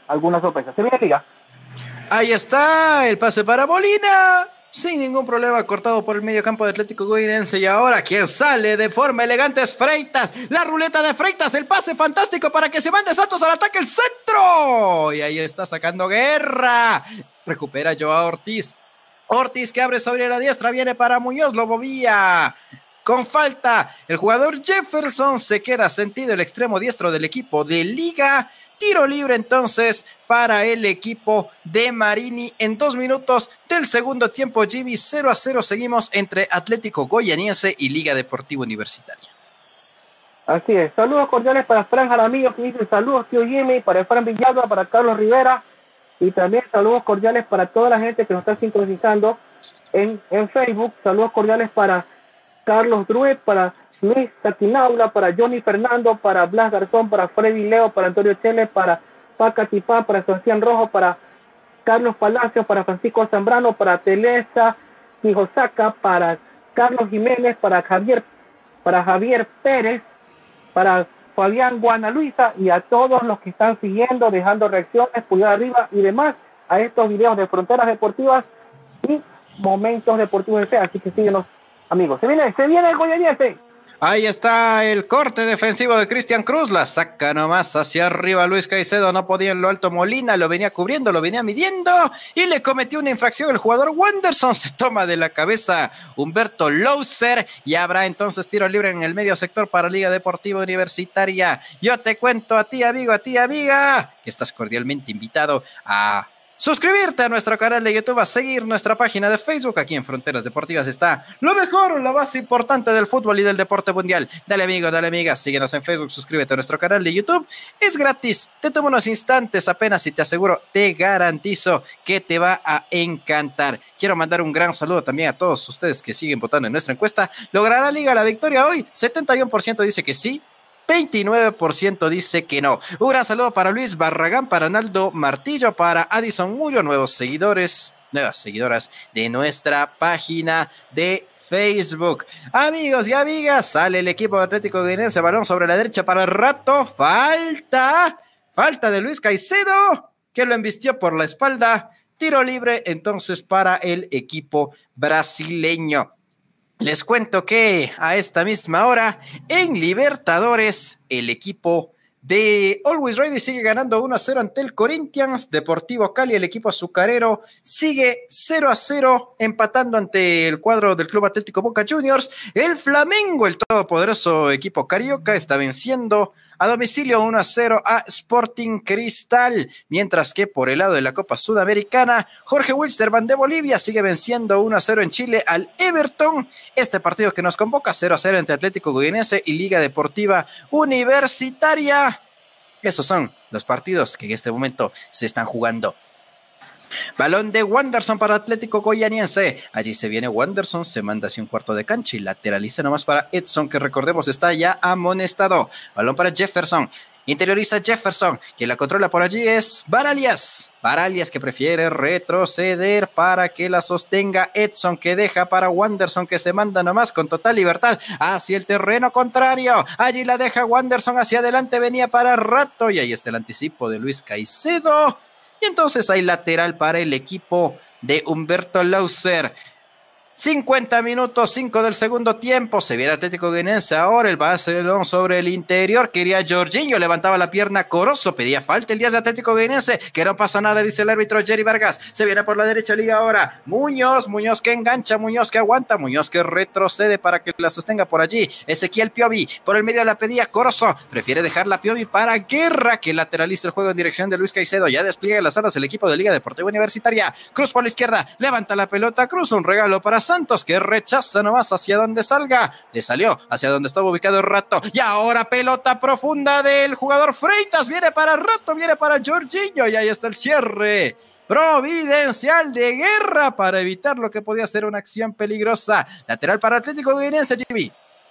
alguna sorpresa. Se viene Liga. Ahí está el pase para Molina. Sin ningún problema, cortado por el medio campo de Atlético Goianiense. Y ahora, ¿quién sale de forma elegante? Es Freitas. La ruleta de Freitas. El pase fantástico para que se mande Santos al ataque. El centro. Y ahí está sacando Guerra. Recupera Joao Ortiz. Ortiz que abre sobre la diestra. Viene para Muñoz. Lo movía. Con falta, el jugador Jefferson se queda sentido, el extremo diestro del equipo de Liga. Tiro libre entonces para el equipo de Marini en dos minutos del segundo tiempo. Jimmy, cero a cero seguimos entre Atlético Goianiense y Liga Deportiva Universitaria. Así es, saludos cordiales para Fran Jaramillo, que dice saludos tío Jimmy, para Fran Villalba, para Carlos Rivera, y también saludos cordiales para toda la gente que nos está sincronizando en, en Facebook. Saludos cordiales para Carlos Druet, para Luis Tatinaula, para Johnny Fernando, para Blas Garzón, para Freddy Leo, para Antonio Chele, para Paca Tipá, para Sebastián Rojo, para Carlos Palacios, para Francisco Zambrano, para Telesa Quijosaka, para Carlos Jiménez, para Javier, para Javier Pérez, para Fabián Guanaluisa, y a todos los que están siguiendo, dejando reacciones, pulgar arriba y demás a estos videos de Fronteras Deportivas y Momentos Deportivos de Fe. Así que síguenos, amigos. Se viene, se viene el Goianiense. Ahí está el corte defensivo de Cristian Cruz, la saca nomás hacia arriba Luis Caicedo, no podía en lo alto Molina, lo venía cubriendo, lo venía midiendo y le cometió una infracción el jugador Wanderson, se toma de la cabeza Humberto Louser y habrá entonces tiro libre en el medio sector para Liga Deportiva Universitaria. Yo te cuento a ti amigo, a ti amiga, que estás cordialmente invitado a suscribirte a nuestro canal de YouTube, a seguir nuestra página de Facebook. Aquí en Fronteras Deportivas está lo mejor, la base importante del fútbol y del deporte mundial. Dale amigo, dale amiga, síguenos en Facebook, suscríbete a nuestro canal de YouTube. Es gratis, te toma unos instantes apenas y te aseguro, te garantizo que te va a encantar. Quiero mandar un gran saludo también a todos ustedes que siguen votando en nuestra encuesta. ¿Logrará Liga la victoria hoy? setenta y uno por ciento dice que sí, veintinueve por ciento dice que no. Un gran saludo para Luis Barragán, para Naldo Martillo, para Addison Mullo, nuevos seguidores, nuevas seguidoras de nuestra página de Facebook. Amigos y amigas, sale el equipo de Atlético Goianiense, balón sobre la derecha para el rato, falta, falta de Luis Caicedo, que lo embistió por la espalda, tiro libre entonces para el equipo brasileño. Les cuento que a esta misma hora en Libertadores el equipo de Always Ready sigue ganando uno a cero ante el Corinthians. Deportivo Cali, el equipo azucarero, sigue cero a cero empatando ante el cuadro del Club Atlético Boca Juniors. El Flamengo, el todopoderoso equipo carioca, está venciendo a domicilio uno a cero a Sporting Cristal, mientras que por el lado de la Copa Sudamericana, Jorge Wilstermann de Bolivia sigue venciendo uno a cero en Chile al Everton. Este partido que nos convoca cero a cero entre Atlético Goianiense y Liga Deportiva Universitaria. Esos son los partidos que en este momento se están jugando. Balón de Wanderson para Atlético Goianiense. Allí se viene Wanderson, se manda hacia un cuarto de cancha y lateraliza nomás para Edson, que recordemos está ya amonestado. Balón para Jefferson. Interioriza Jefferson, quien la controla por allí es Baralias. Baralias que prefiere retroceder para que la sostenga Edson, que deja para Wanderson, que se manda nomás con total libertad hacia el terreno contrario. Allí la deja Wanderson hacia adelante, venía para rato y ahí está el anticipo de Luis Caicedo. Y entonces hay lateral para el equipo de Humberto Louser. cincuenta minutos, cinco del segundo tiempo. Se viene Atlético Goianiense ahora. El balón sobre el interior. Quería Jorginho, levantaba la pierna Corozo. Pedía falta el diez de Atlético Goianiense. Que no pasa nada, dice el árbitro Jerry Vargas. Se viene por la derecha Liga ahora. Muñoz, Muñoz que engancha, Muñoz que aguanta, Muñoz que retrocede para que la sostenga por allí. Ezequiel Piovi, por el medio la pedía Corozo. Prefiere dejar la Piovi para Guerra, que lateraliza el juego en dirección de Luis Caicedo. Ya despliega las alas el equipo de Liga Deportiva Universitaria. Cruz por la izquierda, levanta la pelota. Cruz, un regalo para Santos, que rechaza nomás hacia donde salga. Le salió hacia donde estaba ubicado el Rato. Y ahora pelota profunda del jugador Freitas. Viene para Rato, viene para Jorginho. Y ahí está el cierre providencial de Guerra para evitar lo que podía ser una acción peligrosa. Lateral para Atlético Goianiense, Jimmy.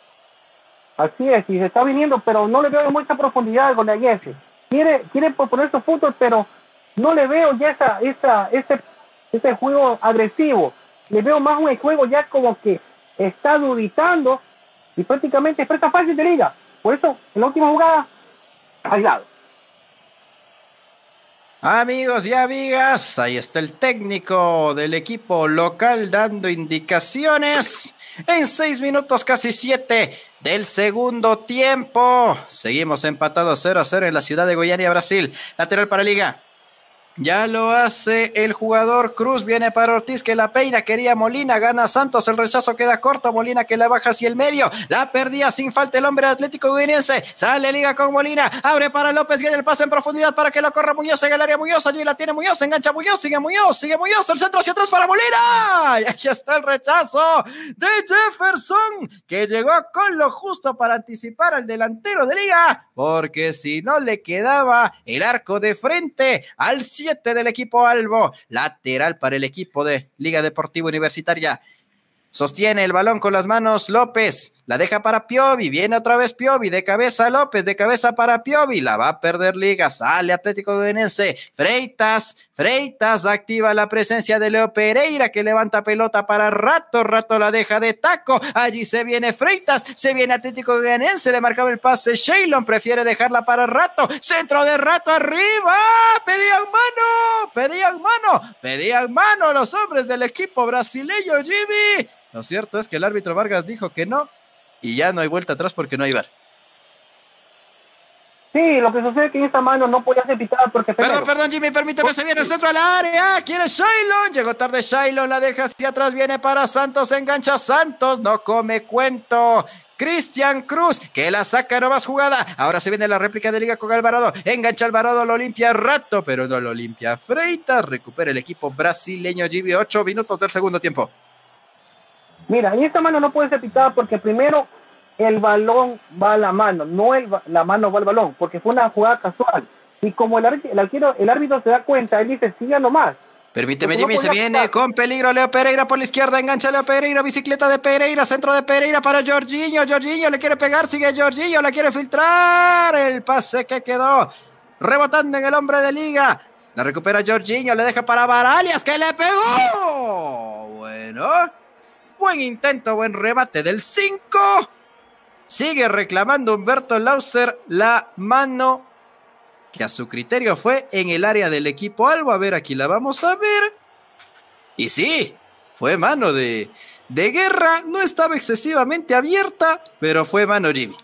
Así es, y se está viniendo, pero no le veo mucha profundidad al goianiense. Quiere, quiere proponer sus puntos, pero no le veo ya esa, esa, ese, ese juego agresivo. Le veo más un juego ya como que está duditando y prácticamente es presta fácil de Liga. Por eso, en la última jugada, aislado. Amigos y amigas, ahí está el técnico del equipo local dando indicaciones en seis minutos, casi siete del segundo tiempo. Seguimos empatados cero a cero en la ciudad de Goiânia, Brasil. Lateral para Liga. Ya lo hace el jugador Cruz, viene para Ortiz que la peina, quería Molina, gana Santos, el rechazo queda corto, Molina que la baja hacia el medio, la perdía sin falta el hombre Atlético Goianiense, sale Liga con Molina, abre para López, viene el pase en profundidad para que lo corra Muñoz en el área, Muñoz, allí la tiene Muñoz, engancha Muñoz, sigue Muñoz, sigue Muñoz, el centro hacia atrás para Molina, y aquí está el rechazo de Jefferson, que llegó con lo justo para anticipar al delantero de Liga, porque si no le quedaba el arco de frente al del equipo albo, lateral para el equipo de Liga Deportiva Universitaria. Sostiene el balón con las manos López, la deja para Piovi, viene otra vez Piovi, de cabeza López, de cabeza para Piovi, la va a perder Liga, sale Atlético Goianiense, Freitas, Freitas activa la presencia de Leo Pereira que levanta pelota para Rato, Rato la deja de taco, allí se viene Freitas, se viene Atlético Goianiense, le marcaba el pase Sheilon, prefiere dejarla para Rato, centro de Rato arriba, pedían mano, pedían mano, pedían mano los hombres del equipo brasileño, Jimmy. Lo cierto es que el árbitro Vargas dijo que no y ya no hay vuelta atrás porque no hay V A R. Sí, lo que sucede es que en esta mano no podía ser pitada porque... Perdón, primero. perdón, Jimmy, permíteme, se viene el centro al área, quiere Shailon, llegó tarde Shailon, la deja hacia atrás, viene para Santos, engancha Santos, no come cuento. Cristian Cruz, que la saca, no más jugada, ahora se viene la réplica de Liga con Alvarado, engancha Alvarado, lo limpia Rato, pero no lo limpia Freitas, recupera el equipo brasileño, Jimmy, ocho minutos del segundo tiempo. Mira, en esta mano no puede ser pitada porque primero el balón va a la mano, no el, la mano va al balón, porque fue una jugada casual. Y como el, el, arquero, el árbitro se da cuenta, él dice, siga nomás. Permíteme, Jimmy, no se viene pitar. Con peligro Leo Pereira por la izquierda, engancha Leo Pereira, bicicleta de Pereira, centro de Pereira para Jorginho, Jorginho le quiere pegar, sigue Jorginho, la quiere filtrar, el pase que quedó rebotando en el hombre de Liga. La recupera Jorginho, le deja para Baralias, que le pegó. Bueno... Buen intento, buen remate del cinco. Sigue reclamando Humberto Lauser la mano que a su criterio fue en el área del equipo albo. A ver, aquí la vamos a ver. Y sí, fue mano de, de Guerra. No estaba excesivamente abierta, pero fue mano, Jimmy.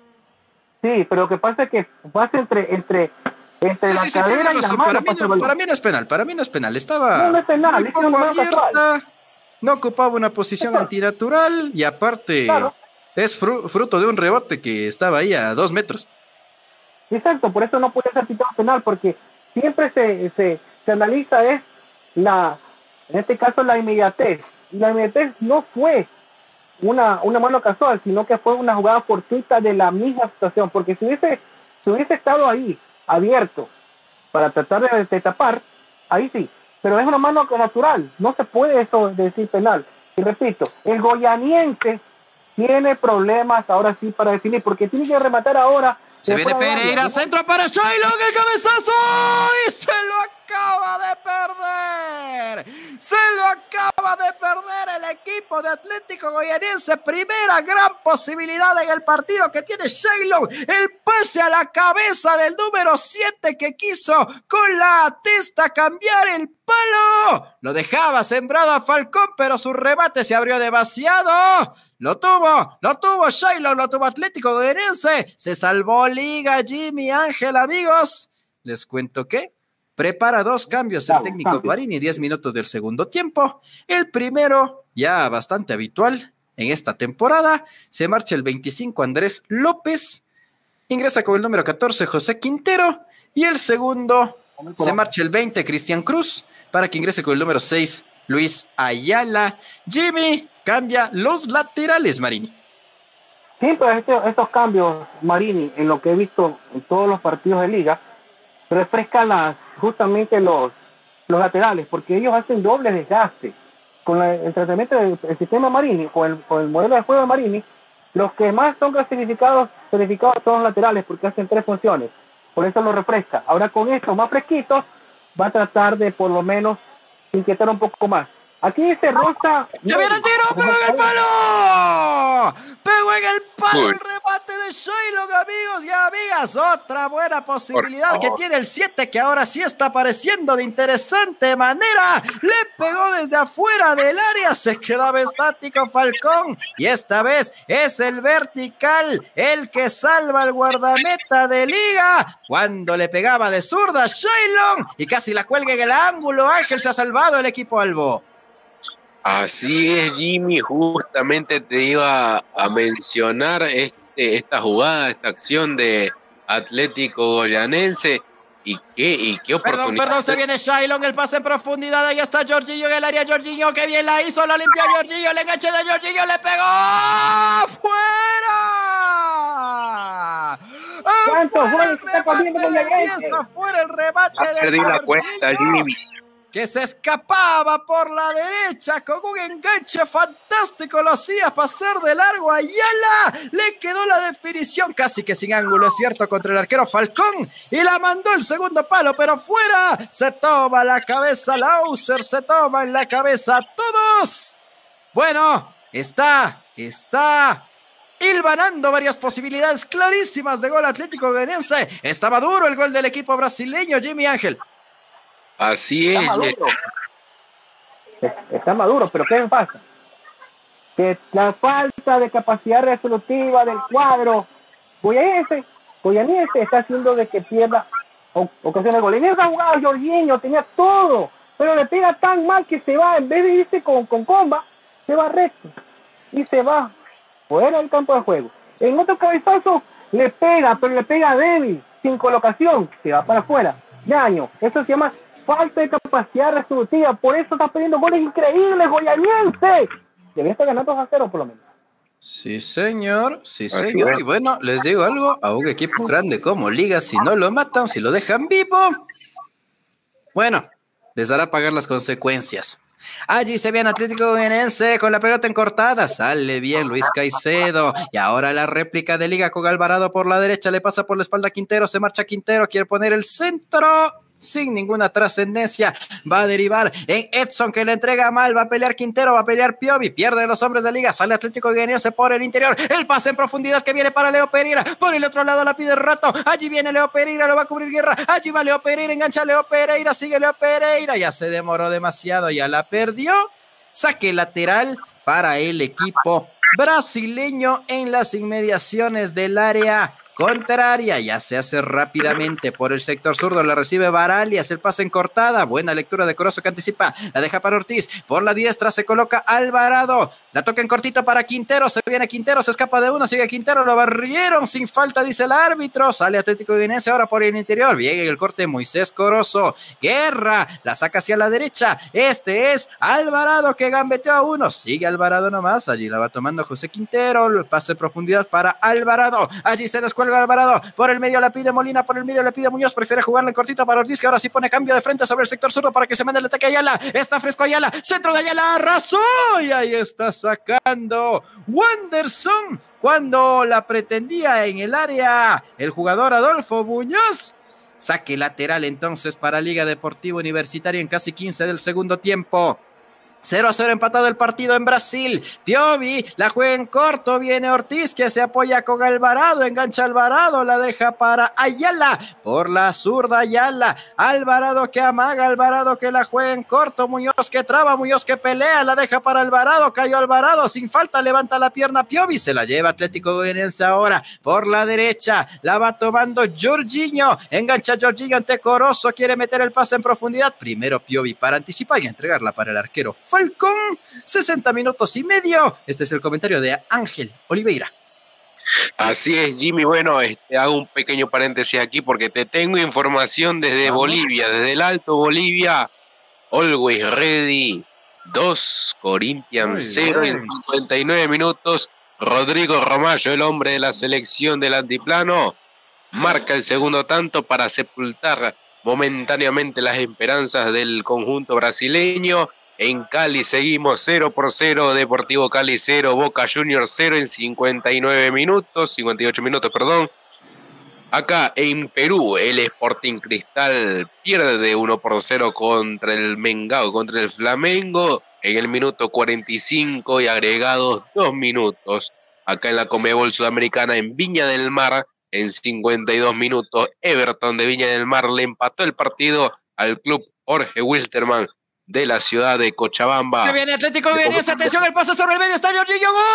Sí, pero lo que pasa es que pasa entre... entre... Entre sí, la sí, cadera sí, y la mano, para, mí no, para mí no es penal, para mí no es penal. Estaba no, no es penal, muy poco abierta. Casual. No ocupaba una posición antinatural y aparte claro. es fru fruto de un rebote que estaba ahí a dos metros. Exacto, por eso no puede ser pitado penal, porque siempre se, se, se analiza es la, en este caso la inmediatez. La inmediatez no fue una, una mano casual, sino que fue una jugada fortuita de la misma situación, porque si hubiese, si hubiese estado ahí abierto para tratar de, de tapar, ahí sí. Pero es una mano natural, no se puede eso decir penal. Y repito, el goianiense tiene problemas ahora sí para definir, porque tiene que rematar ahora. Se viene Pereira, centro para Shailon, el cabezazo, y se lo acaba de perder. Se lo acaba de perder el equipo de Atlético Goianiense. Primera gran posibilidad en el partido que tiene Shailon. El pase a la cabeza del número siete que quiso con la testa cambiar el palo. Lo dejaba sembrado a Falcón, pero su remate se abrió demasiado. Lo tuvo, lo tuvo Shailon, lo tuvo Atlético Goianiense. Se salvó Liga, Jimmy, Ángel, amigos. Les cuento que prepara dos cambios el técnico Marini, diez minutos del segundo tiempo. El primero, ya bastante habitual en esta temporada, se marcha el veinticinco Andrés López, ingresa con el número catorce José Quintero, y el segundo se marcha el veinte Cristian Cruz, para que ingrese con el número seis Luis Ayala. Jimmy, cambia los laterales, Marini. Sí, pero este, estos cambios, Marini, en lo que he visto en todos los partidos de Liga, refrescan las, justamente los, los laterales, porque ellos hacen doble desgaste. Con la, el tratamiento del el sistema Marini, con el, con el modelo de juego de Marini, los que más son clasificados, clasificados son los laterales, porque hacen tres funciones. Por eso lo refresca. Ahora con estos más fresquitos, va a tratar de por lo menos inquietar un poco más. Aquí dice Rosa. ¡Se viene el tiro! ¡Pegó en el palo! ¡Pegó en el palo Uy. el remate de Shailon, amigos y amigas! Otra buena posibilidad que tiene el siete, que ahora sí está apareciendo de interesante manera. Le pegó desde afuera del área, se quedaba estático Falcón. Y esta vez es el vertical el que salva al guardameta de Liga. Cuando le pegaba de zurda Shailon y casi la cuelga en el ángulo, Ángel, se ha salvado el equipo albo. Así es, Jimmy, justamente te iba a mencionar este, esta jugada, esta acción de Atlético Goyanense, y qué, y qué oportunidad. Perdón, perdón, se viene Shailon, el pase en profundidad, ahí está Jorginho en el área, Jorginho, que bien la hizo, la limpió Jorginho, el enganche de Jorginho, le pegó, ¡fuera! ¿Cuánto fue el ¡Fuera que está comiendo el remate de Goyanense? Diez, fuera el remate Ya de perdí la cuenta, Jimmy. que se escapaba por la derecha con un enganche fantástico, lo hacía pasar de largo a Ayala, le quedó la definición casi que sin ángulo, es cierto, contra el arquero Falcón, y la mandó el segundo palo, pero fuera, se toma la cabeza Lauser, se toma en la cabeza todos. Bueno, está, está hilvanando varias posibilidades clarísimas de gol Atlético Goianiense. Estaba duro el gol del equipo brasileño, Jimmy Ángel. Así es. Está maduro. Está maduro, pero ¿qué me pasa? Que la falta de capacidad resolutiva del cuadro goyanense, goyanense está haciendo de que pierda ocasiones de gol. En esa jugada Jorginho tenía todo, pero le pega tan mal que se va, en vez de irse con, con comba, se va recto y se va fuera del campo de juego. En otro cabezazo le pega, pero le pega débil, sin colocación, se va para afuera. Daño, eso se llama falta de capacidad resolutiva, por eso está perdiendo goles increíbles Goyanense. Debía estar ganando dos a cero por lo menos. Sí, señor, sí, señor. Y bueno, les digo algo, a un equipo grande como Liga, si no lo matan, si lo dejan vivo, bueno, les hará pagar las consecuencias. Allí se viene Atlético Goianiense con la pelota encortada, sale bien Luis Caicedo, y ahora la réplica de Liga con Alvarado por la derecha, le pasa por la espalda a Quintero, se marcha Quintero, quiere poner el centro, sin ninguna trascendencia, va a derivar en Edson, que le entrega mal, va a pelear Quintero, va a pelear Piovi, pierde los hombres de Liga, sale Atlético Goianiense por el interior, el pase en profundidad que viene para Leo Pereira, por el otro lado la pide Rato, allí viene Leo Pereira, lo va a cubrir Guerra, allí va Leo Pereira, engancha Leo Pereira, sigue Leo Pereira, ya se demoró demasiado, ya la perdió, saque lateral para el equipo brasileño en las inmediaciones del área contraria, ya se hace rápidamente por el sector zurdo, la recibe Barali, hace el pase en cortada, buena lectura de Corozo que anticipa, la deja para Ortiz, por la diestra se coloca Alvarado, la toca en cortito para Quintero, se viene Quintero, se escapa de uno, sigue Quintero, lo barrieron sin falta, dice el árbitro, sale Atlético Goianiense ahora por el interior, bien en el corte Moisés Corozo, Guerra, la saca hacia la derecha, este es Alvarado que gambeteó a uno, sigue Alvarado nomás, allí la va tomando José Quintero, el pase en profundidad para Alvarado, allí se descuelga Alvarado, por el medio la pide Molina, por el medio le pide Muñoz, prefiere jugarle en cortita para Ortiz, que ahora sí pone cambio de frente sobre el sector zurdo para que se mande el ataque a Ayala, está fresco Ayala, centro de Ayala, arrasó, y ahí está sacando Wanderson, cuando la pretendía en el área, el jugador Adolfo Muñoz, saque lateral entonces para Liga Deportiva Universitaria en casi quince del segundo tiempo. cero a cero empatado el partido en Brasil. Piovi la juega en corto, viene Ortiz que se apoya con Alvarado, engancha Alvarado, la deja para Ayala, por la zurda Ayala, Alvarado que amaga, Alvarado que la juega en corto, Muñoz que traba, Muñoz que pelea, la deja para Alvarado, cayó Alvarado, sin falta, levanta la pierna Piovi, se la lleva Atlético Goianiense ahora, por la derecha, la va tomando Jorginho, engancha Jorginho ante Corozo, quiere meter el pase en profundidad, primero Piovi para anticipar y entregarla para el arquero Falcón, sesenta minutos y medio. Este es el comentario de Ángel Oliveira. Así es, Jimmy. Bueno, este, hago un pequeño paréntesis aquí porque te tengo información desde Vamos. Bolivia, desde el Alto Bolivia. Always Ready dos, Corinthians cero en cincuenta y nueve minutos. Rodrigo Romayo, el hombre de la selección del altiplano, marca el segundo tanto para sepultar momentáneamente las esperanzas del conjunto brasileño. En Cali seguimos cero por cero, Deportivo Cali cero, Boca Juniors cero en cincuenta y nueve minutos, cincuenta y ocho minutos, perdón. Acá en Perú, el Sporting Cristal pierde uno por cero contra el Mengao, contra el Flamengo. en el minuto cuarenta y cinco y agregados dos minutos. Acá en la Conmebol Sudamericana en Viña del Mar, en cincuenta y dos minutos, Everton de Viña del Mar le empató el partido al club Jorge Wilstermann de la ciudad de Cochabamba. Se viene Atlético Goianiense, atención, el pase sobre el medio, está Jorginho, ¡gol!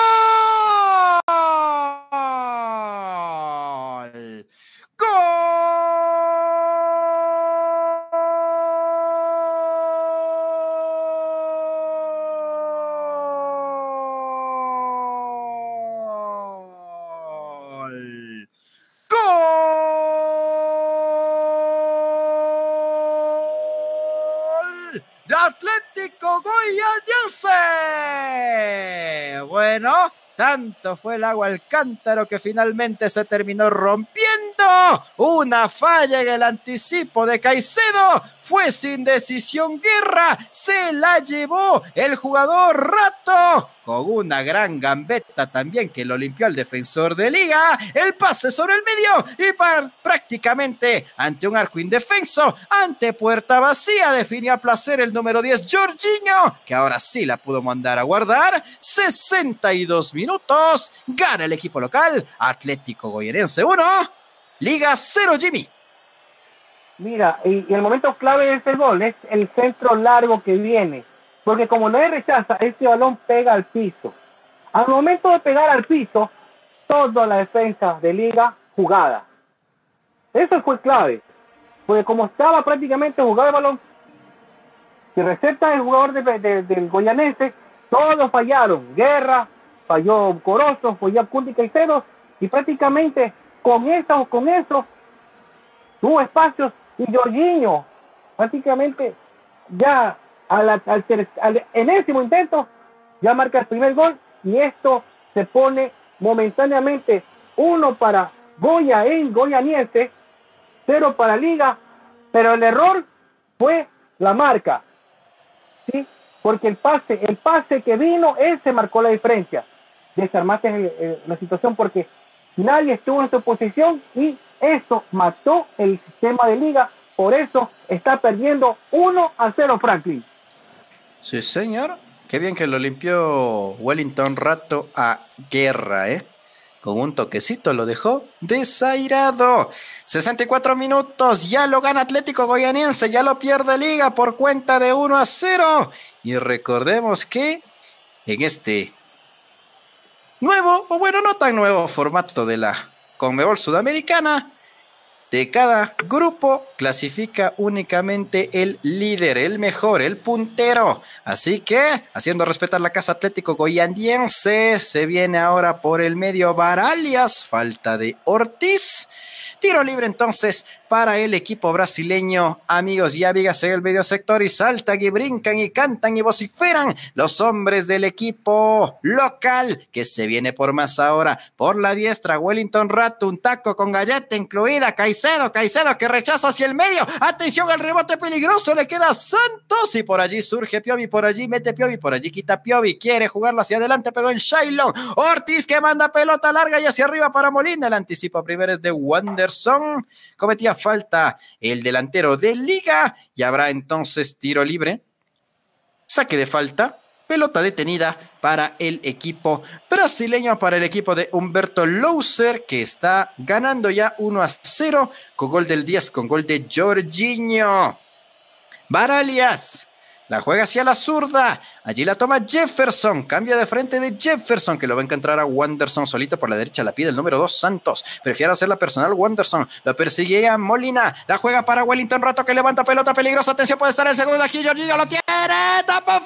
¡Gol! De Atlético Goianiense. Bueno, tanto fue el agua al cántaro que finalmente se terminó rompiendo. Una falla en el anticipo de Caicedo. Fue sin decisión Guerra. Se la llevó el jugador Rato. Con una gran gambeta también que lo limpió el defensor de Liga. El pase sobre el medio y para, prácticamente ante un arco indefenso, ante puerta vacía, definió a placer el número diez, Jorginho, que ahora sí la pudo mandar a guardar. sesenta y dos minutos, gana el equipo local, Atlético Goianiense uno, Liga cero, Jimmy. Mira, y, y el momento clave de este gol es el centro largo que viene. Porque como no hay rechaza, este balón pega al piso. Al momento de pegar al piso, toda la defensa de Liga jugada. Eso fue clave. Porque como estaba prácticamente jugado el balón, si receta el jugador de, de, del Goianense, todos fallaron. Guerra, falló Corozo, falló Cundi Caicedo, y prácticamente con eso, con eso, tuvo espacios, y Jorginho prácticamente ya Al, al, al enésimo intento ya marca el primer gol y esto se pone momentáneamente uno para Goya en Goianiense, cero para Liga, pero el error fue la marca, ¿sí? Porque el pase, el pase que vino, ese marcó la diferencia. Desarmaste el, el, la situación porque nadie estuvo en su posición y eso mató el sistema de Liga, por eso está perdiendo uno a cero Franklin. Sí, señor. Qué bien que lo limpió Wellington Rato a Guerra, ¿eh? Con un toquecito lo dejó desairado. sesenta y cuatro minutos, ya lo gana Atlético Goianiense, ya lo pierde Liga por cuenta de uno a cero. Y recordemos que en este nuevo, o bueno, no tan nuevo formato de la Conmebol Sudamericana, de cada grupo clasifica únicamente el líder, el mejor, el puntero. Así que, haciendo respetar la casa Atlético Goianiense, se viene ahora por el medio Baralias, falta de Ortiz. Tiro libre entonces para el equipo brasileño, amigos y amigas en el medio sector, y saltan y brincan y cantan y vociferan los hombres del equipo local, que se viene por más ahora. Por la diestra, Wellington Rato, un taco con galleta incluida, Caicedo, Caicedo que rechaza hacia el medio, atención al rebote peligroso, le queda Santos, y por allí surge Piovi, por allí mete Piovi, por allí quita Piovi, quiere jugarlo hacia adelante, pegó en Shailon, Ortiz que manda pelota larga y hacia arriba para Molina, el anticipo primero es de Wanderson, cometía falta el delantero de Liga y habrá entonces tiro libre, saque de falta, pelota detenida para el equipo brasileño, para el equipo de Humberto Louser, que está ganando ya uno a cero con gol del diez, con gol de Jorginho. Baralias la juega hacia la zurda, allí la toma Jefferson, cambio de frente de Jefferson, que lo va a encontrar a Wanderson solito por la derecha, la pide el número dos Santos, prefiere hacer la personal Wanderson, lo persigue a Molina, la juega para Wellington Rato que levanta pelota peligrosa, atención, puede estar el segundo aquí, Jorginho lo tiene, tapa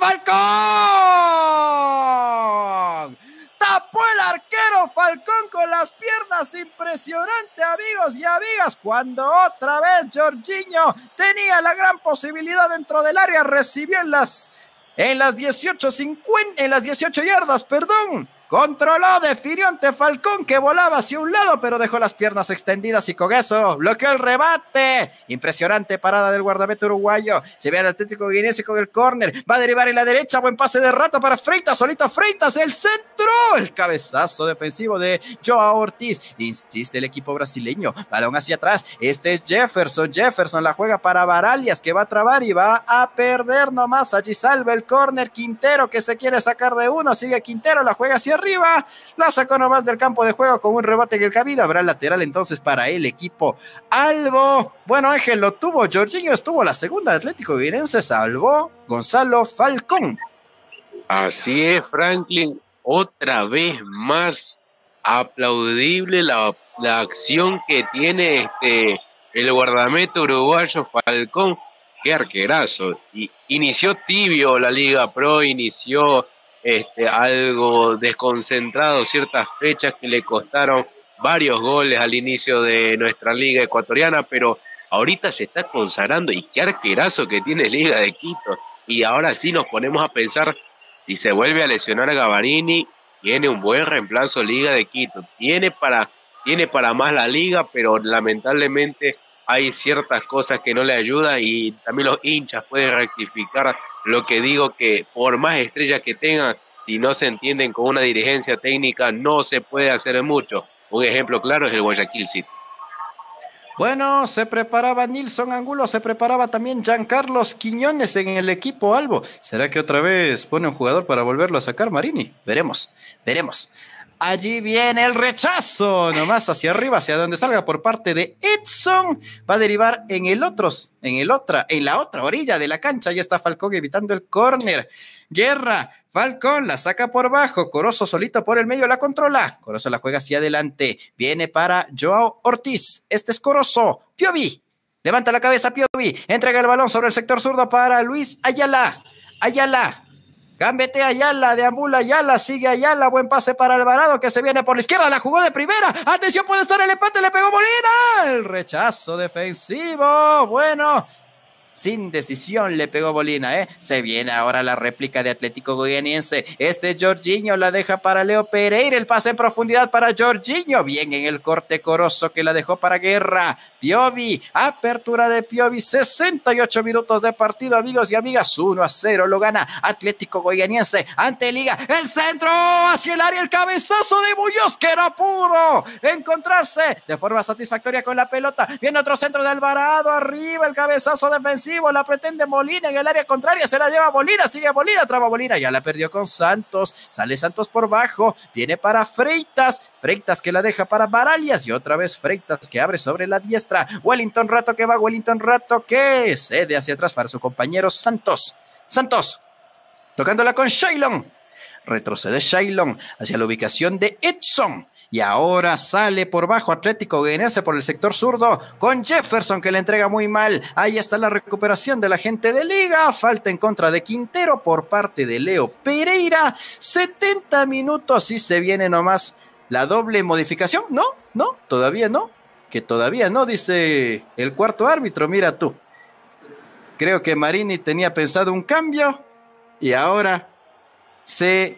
Falcón, tapó el arquero Falcón con las piernas, impresionante amigos y amigas, cuando otra vez Jorginho tenía la gran posibilidad dentro del área, recibió en las, en las dieciocho cincuenta, en las dieciocho yardas, perdón, Controló, definió ante Falcón, que volaba hacia un lado, pero dejó las piernas extendidas y con eso bloqueó el rebate. Impresionante parada del guardameta uruguayo. Se ve al Atlético Guinense con el córner. Va a derivar en la derecha. Buen pase de Rata para Freitas. Solito Freitas. El centro. El cabezazo defensivo de Joao Ortiz. Insiste el equipo brasileño. Balón hacia atrás. Este es Jefferson. Jefferson la juega para Baralias, que va a trabar y va a perder nomás. Allí salva el córner Quintero, que se quiere sacar de uno. Sigue Quintero. La juega hacia arriba, la sacó nomás del campo de juego con un rebote en el cabido. Habrá lateral entonces para el equipo albo. Bueno, Ángel lo tuvo, Jorginho estuvo la segunda, Atlético Guinense salvó Gonzalo Falcón. Así es, Franklin, otra vez más aplaudible la, la acción que tiene este el guardameta uruguayo Falcón. Qué arquerazo. Y inició tibio la Liga Pro, inició Este, algo desconcentrado, ciertas fechas que le costaron varios goles al inicio de nuestra liga ecuatoriana, pero ahorita se está consagrando y qué arquerazo que tiene Liga de Quito. Y ahora sí nos ponemos a pensar, si se vuelve a lesionar a Gavarini, tiene un buen reemplazo Liga de Quito, tiene para, tiene para más la liga, pero lamentablemente hay ciertas cosas que no le ayudan y también los hinchas pueden rectificar lo que digo, que por más estrellas que tengan, si no se entienden con una dirigencia técnica, no se puede hacer mucho. Un ejemplo claro es el Guayaquil City. Bueno, se preparaba Nilson Angulo, se preparaba también Giancarlos Quiñones en el equipo albo. ¿Será que otra vez pone un jugador para volverlo a sacar Marini? Veremos, veremos. Allí viene el rechazo, nomás hacia arriba, hacia donde salga por parte de Edson. Va a derivar en el otros, en el otra, en la otra orilla de la cancha. Ya está Falcón evitando el córner. Guerra, Falcón la saca por bajo. Corozo solito por el medio la controla. Corozo la juega hacia adelante. Viene para Joao Ortiz. Este es Corozo. Piovi. Levanta la cabeza Piovi. Entrega el balón sobre el sector zurdo para Luis Ayala. Ayala. Gambete Ayala, deambula Ayala, sigue Ayala, buen pase para Alvarado que se viene por la izquierda, la jugó de primera, atención, puede estar el empate, le pegó Molina, el rechazo defensivo, bueno, sin decisión le pegó Molina, ¿eh? Se viene ahora la réplica de Atlético Goianiense. Este Jorginho la deja para Leo Pereira. El pase en profundidad para Jorginho. Bien en el corte Corozo que la dejó para Guerra. Piovi, apertura de Piovi. sesenta y ocho minutos de partido, amigos y amigas. uno a cero lo gana Atlético Goianiense ante Liga. El centro hacia el área. El cabezazo de Muñoz que no pudo encontrarse de forma satisfactoria con la pelota. Viene otro centro de Alvarado. Arriba el cabezazo defensivo. La pretende Molina en el área contraria, se la lleva Molina, sigue Molina, traba Molina, ya la perdió con Santos, sale Santos por bajo, viene para Freitas, Freitas que la deja para Baralias y otra vez Freitas que abre sobre la diestra, Wellington Rato que va, Wellington Rato que cede hacia atrás para su compañero Santos, Santos, tocándola con Shailon, retrocede Shailon hacia la ubicación de Edson. Y ahora sale por bajo Atlético Goianiense por el sector zurdo con Jefferson que le entrega muy mal. Ahí está la recuperación de la gente de Liga. Falta en contra de Quintero por parte de Leo Pereira. setenta minutos y se viene nomás la doble modificación. No, no, todavía no. Que todavía no, dice el cuarto árbitro. Mira tú. Creo que Marini tenía pensado un cambio y ahora se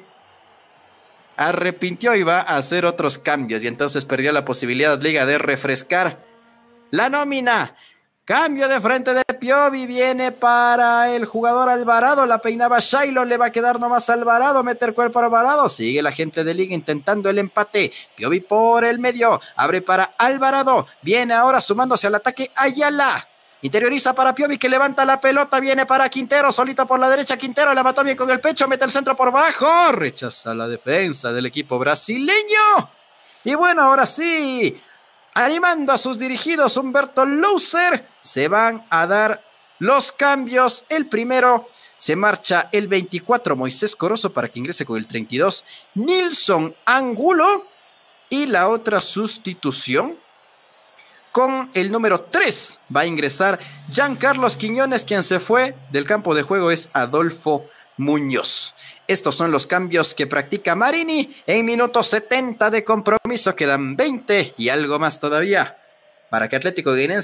arrepintió y va a hacer otros cambios y entonces perdió la posibilidad Liga de refrescar la nómina. Cambio de frente de Piovi, viene para el jugador Alvarado, la peinaba Shailon, le va a quedar nomás Alvarado, meter cuerpo a Alvarado, sigue la gente de Liga intentando el empate, Piovi por el medio, abre para Alvarado, viene ahora sumándose al ataque Ayala. Interioriza para Piovi que levanta la pelota, viene para Quintero, solito por la derecha, Quintero la mató bien con el pecho, mete el centro por bajo, rechaza la defensa del equipo brasileño. Y bueno, ahora sí, animando a sus dirigidos, Humberto Louser, se van a dar los cambios. El primero, se marcha el veinticuatro, Moisés Corozo para que ingrese con el treinta y dos, Nilson Angulo, y la otra sustitución, con el número tres va a ingresar Giancarlos Quiñones, quien se fue del campo de juego es Adolfo Muñoz. Estos son los cambios que practica Marini en minutos setenta de compromiso. Quedan veinte y algo más todavía para que Atlético Guinense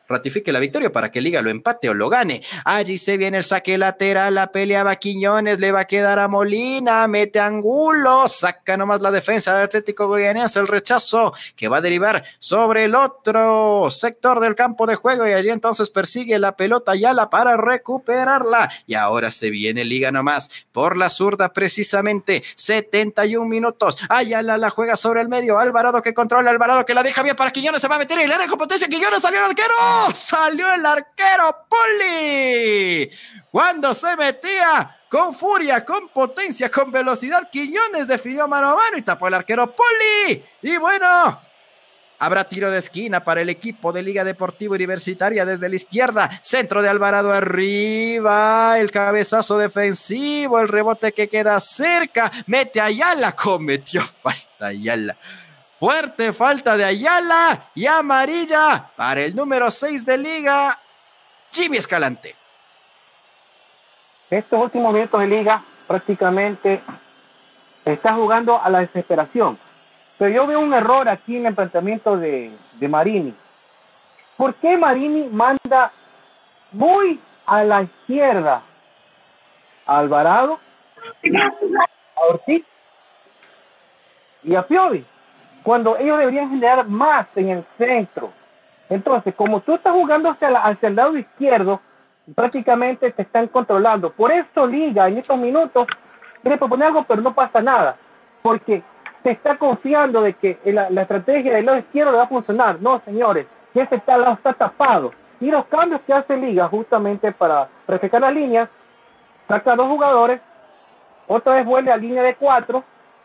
ratifique la victoria para que Liga lo empate o lo gane. Allí se viene el saque lateral, la pelea va Quiñones, le va a quedar a Molina, mete Angulo, saca nomás la defensa del Atlético Goianiense, el rechazo que va a derivar sobre el otro sector del campo de juego y allí entonces persigue la pelota Ayala para recuperarla y ahora se viene Liga nomás por la zurda precisamente, setenta y un minutos, Ayala la juega sobre el medio, Alvarado que controla, Alvarado que la deja bien para Quiñones, se va a meter y le da con potencia, Quiñones, salió el arquero, salió el arquero Poli, cuando se metía con furia, con potencia, con velocidad, Quiñones definió mano a mano y tapó el arquero Poli, y bueno, habrá tiro de esquina para el equipo de Liga Deportiva Universitaria desde la izquierda. Centro de Alvarado arriba. El cabezazo defensivo. El rebote que queda cerca. Mete a Ayala. Cometió falta Ayala. Fuerte falta de Ayala. Y amarilla para el número seis de Liga, Jimmy Escalante. Estos últimos minutos de Liga prácticamente está jugando a la desesperación. Pero yo veo un error aquí en el planteamiento de, de Marini. ¿Por qué Marini manda muy a la izquierda a Alvarado, a Ortiz y a Piovi, cuando ellos deberían generar más en el centro? Entonces, como tú estás jugando hacia, la, hacia el lado izquierdo, prácticamente te están controlando. Por eso Liga en estos minutos quiere proponer algo, pero no pasa nada. Porque se está confiando de que la, la estrategia del lado izquierdo le va a funcionar. No, señores, que ese está, lado está tapado. Y los cambios que hace Liga justamente para refrescar las líneas, saca dos jugadores, otra vez vuelve a línea de cuatro,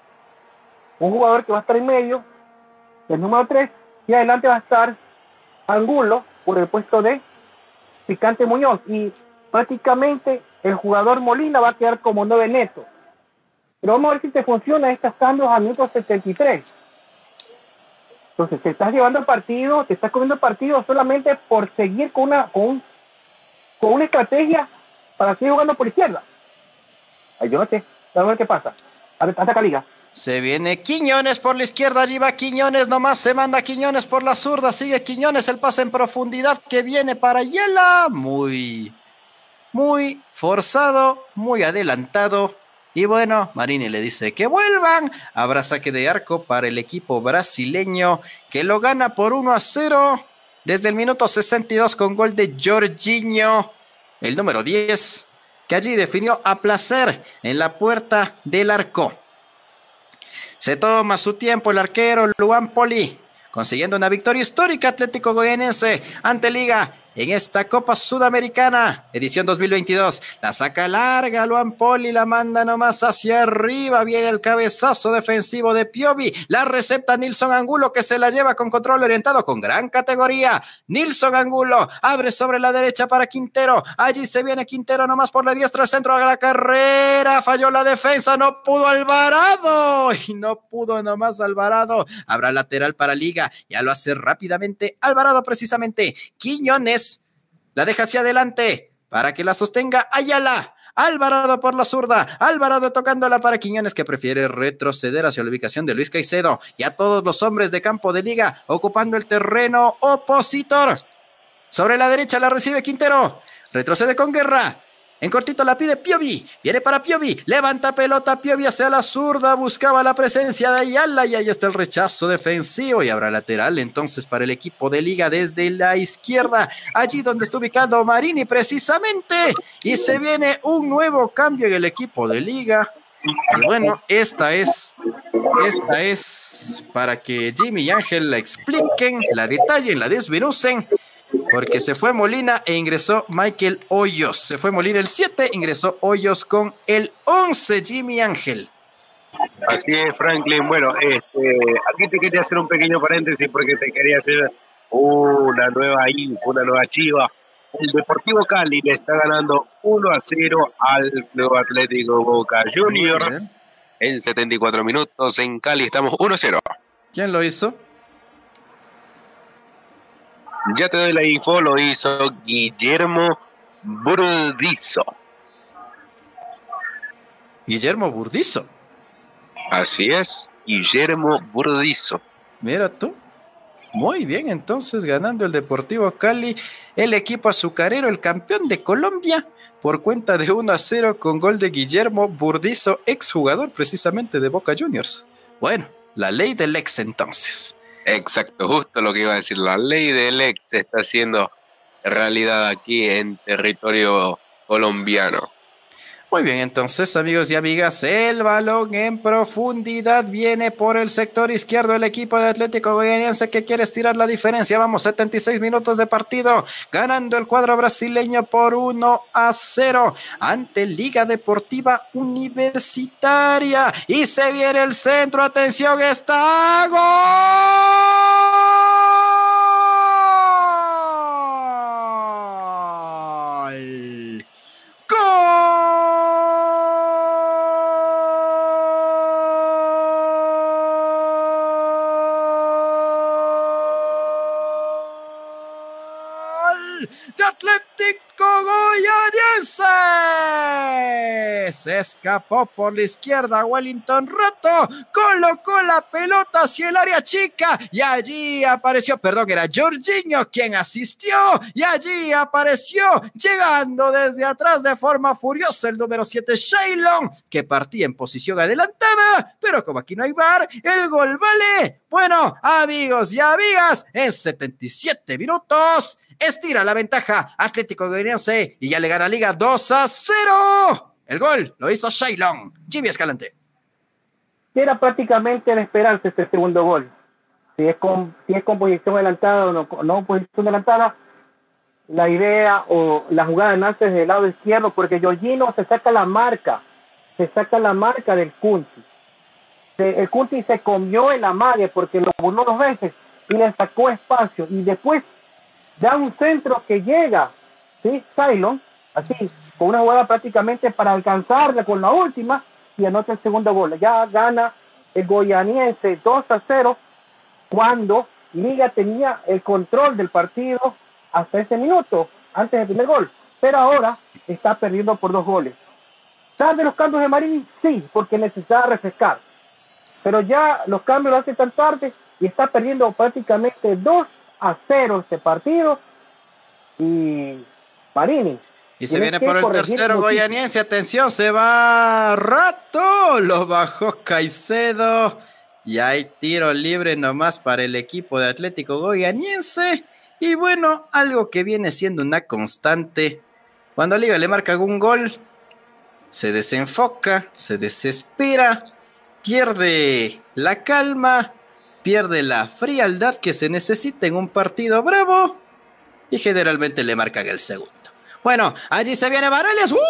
un jugador que va a estar en medio, el número tres, y adelante va a estar Angulo por el puesto de Picante Muñoz. Y prácticamente el jugador Molina va a quedar como nueve neto. Pero vamos a ver si te funciona estos cambios a minuto setenta y tres. Entonces, te estás llevando el partido, te estás comiendo el partido solamente por seguir con una, con, con una estrategia para seguir jugando por izquierda. Ay, yo no sé, vamos a ver qué pasa. A ver, hasta Liga. Se viene Quiñones por la izquierda, allí va Quiñones, nomás se manda Quiñones por la zurda, sigue Quiñones, el pase en profundidad que viene para Ayala, muy, muy forzado, muy adelantado. Y bueno, Marini le dice que vuelvan. Habrá saque de arco para el equipo brasileño que lo gana por uno a cero desde el minuto sesenta y dos con gol de Jorginho, el número diez, que allí definió a placer en la puerta del arco. Se toma su tiempo el arquero Luan Poli, consiguiendo una victoria histórica Atlético Goianiense ante Liga en esta Copa Sudamericana, edición dos mil veintidós. La saca larga, Luan Poli la manda nomás hacia arriba. Viene el cabezazo defensivo de Piovi. La recepta Nilson Angulo, que se la lleva con control orientado con gran categoría. Nilson Angulo abre sobre la derecha para Quintero. Allí se viene Quintero nomás por la diestra, el centro a la carrera. Falló la defensa, no pudo Alvarado. Y no pudo nomás Alvarado. Habrá lateral para Liga. Ya lo hace rápidamente Alvarado precisamente. Quiñones la deja hacia adelante para que la sostenga Ayala. Alvarado por la zurda. Alvarado tocándola para Quiñones, que prefiere retroceder hacia la ubicación de Luis Caicedo. Y a todos los hombres de campo de Liga ocupando el terreno opositor. Sobre la derecha la recibe Quintero. Retrocede con Guerra. En cortito la pide Piovi, viene para Piovi, levanta pelota Piovi hacia la zurda, buscaba la presencia de Ayala y ahí está el rechazo defensivo y habrá lateral entonces para el equipo de Liga desde la izquierda, allí donde está ubicado Marini precisamente, y se viene un nuevo cambio en el equipo de Liga. Y bueno, esta es, esta es para que Jimmy y Ángel la expliquen, la detallen, la desmenucen. Porque se fue Molina e ingresó Michael Hoyos. Se fue Molina el siete, ingresó Hoyos con el once, Jimmy Ángel. Así es, Franklin. Bueno, este, aquí te quería hacer un pequeño paréntesis porque te quería hacer una nueva info, una nueva chiva. El Deportivo Cali le está ganando uno a cero al Club Atlético Boca Juniors en setenta y cuatro minutos. En Cali estamos uno a cero. ¿Quién lo hizo? Ya te doy la info, lo hizo Guillermo Burdizo. Guillermo Burdizo. Así es, Guillermo Burdizo. Mira tú. Muy bien, entonces ganando el Deportivo Cali, el equipo azucarero, el campeón de Colombia, por cuenta de uno a cero con gol de Guillermo Burdizo, exjugador precisamente de Boca Juniors. Bueno, la ley del ex entonces. Exacto, justo lo que iba a decir, la ley del ex se está haciendo realidad aquí en territorio colombiano. Muy bien, entonces, amigos y amigas, el balón en profundidad viene por el sector izquierdo el equipo de Atlético Goianiense que quiere estirar la diferencia. Vamos, setenta y seis minutos de partido, ganando el cuadro brasileño por uno a cero ante Liga Deportiva Universitaria. Y se viene el centro, atención, está gol. De Atlético Goianiense. Se escapó por la izquierda Wellington Roto, colocó la pelota hacia el área chica y allí apareció, perdón, era Jorginho quien asistió y allí apareció llegando desde atrás de forma furiosa el número siete Shailon, que partía en posición adelantada, pero como aquí no hay V A R, el gol vale. Bueno, amigos y amigas, en setenta y siete minutos estira la ventaja Atlético Goianiense y ya le gana Liga dos a cero. El gol lo hizo Shailon. Jimmy Escalante. Era prácticamente de esperarse este segundo gol. Si es con, si es con posición adelantada o no, no posición adelantada, la idea o la jugada nace desde el lado izquierdo porque Jorginho se saca la marca, se saca la marca del Kunti. El Kunti se comió el amague porque lo burló dos veces y le sacó espacio y después da un centro que llega, ¿sí? Shailon, así, con una jugada prácticamente para alcanzarla con la última y anota el segundo gol. Ya gana el Goianiense dos a cero cuando Liga tenía el control del partido hasta ese minuto, antes del primer gol. Pero ahora está perdiendo por dos goles. ¿Tarde los cambios de Marini? Sí, porque necesitaba refrescar. Pero ya los cambios lo hacen tan tarde y está perdiendo prácticamente dos a cero este partido. Y Marini. Y se viene por el tercero Goianiense, atención, se va Rato, lo bajó Caicedo y hay tiro libre nomás para el equipo de Atlético Goianiense. Y bueno, algo que viene siendo una constante, cuando a Liga le marcan un gol, se desenfoca, se desespera, pierde la calma, pierde la frialdad que se necesita en un partido bravo y generalmente le marcan el segundo. Bueno, allí se viene Vareles. ¡Uh!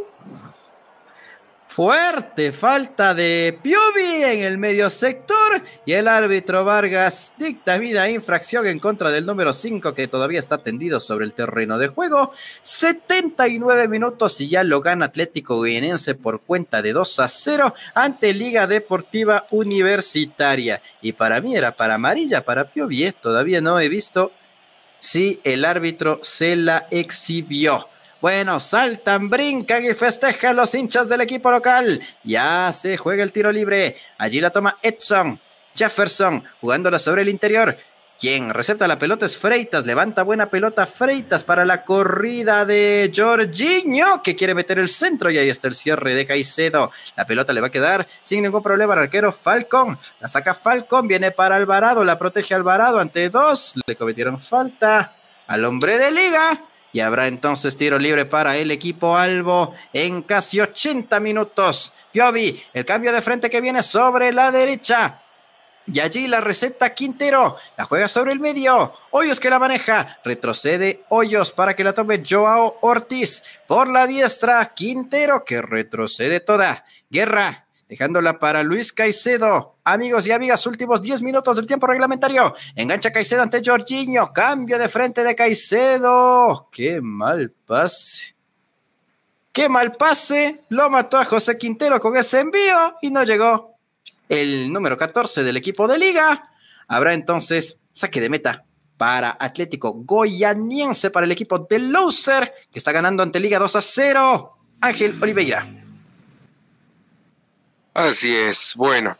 Fuerte falta de Piovi en el medio sector y el árbitro Vargas dicta vida infracción en contra del número cinco que todavía está tendido sobre el terreno de juego. setenta y nueve minutos y ya lo gana Atlético Goianiense por cuenta de dos a cero ante Liga Deportiva Universitaria. Y para mí era para amarilla, para Piovi, ¿eh? Todavía no he visto si el árbitro se la exhibió. Bueno, saltan, brincan y festejan los hinchas del equipo local. Ya se juega el tiro libre. Allí la toma Edson Jefferson, jugándola sobre el interior. Quien recepta la pelota es Freitas. Levanta buena pelota Freitas para la corrida de Jorginho, que quiere meter el centro. Y ahí está el cierre de Caicedo. La pelota le va a quedar sin ningún problema al arquero Falcón. La saca Falcón, viene para Alvarado. La protege Alvarado ante dos. Le cometieron falta al hombre de Liga. Y habrá entonces tiro libre para el equipo albo en casi ochenta minutos. Piovi, el cambio de frente que viene sobre la derecha. Y allí la recepta Quintero. La juega sobre el medio. Hoyos que la maneja. Retrocede Hoyos para que la tome Joao Ortiz. Por la diestra, Quintero que retrocede toda. Guerra, dejándola para Luis Caicedo. Amigos y amigas, últimos diez minutos del tiempo reglamentario. Engancha Caicedo ante Jorginho. Cambio de frente de Caicedo. Qué mal pase. Qué mal pase. Lo mató a José Quintero con ese envío y no llegó el número catorce del equipo de Liga. Habrá entonces saque de meta para Atlético Goianiense, para el equipo de Loser, que está ganando ante Liga dos a cero. Ángel Oliveira. Así es, bueno,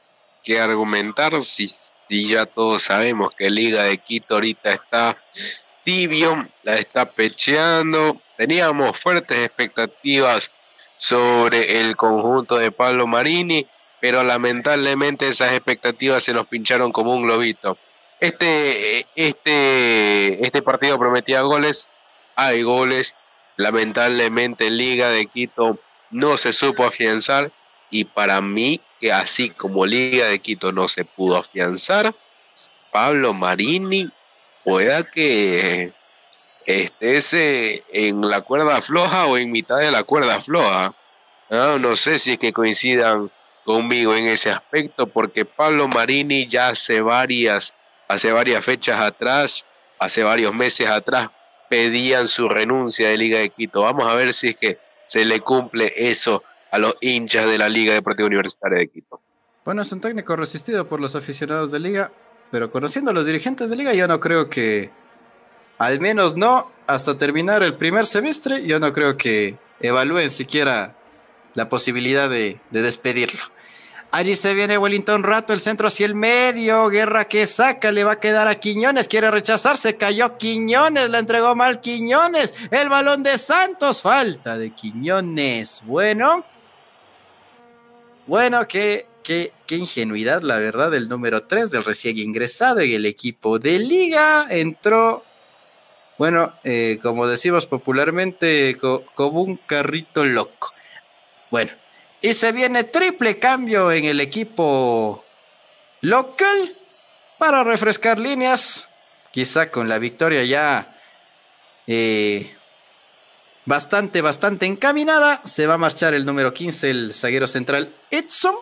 qué argumentar si, si ya todos sabemos que Liga de Quito ahorita está tibio, la está pecheando. Teníamos fuertes expectativas sobre el conjunto de Pablo Marini, pero lamentablemente esas expectativas se nos pincharon como un globito. Este, este, este partido prometía goles, hay goles. Lamentablemente Liga de Quito no se supo afianzar, y para mí que así como Liga de Quito no se pudo afianzar, Pablo Marini pueda que esté en la cuerda floja o en mitad de la cuerda floja. No, no sé si es que coincidan conmigo en ese aspecto, porque Pablo Marini ya hace varias, hace varias fechas atrás, hace varios meses atrás, pedían su renuncia de Liga de Quito. Vamos a ver si es que se le cumple eso a los hinchas de la Liga Deportiva Universitaria de Quito. Bueno, es un técnico resistido por los aficionados de Liga, pero conociendo a los dirigentes de Liga, yo no creo que, al menos no hasta terminar el primer semestre, yo no creo que evalúen siquiera la posibilidad de, de despedirlo. Allí se viene Wellington Rato, el centro hacia el medio, Guerra que saca, le va a quedar a Quiñones, quiere rechazar, se cayó Quiñones, la entregó mal Quiñones, el balón de Santos, falta de Quiñones. Bueno, bueno, qué, qué, qué ingenuidad, la verdad, del número tres, del recién ingresado en el equipo de Liga, entró, bueno, eh, como decimos popularmente, co- como un carrito loco. Bueno, y se viene triple cambio en el equipo local para refrescar líneas. Quizá con la victoria ya eh, bastante, bastante encaminada. Se va a marchar el número quince, el zaguero central Edson.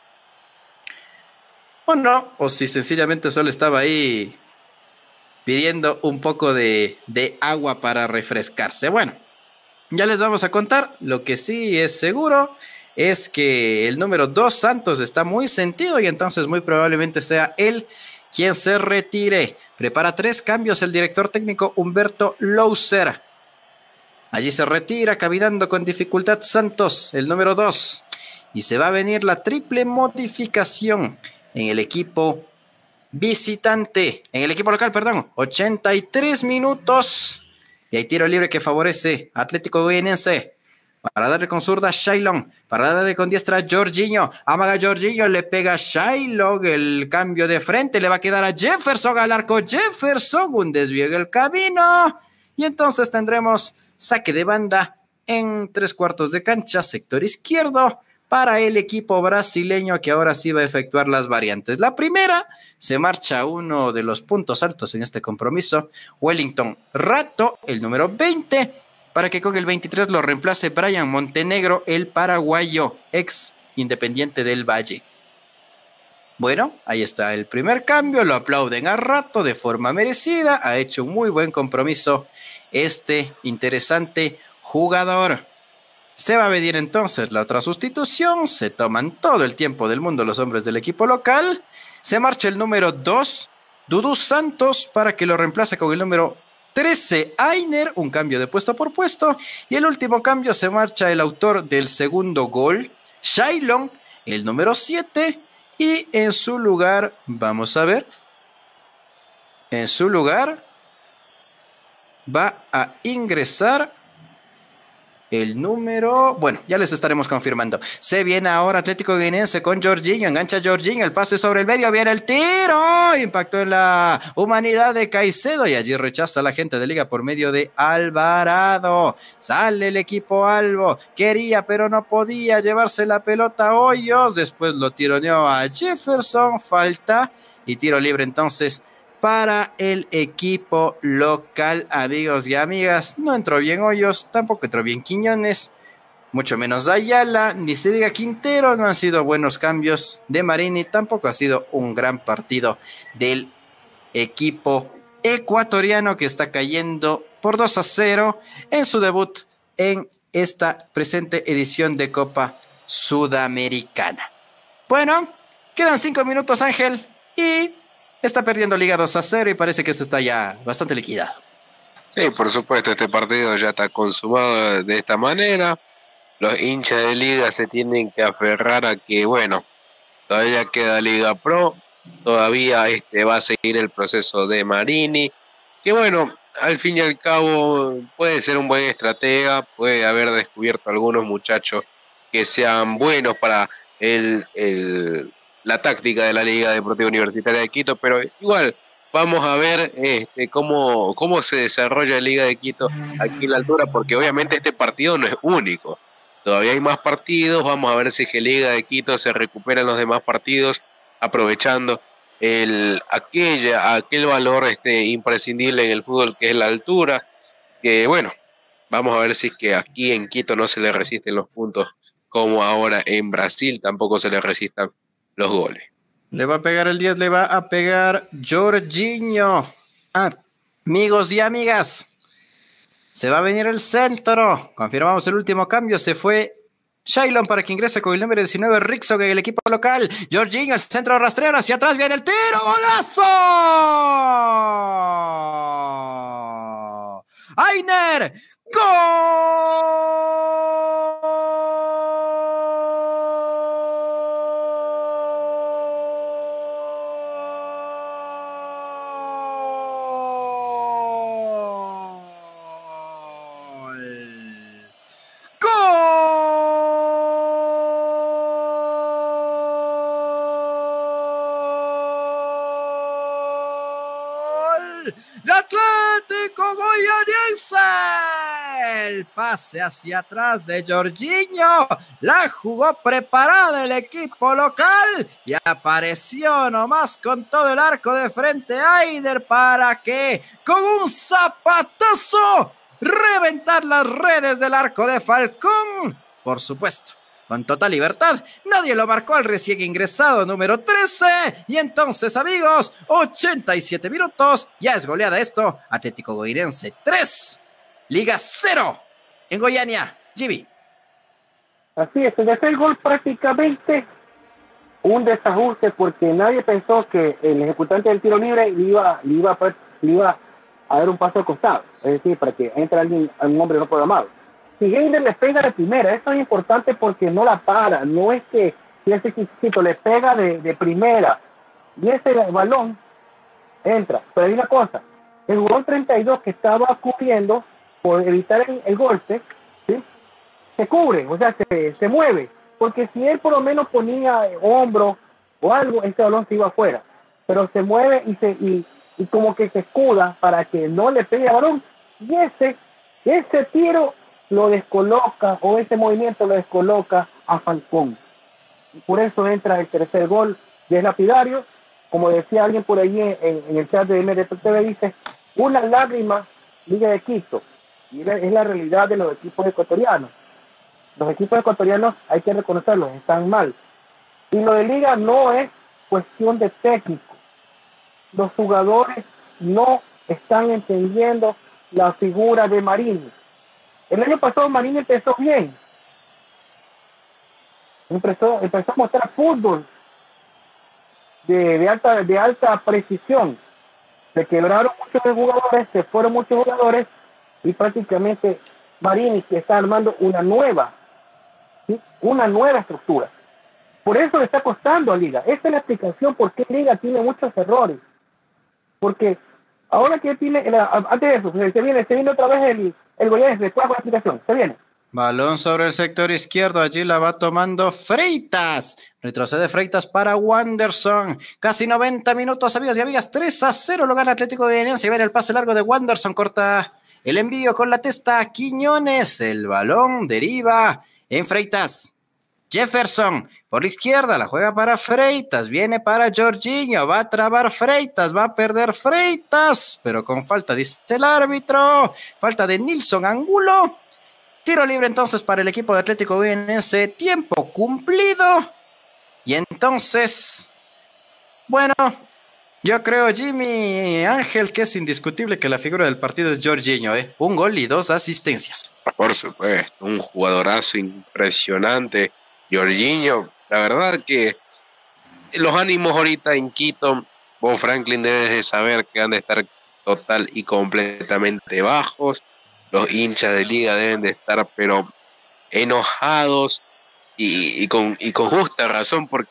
O no, o si sencillamente solo estaba ahí pidiendo un poco de, de agua para refrescarse. Bueno, ya les vamos a contar. Lo que sí es seguro es que el número dos, Santos, está muy sentido y entonces muy probablemente sea él quien se retire. Prepara tres cambios el director técnico Humberto Louser. Allí se retira caminando con dificultad Santos, el número dos. Y se va a venir la triple modificación en el equipo visitante, en el equipo local, perdón, ochenta y tres minutos. Y hay tiro libre que favorece a Atlético Goianiense. Para darle con zurda Shailon, para darle con diestra Jorginho, amaga Jorginho, le pega Shailon, el cambio de frente, le va a quedar a Jefferson al arco, Jefferson, un desvío en el camino, y entonces tendremos saque de banda en tres cuartos de cancha, sector izquierdo, para el equipo brasileño que ahora sí va a efectuar las variantes. La primera, se marcha uno de los puntos altos en este compromiso, Wellington Rato, el número veinte, para que con el veintitrés lo reemplace Brian Montenegro, el paraguayo, ex Independiente del Valle. Bueno, ahí está el primer cambio, lo aplauden a Rato de forma merecida, ha hecho un muy buen compromiso este interesante jugador. Se va a venir entonces la otra sustitución, se toman todo el tiempo del mundo los hombres del equipo local, se marcha el número dos, Dudu Santos, para que lo reemplace con el número trece, Ainer, un cambio de puesto por puesto, y el último cambio se marcha el autor del segundo gol, Shailon, el número siete, y en su lugar, vamos a ver, en su lugar va a ingresar el número, bueno, ya les estaremos confirmando. Se viene ahora Atlético Goianiense con Jorginho, engancha Jorginho, el pase sobre el medio, viene el tiro, impactó en la humanidad de Caicedo y allí rechaza a la gente de Liga por medio de Alvarado. Sale el equipo albo, quería pero no podía llevarse la pelota a Hoyos, después lo tironeó a Jefferson, falta y tiro libre entonces para el equipo local, amigos y amigas. No entró bien Hoyos, tampoco entró bien Quiñones, mucho menos Ayala, ni se diga Quintero. No han sido buenos cambios de Marini, tampoco ha sido un gran partido del equipo ecuatoriano que está cayendo por dos a cero en su debut en esta presente edición de Copa Sudamericana. Bueno, quedan cinco minutos, Ángel, y está perdiendo Liga dos a cero y parece que esto está ya bastante liquidado. Sí, por supuesto, este partido ya está consumado de esta manera. Los hinchas de Liga se tienen que aferrar a que, bueno, todavía queda Liga Pro, todavía este, va a seguir el proceso de Marini, que bueno, al fin y al cabo puede ser un buen estratega, puede haber descubierto algunos muchachos que sean buenos para el, el, la táctica de la Liga Deportiva Universitaria de Quito, pero igual vamos a ver este, cómo, cómo se desarrolla la Liga de Quito aquí en la altura, porque obviamente este partido no es único. Todavía hay más partidos, vamos a ver si que Liga de Quito se recupera en los demás partidos, aprovechando el, aquella, aquel valor este, imprescindible en el fútbol que es la altura, que bueno, vamos a ver si es que aquí en Quito no se le resisten los puntos, como ahora en Brasil tampoco se le resistan los goles. Le va a pegar el diez, le va a pegar Jorginho. Ah, amigos y amigas, se va a venir el centro. Confirmamos el último cambio. Se fue Shailon para que ingrese con el número diecinueve Rickson en el equipo local. Jorginho, el centro rastrero hacia atrás. Viene el tiro. ¡Golazo! ¡Ainer! ¡Gol! Atlético Goianiense. El pase hacia atrás de Jorginho. La jugó preparada el equipo local y apareció nomás con todo el arco de frente Ainer para que con un zapatazo reventar las redes del arco de Falcón. Por supuesto, con total libertad, nadie lo marcó al recién ingresado número trece, y entonces amigos, ochenta y siete minutos, ya es goleada esto, Atlético Goianiense tres, Liga cero, en Goiânia, Jimmy. Así es, el tercer gol prácticamente un desajuste porque nadie pensó que el ejecutante del tiro libre le iba, le iba, le iba a dar un paso al costado, es decir, para que entre alguien, un hombre no programado. Si Heider le pega de primera, esto es importante porque no la para, no es que si ese chiquito le pega de, de primera y ese balón entra. Pero hay una cosa, el jugador treinta y dos que estaba cubriendo por evitar el, el golpe, ¿sí?, se cubre, o sea, se, se mueve, porque si él por lo menos ponía hombro o algo, ese balón se iba afuera, pero se mueve y, se, y, y como que se escuda para que no le pegue el balón, y ese, ese tiro lo descoloca, o ese movimiento lo descoloca a Falcón. Y por eso entra el tercer gol de lapidario. Como decía alguien por ahí en, en el chat de M D P T V, dice, una lágrima Liga de Quito. Y es la realidad de los equipos ecuatorianos. Los equipos ecuatorianos, hay que reconocerlos, están mal. Y lo de Liga no es cuestión de técnico. Los jugadores no están entendiendo la figura de Marini. El año pasado Marini empezó bien. Empezó, empezó a mostrar fútbol de, de, alta, de alta precisión. Se quebraron muchos jugadores, se fueron muchos jugadores y prácticamente Marini que está armando una nueva, ¿sí?, una nueva estructura. Por eso le está costando a Liga. Esta es la explicación por qué Liga tiene muchos errores. Porque ahora que tiene, antes de eso, se viene, se viene otra vez el El Goianiense, después con la explicación, se viene. Balón sobre el sector izquierdo, allí la va tomando Freitas. Retrocede Freitas para Wanderson. Casi noventa minutos, amigos y amigas, tres a cero lo gana Atlético Goianiense. Viene el pase largo de Wanderson, corta el envío con la testa a Quiñones. El balón deriva en Freitas. Jefferson por la izquierda, la juega para Freitas, viene para Jorginho, va a trabar Freitas, va a perder Freitas, pero con falta, dice el árbitro, falta de Nilson Angulo. Tiro libre entonces para el equipo de Atlético Goianiense, tiempo cumplido. Y entonces, bueno, yo creo, Jimmy Ángel, que es indiscutible que la figura del partido es Jorginho, ¿eh? Un gol y dos asistencias. Por supuesto, un jugadorazo impresionante. Jorginho, la verdad que los ánimos ahorita en Quito, vos Franklin debes de saber que han de estar total y completamente bajos. Los hinchas de Liga deben de estar pero enojados y, y, con, y con justa razón, porque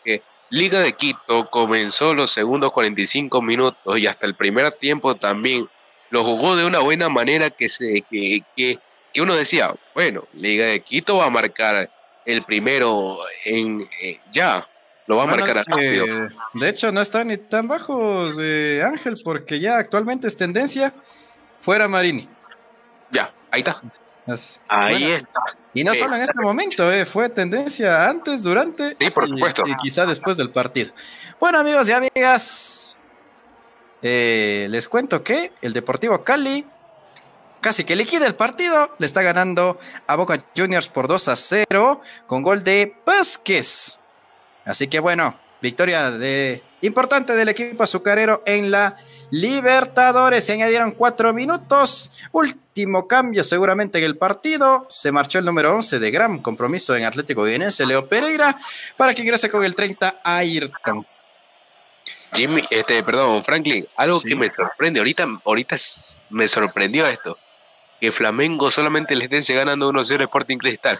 Liga de Quito comenzó los segundos cuarenta y cinco minutos y hasta el primer tiempo también lo jugó de una buena manera que, se, que, que, que uno decía, bueno, Liga de Quito va a marcar el primero en eh, ya, lo va a Bueno, marcar rápido. eh, de hecho, no están ni tan bajos, eh, Ángel, porque ya actualmente es tendencia fuera Marini. Ya, ahí está. Así. Ahí Bueno, está. y no Eh, solo en este momento, eh, fue tendencia antes, durante Sí, por y- supuesto. y quizá después del partido. Bueno, amigos y amigas, eh, les cuento que el Deportivo Cali casi que liquida el partido, le está ganando a Boca Juniors por dos a cero con gol de Vázquez. Así que bueno, victoria de, importante del equipo azucarero en la Libertadores. Se añadieron cuatro minutos. Último cambio seguramente en el partido. Se marchó el número once de gran compromiso en Atlético Goianiense, Leo Pereira, para que ingrese con el treinta a Ayrton. Jimmy, este, perdón, Franklin, algo Sí. que me sorprende, ahorita, ahorita s- me sorprendió esto, que Flamengo solamente le esté ganando uno cero Sporting Cristal.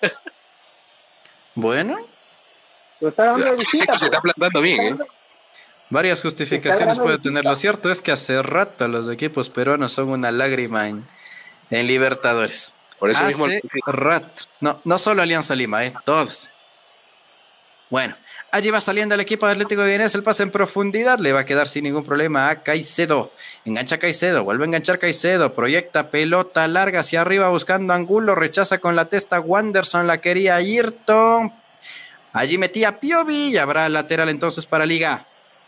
Bueno, Lo está dando de Ese visita. que se está pues. plantando bien, ¿eh? varias justificaciones Está puede ganando tener. Lo cierto es que hace rato los equipos peruanos son una lágrima en, en Libertadores. Por eso mismo. Hace rato. No, no solo Alianza Lima, eh, todos. Bueno, allí va saliendo el equipo de Atlético Goianiense, el pase en profundidad, le va a quedar sin ningún problema a Caicedo. Engancha Caicedo, vuelve a enganchar Caicedo, proyecta pelota larga hacia arriba buscando Angulo, rechaza con la testa Wanderson, la quería Ayrton. Allí metía Piovi y habrá lateral entonces para Liga.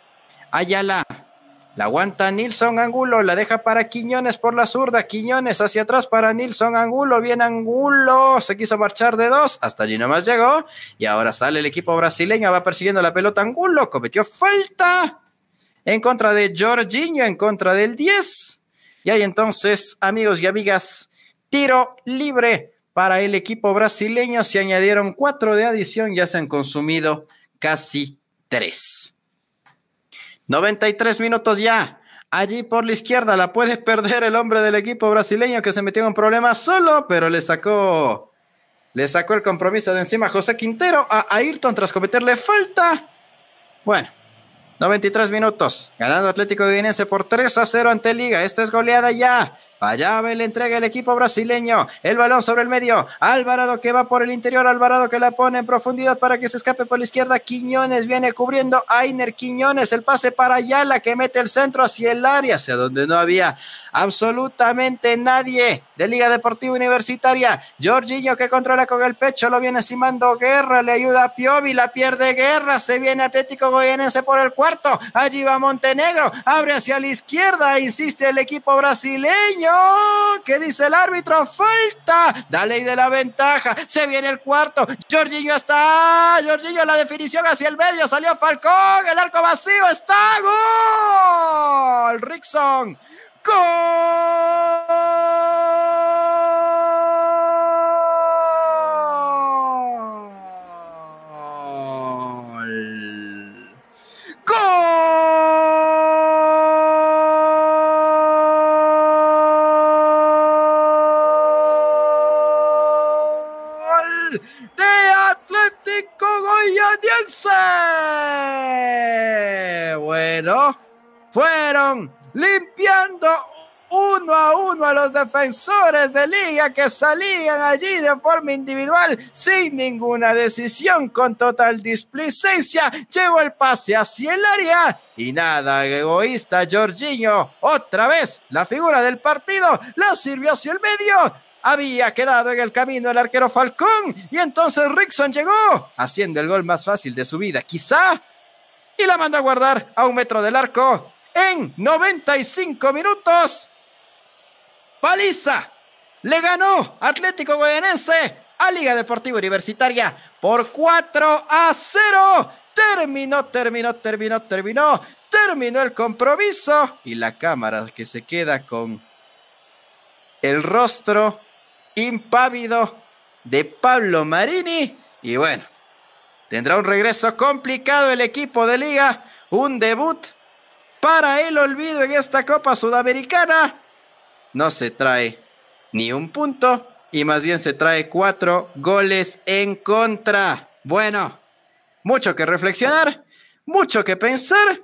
Ayala, la aguanta Nilson Angulo, la deja para Quiñones por la zurda, Quiñones hacia atrás para Nilson Angulo, bien Angulo, se quiso marchar de dos, hasta allí nomás llegó, y ahora sale el equipo brasileño, va persiguiendo la pelota Angulo, cometió falta en contra de Jorginho, en contra del diez, y ahí entonces, amigos y amigas, tiro libre para el equipo brasileño, se añadieron cuatro de adición, ya se han consumido casi tres. noventa y tres minutos ya. Allí por la izquierda la puede perder el hombre del equipo brasileño que se metió en un problema solo, pero le sacó, le sacó el compromiso de encima José Quintero a Ayrton tras cometerle falta. Bueno, noventa y tres minutos. Ganando Atlético Goianiense por tres a cero ante Liga. Esto es goleada ya. Fallaba el entrega el equipo brasileño. El balón sobre el medio. Alvarado que va por el interior. Alvarado que la pone en profundidad para que se escape por la izquierda. Quiñones viene cubriendo. Ainer Quiñones. El pase para Ayala que mete el centro hacia el área, hacia donde no había absolutamente nadie de Liga Deportiva Universitaria. Jorginho que controla con el pecho. Lo viene cimando Guerra. Le ayuda a Piovi. La pierde Guerra. Se viene Atlético Goianiense por el cuarto. Allí va Montenegro. Abre hacia la izquierda. Insiste el equipo brasileño. ¿Qué dice el árbitro? Falta. Da ley de la ventaja. Se viene el cuarto. Jorginho está. Jorginho la definición hacia el medio. Salió Falcón. El arco vacío. Está. ¡Gol! Rickson. ¡Gol! ¡Gol de Atlético Goianiense! Bueno, fueron limpiando uno a uno a los defensores de Liga que salían allí de forma individual sin ninguna decisión, con total displicencia. Llegó el pase hacia el área y nada egoísta Jorginho, otra vez la figura del partido, la sirvió hacia el medio. Había quedado en el camino el arquero Falcón y entonces Rickson llegó haciendo el gol más fácil de su vida quizá y la manda a guardar a un metro del arco en noventa y cinco minutos. Paliza le ganó Atlético Goianiense a Liga Deportiva Universitaria por cuatro a cero. Terminó, terminó, terminó, terminó, terminó el compromiso y la cámara que se queda con el rostro impávido de Pablo Marini. Y bueno, tendrá un regreso complicado el equipo de Liga, un debut para el olvido en esta Copa Sudamericana. No se trae ni un punto y más bien se trae cuatro goles en contra. Bueno, mucho que reflexionar, mucho que pensar,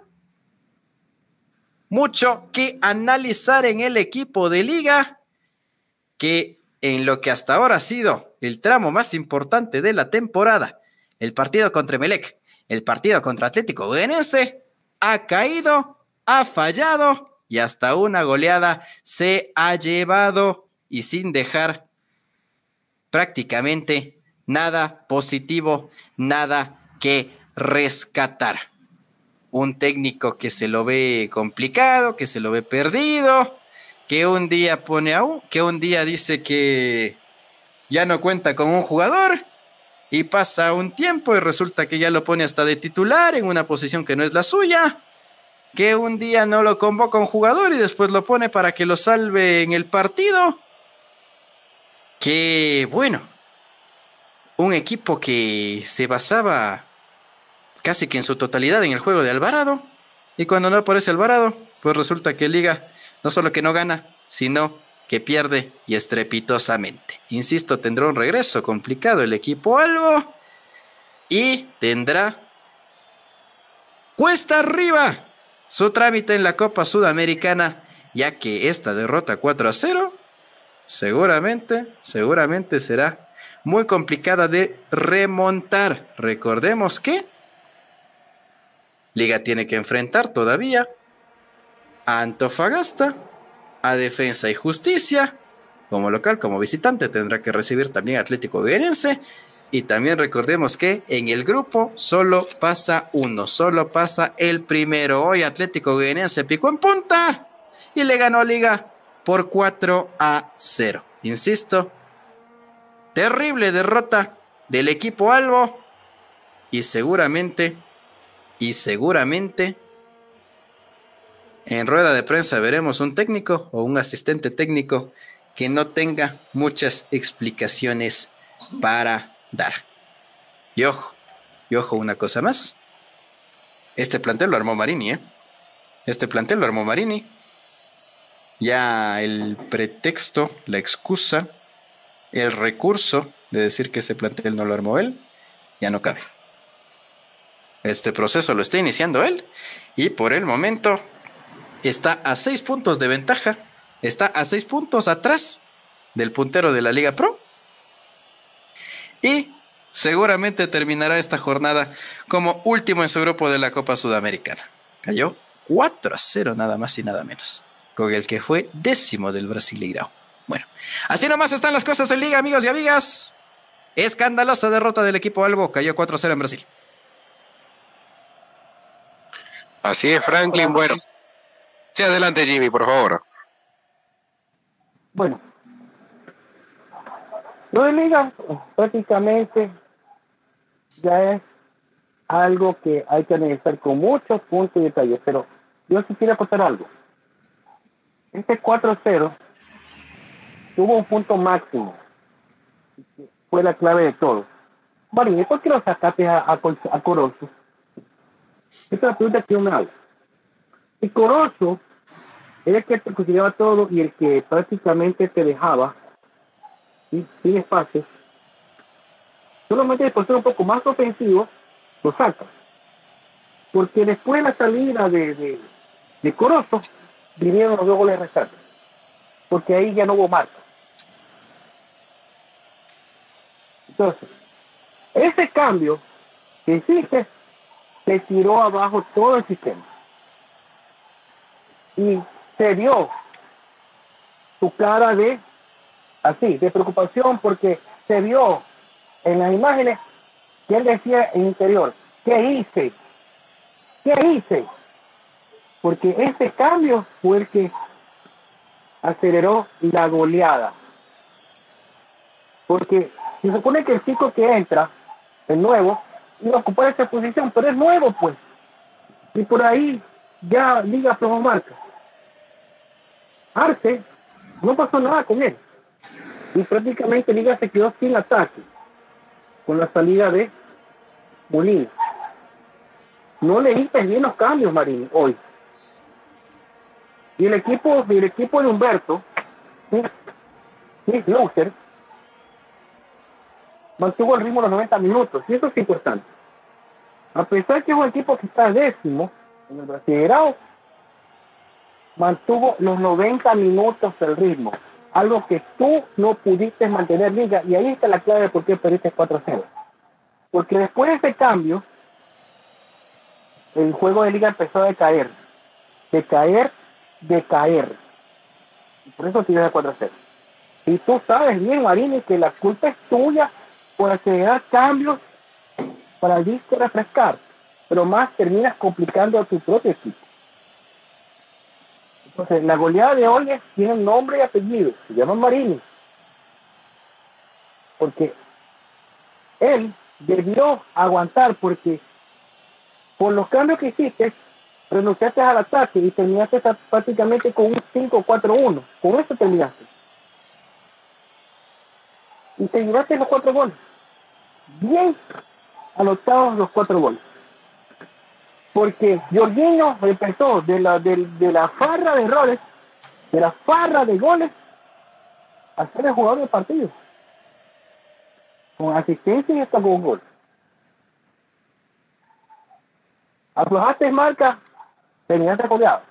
mucho que analizar en el equipo de Liga, que en lo que hasta ahora ha sido el tramo más importante de la temporada, el partido contra Emelec, el partido contra Atlético Goianiense, ha caído, ha fallado y hasta una goleada se ha llevado, y sin dejar prácticamente nada positivo, nada que rescatar. Un técnico que se lo ve complicado, que se lo ve perdido, que un día pone a un, que un día dice que ya no cuenta con un jugador y pasa un tiempo y resulta que ya lo pone hasta de titular en una posición que no es la suya, que un día no lo convoca un jugador y después lo pone para que lo salve en el partido. Que bueno, un equipo que se basaba casi que en su totalidad en el juego de Alvarado, y cuando no aparece Alvarado, pues resulta que Liga no solo que no gana, sino que pierde y estrepitosamente. Insisto, tendrá un regreso complicado el equipo albo y tendrá cuesta arriba su trámite en la Copa Sudamericana, ya que esta derrota cuatro a cero seguramente, seguramente será muy complicada de remontar. Recordemos que Liga tiene que enfrentar todavía a Antofagasta, a Defensa y Justicia, como local, como visitante, tendrá que recibir también Atlético Goianiense, y también recordemos que en el grupo solo pasa uno, solo pasa el primero. Hoy Atlético Goianiense picó en punta y le ganó a Liga por cuatro a cero. Insisto, terrible derrota del equipo albo, y seguramente, y seguramente en rueda de prensa veremos un técnico o un asistente técnico que no tenga muchas explicaciones para dar. Y ojo, y ojo una cosa más. Este plantel lo armó Marini, ¿eh? Este plantel lo armó Marini. Ya el pretexto, la excusa, el recurso de decir que ese plantel no lo armó él, ya no cabe. Este proceso lo está iniciando él y por el momento está a seis puntos de ventaja, está a seis puntos atrás del puntero de la Liga Pro y seguramente terminará esta jornada como último en su grupo de la Copa Sudamericana. Cayó cuatro a cero nada más y nada menos, con el que fue décimo del Brasileirao. Bueno, así nomás están las cosas en Liga, amigos y amigas. Escandalosa derrota del equipo albo, cayó cuatro a cero en Brasil. Así es, Franklin. Bueno, sí, adelante, Jimmy, por favor. Bueno, lo de Liga prácticamente ya es algo que hay que analizar con muchos puntos y detalles, pero yo sí quiero contar algo. Este cuatro a cero tuvo un punto máximo, fue la clave de todo. Marín, ¿por qué lo sacaste a, a, a Corozo? Esta es la pregunta que yo me hago. Y Corozo era el que te consideraba todo y el que prácticamente te dejaba, ¿sí?, sin espacio. Solamente por ser un poco más ofensivo, lo saca. Porque después de la salida de, de, de Corozo, vinieron los dos goles restantes. Porque ahí ya no hubo marca. Entonces, ese cambio que hiciste se tiró abajo todo el sistema. Y se vio su cara de, así, de preocupación, porque se vio en las imágenes que él decía en interior, ¿qué hice? ¿Qué hice? Porque ese cambio fue el que aceleró la goleada. Porque se supone que el chico que entra, el nuevo, iba a ocupar esa posición, pero es nuevo, pues. Y por ahí ya Liga tomó marca. Arce, no pasó nada con él. Y prácticamente Liga se quedó sin ataque con la salida de Molina. No le diste bien los cambios, Marín, hoy. Y el equipo, el equipo de Humberto, Chris Lauser, mantuvo el ritmo de los noventa minutos, y eso es importante. A pesar que es un equipo que está décimo en el Brasileirão, mantuvo los noventa minutos del ritmo, algo que tú no pudiste mantener, Liga, y ahí está la clave de por qué perdiste cuatro a cero. Porque después de ese cambio, el juego de Liga empezó a decaer, decaer, decaer. Y por eso tienes a cuatro a cero. Y tú sabes bien, Marini, que la culpa es tuya por acelerar cambios para el disco refrescar, pero más terminas complicando a tu propio equipo. Entonces, la goleada de hoy es, tiene nombre y apellido, se llama Marini, porque él debió aguantar, porque por los cambios que hiciste, renunciaste al ataque y terminaste prácticamente con un cinco cuatro uno, con eso terminaste. Y te llevaste los cuatro goles. Bien anotados los cuatro goles. Porque Jorginho empezó de la, de, de la farra de errores, de la farra de goles, a ser el jugador del partido. Con asistencia y hasta con gol. Aflojaste marca, terminaste goleado.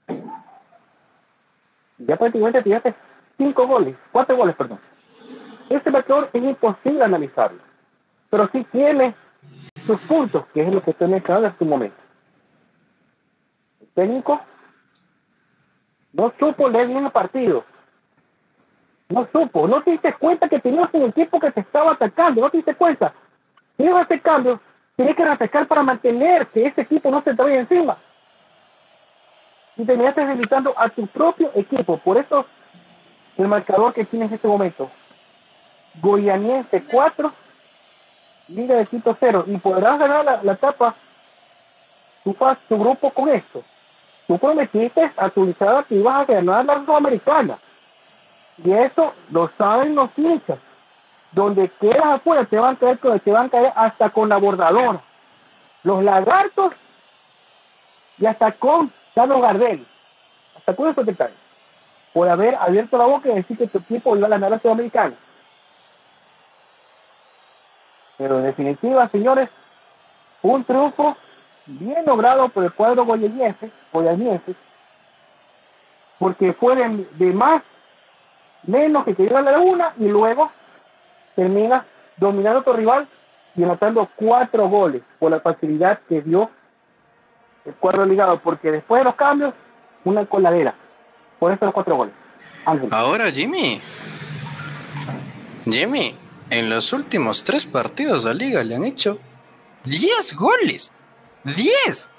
Ya prácticamente tiraste cinco goles, cuatro goles, perdón. Este marcador es imposible analizarlo, pero sí tiene sus puntos, que es lo que estoy mencionando en este momento. El técnico no supo leer bien el partido. No supo, no te diste cuenta que tenías un equipo que te estaba atacando, no te diste cuenta. Si ibas a hacer cambios, tenías que refrescar para mantener que ese equipo no se te vaya encima. Y terminaste debilitando a tu propio equipo. Por eso, el marcador que tienes en este momento, Goianiense cuatro, Liga de Quito cero, y podrás ganar la, la etapa tu, tu grupo con esto. Tú prometiste a tu listado que ibas a ganar la Sudamericana, y eso lo saben los hinchas. Donde quedas afuera te van a caer, te van a caer hasta con la bordadora, los lagartos, y hasta con Carlos Gardel, hasta con eso te caen, por haber abierto la boca y decir que tu equipo iba a ganar la Sudamericana. Pero en definitiva, señores, un triunfo bien logrado por el cuadro goianiense, goianiense, porque fue de, de más, menos que quería la una, y luego termina dominando a tu rival y anotando cuatro goles por la facilidad que dio el cuadro ligado, porque después de los cambios, una coladera. Por eso los cuatro goles. Ángel. Ahora, Jimmy. Jimmy. En los últimos tres partidos de la liga le han hecho diez goles. diez.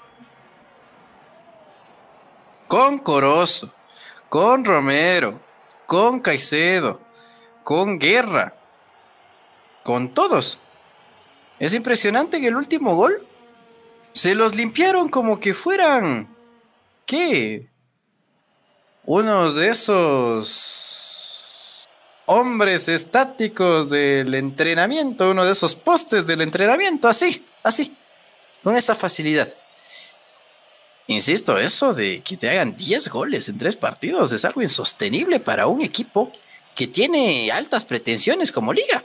Con Corozo, con Romero, con Caicedo, con Guerra, con todos. Es impresionante que el último gol se los limpiaron como que fueran, ¿qué? Unos de esos hombres estáticos del entrenamiento, uno de esos postes del entrenamiento, así, así, con esa facilidad. Insisto, eso de que te hagan diez goles en tres partidos es algo insostenible para un equipo que tiene altas pretensiones como liga.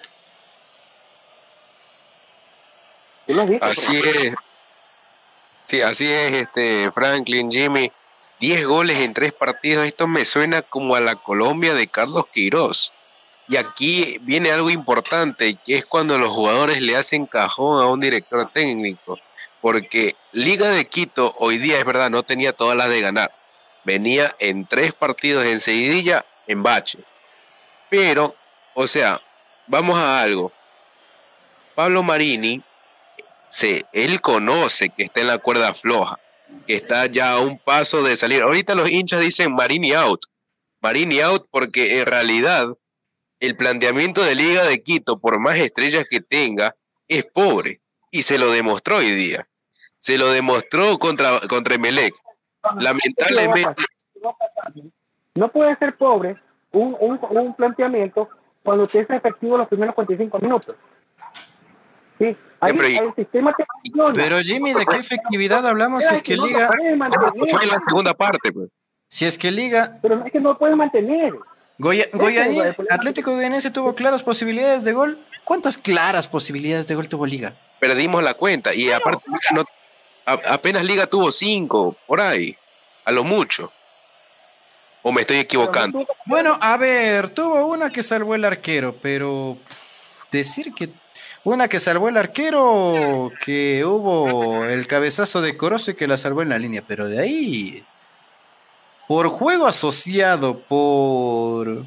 Así es. Sí, así es, este Franklin, Jimmy. diez goles en tres partidos, esto me suena como a la Colombia de Carlos Queiroz. Y aquí viene algo importante, que es cuando los jugadores le hacen cajón a un director técnico, porque Liga de Quito hoy día, es verdad, no tenía todas las de ganar, venía en tres partidos en seguidilla, en bache, pero, o sea, vamos a algo, Pablo Marini, se, él conoce que está en la cuerda floja, que está ya a un paso de salir. Ahorita los hinchas dicen Marini out, Marini out, porque en realidad el planteamiento de Liga de Quito, por más estrellas que tenga, es pobre. Y se lo demostró hoy día. Se lo demostró contra, contra Emelec. Lamentablemente. No puede ser pobre un, un, un planteamiento cuando usted es efectivo los primeros cuarenta y cinco minutos. Sí, ahí, pero, el sistema te funciona. Pero Jimmy, ¿de qué efectividad hablamos si es que no Liga... Fue en la segunda parte, pues. Si es que Liga... Pero es que no puede mantener. Goya, Goianiense, Atlético Goianiense tuvo claras posibilidades de gol. ¿Cuántas claras posibilidades de gol tuvo Liga? perdimos la cuenta. Y bueno, aparte, no, a, apenas Liga tuvo cinco, por ahí, a lo mucho. ¿O me estoy equivocando? Bueno, a ver, tuvo una que salvó el arquero, pero decir que una que salvó el arquero, que hubo el cabezazo de Corozo y que la salvó en la línea, pero de ahí, por juego asociado, por,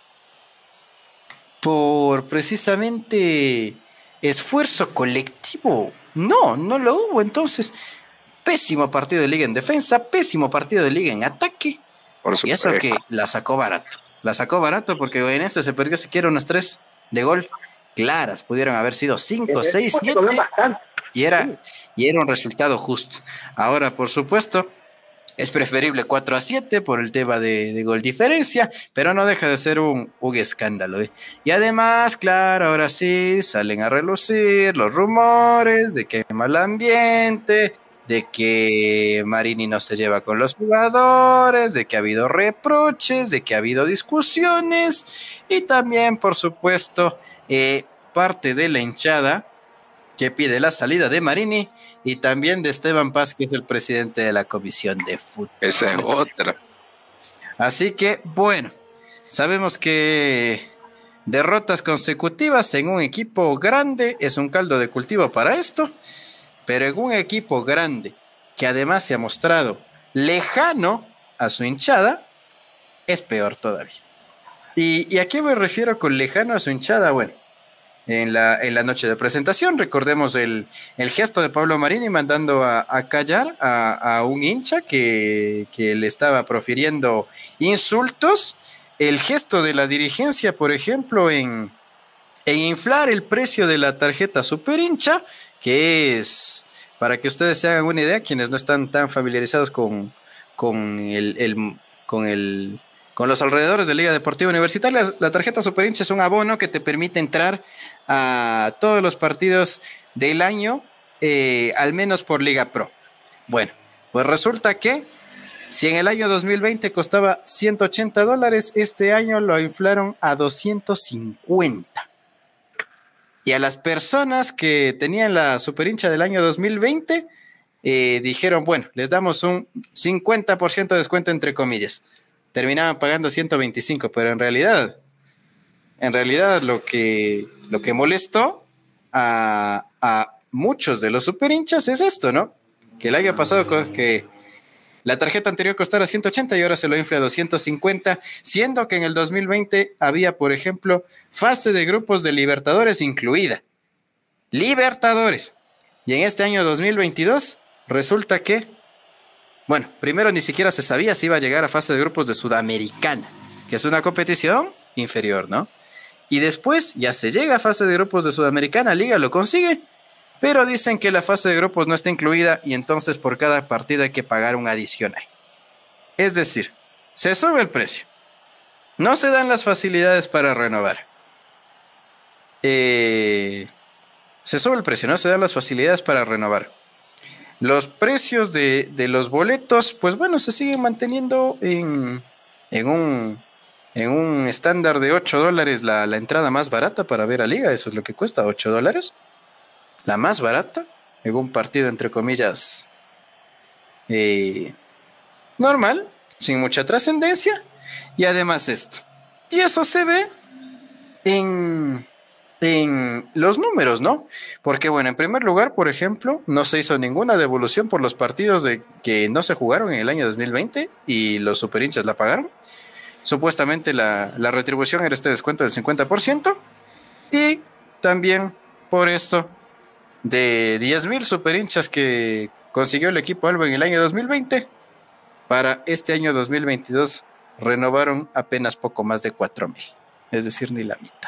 por precisamente esfuerzo colectivo, no, no lo hubo. Entonces, pésimo partido de Liga en defensa, pésimo partido de Liga en ataque. Y eso que la sacó barato. La sacó barato porque en este se perdió siquiera unas tres de gol claras. Pudieron haber sido cinco, seis, siete. Y era, y era un resultado justo. Ahora, por supuesto, es preferible cuatro a siete por el tema de, de gol diferencia, pero no deja de ser un, un escándalo. ¿eh? Y además, claro, ahora sí salen a relucir los rumores de que hay mal ambiente, de que Marini no se lleva con los jugadores, de que ha habido reproches, de que ha habido discusiones y también, por supuesto, eh, parte de la hinchada que pide la salida de Marini y también de Esteban Paz, que es el presidente de la Comisión de Fútbol. Esa es otra. Así que, bueno, sabemos que derrotas consecutivas en un equipo grande es un caldo de cultivo para esto. Pero en un equipo grande, que además se ha mostrado lejano a su hinchada, es peor todavía. ¿Y, y a qué me refiero con lejano a su hinchada? Bueno, en la, en la noche de presentación, recordemos el, el gesto de Pablo Marini mandando a, a callar a, a un hincha que, que le estaba profiriendo insultos. El gesto de la dirigencia, por ejemplo, en... en inflar el precio de la tarjeta super hincha, que es, para que ustedes se hagan una idea, quienes no están tan familiarizados con, con, el, el, con, el, con los alrededores de Liga Deportiva Universitaria, la, la tarjeta super hincha es un abono que te permite entrar a todos los partidos del año, eh, al menos por Liga Pro. Bueno, pues resulta que si en el año dos mil veinte costaba ciento ochenta dólares, este año lo inflaron a doscientos cincuenta. Y a las personas que tenían la super hincha del año dos mil veinte, eh, dijeron, bueno, les damos un cincuenta por ciento de descuento entre comillas. Terminaban pagando ciento veinticinco, pero en realidad, en realidad lo que, lo que molestó a, a muchos de los super hinchas es esto, ¿no? Que el año pasado que la tarjeta anterior costara ciento ochenta y ahora se lo infla a doscientos cincuenta, siendo que en el dos mil veinte había, por ejemplo, fase de grupos de Libertadores incluida. Libertadores. Y en este año dos mil veintidós resulta que, bueno, primero ni siquiera se sabía si iba a llegar a fase de grupos de Sudamericana, que es una competición inferior, ¿no? Y después ya se llega a fase de grupos de Sudamericana, Liga lo consigue, pero dicen que la fase de grupos no está incluida y entonces por cada partido hay que pagar un adicional. Es decir, se sube el precio. No se dan las facilidades para renovar. Eh, se sube el precio, no se dan las facilidades para renovar. Los precios de, de los boletos, pues bueno, se siguen manteniendo en, en, un, en un estándar de ocho dólares la, la entrada más barata para ver a Liga. Eso es lo que cuesta, ocho dólares. La más barata, en un partido entre comillas eh, normal, sin mucha trascendencia, y además esto. Y eso se ve en, en los números, ¿no? Porque bueno, en primer lugar, por ejemplo, no se hizo ninguna devolución por los partidos de que no se jugaron en el año dos mil veinte y los superhinchas la pagaron. Supuestamente la, la retribución era este descuento del cincuenta por ciento y también por esto de diez mil superhinchas que consiguió el equipo Alba en el año dos mil veinte, para este año dos mil veintidós renovaron apenas poco más de cuatro mil, es decir, ni la mitad.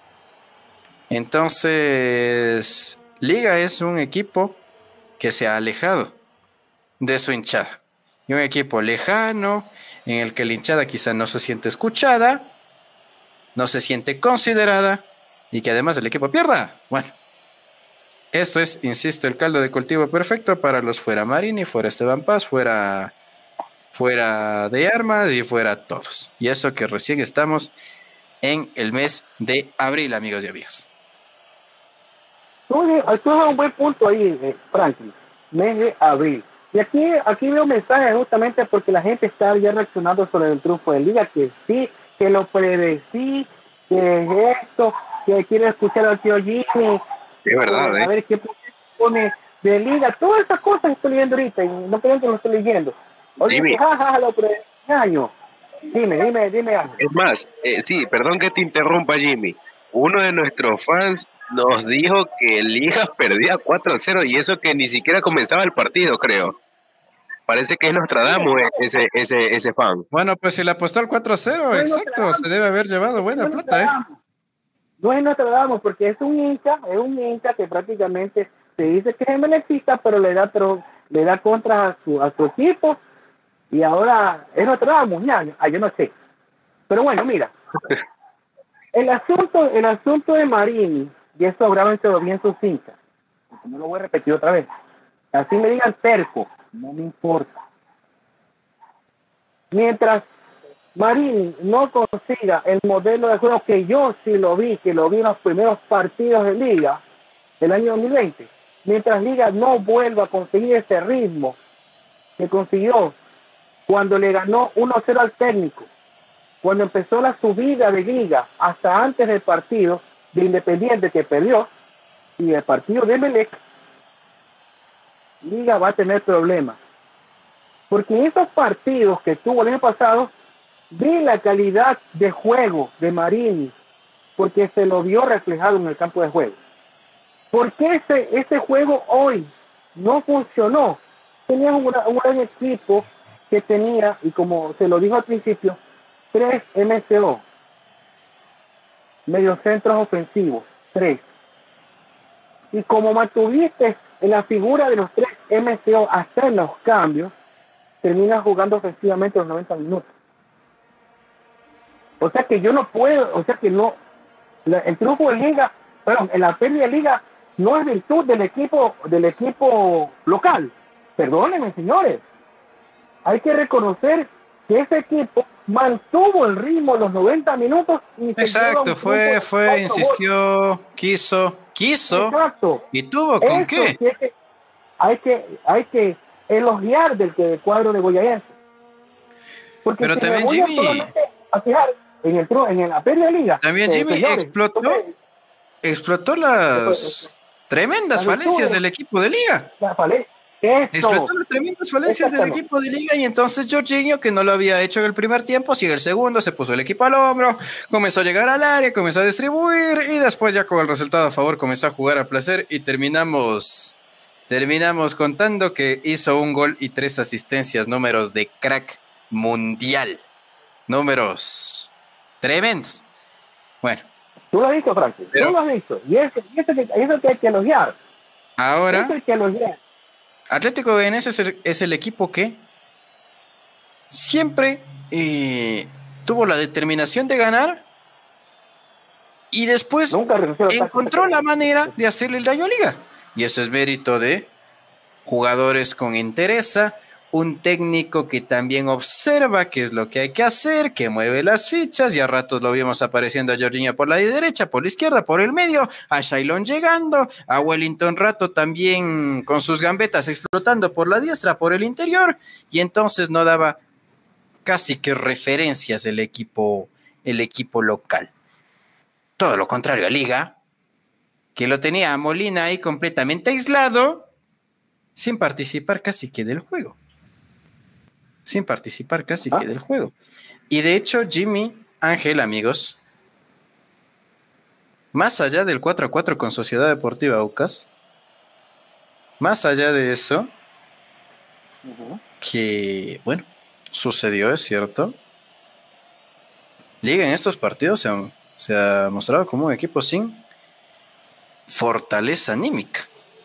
Entonces, Liga es un equipo que se ha alejado de su hinchada, y un equipo lejano en el que la hinchada quizá no se siente escuchada, no se siente considerada, y que además el equipo pierda. Bueno, esto es, insisto, el caldo de cultivo perfecto para los fuera Marini, fuera Esteban Paz, fuera, fuera de Armas y fuera todos. Y eso que recién estamos en el mes de abril, amigos y amigas. Tú, tú das un buen punto ahí, eh, Franklin. Mes de abril. Y aquí, aquí veo mensajes justamente porque la gente está ya reaccionando sobre el triunfo de Liga, que sí, que lo predecí, que es esto, que quiere escuchar al tío Jimmy. Es verdad, eh, ¿eh? A ver qué pone de Liga. Todas esas cosas estoy leyendo ahorita y no creo que lo estoy leyendo. Oye, Jimmy. que jajaja, lo predecí año. Dime, dime, dime algo. Es más, eh, sí, perdón que te interrumpa, Jimmy. Uno de nuestros fans nos dijo que Liga perdía cuatro a cero y eso que ni siquiera comenzaba el partido, creo. Parece que es Nostradamus ese, ese, ese fan. Bueno, pues si le apostó al cuatro a cero, No exacto, se debe haber llevado buena no plata, ¿eh? No es Nostradamus, porque es un hincha, es un hincha que prácticamente se dice que es melexista, pero le da, pero le da contra a su, a su equipo, y ahora es Nostradamus, ya, ah, yo no sé. Pero bueno, mira, el asunto, el asunto de Marini, y eso grábenselo bien sus hinchas, porque no lo voy a repetir otra vez. Así me digan terco, no me importa. Mientras Marini no consiga el modelo de juego que yo sí lo vi, que lo vi en los primeros partidos de Liga del año dos mil veinte, mientras Liga no vuelva a conseguir ese ritmo que consiguió cuando le ganó uno a cero al técnico, cuando empezó la subida de Liga hasta antes del partido de Independiente que perdió y el partido de Emelec, Liga va a tener problemas. Porque en esos partidos que tuvo el año pasado, vi la calidad de juego de Marini, porque se lo vio reflejado en el campo de juego. ¿Por qué ese, ese juego hoy no funcionó? Tenía un, un gran equipo que tenía, y como se lo dijo al principio, tres M C O, mediocentros ofensivos, tres. Y como mantuviste en la figura de los tres M C O hasta en los cambios, termina jugando ofensivamente los noventa minutos. O sea que yo no puedo, o sea que no, la, el triunfo de Liga, perdón, en la pérdida de Liga no es virtud del equipo, del equipo local. Perdónenme, señores. Hay que reconocer que ese equipo mantuvo el ritmo los noventa minutos. Y Exacto, fue, fue, insistió, quiso, quiso. Exacto. ¿Y tuvo con Eso, qué? Sí, hay que, hay que, hay que elogiar del que cuadro de Boyaense. Porque pero si también me voy Jimmy, a fijar en el en el, la pérdida de Liga. También Jimmy eh, señores, explotó, entonces, explotó las tremendas la falencias virtud, del equipo de Liga. La fale Explotó las tremendas falencias del equipo de Liga y entonces Jorginho, que no lo había hecho en el primer tiempo, sigue el segundo, se puso el equipo al hombro, comenzó a llegar al área, comenzó a distribuir y después ya con el resultado a favor comenzó a jugar a placer y terminamos, terminamos contando que hizo un gol y tres asistencias, números de crack mundial, números tremendos. Bueno. Tú lo has visto, Francis, pero, tú lo has visto y eso, y eso, que, eso que hay que elogiar. Ahora, eso hay que elogiar. Atlético Goianiense es el, es el equipo que siempre eh, tuvo la determinación de ganar y después encontró la manera de hacerle el daño a Liga. Y eso es mérito de jugadores con entereza, un técnico que también observa qué es lo que hay que hacer, que mueve las fichas, y a ratos lo vimos apareciendo a Jorginho por la derecha, por la izquierda, por el medio, a Shailon llegando, a Wellington Rato también con sus gambetas explotando por la diestra, por el interior, y entonces no daba casi que referencias el equipo, el equipo local. Todo lo contrario a Liga, que lo tenía a Molina ahí completamente aislado, sin participar casi que del juego. Sin participar casi ¿Ah? que del juego. Y de hecho, Jimmy, Ángel, amigos, más allá del cuatro a cuatro con Sociedad Deportiva Aucas, más allá de eso, uh-huh. que, bueno, sucedió, es cierto, Liga en estos partidos se ha, se ha mostrado como un equipo sin fortaleza anímica.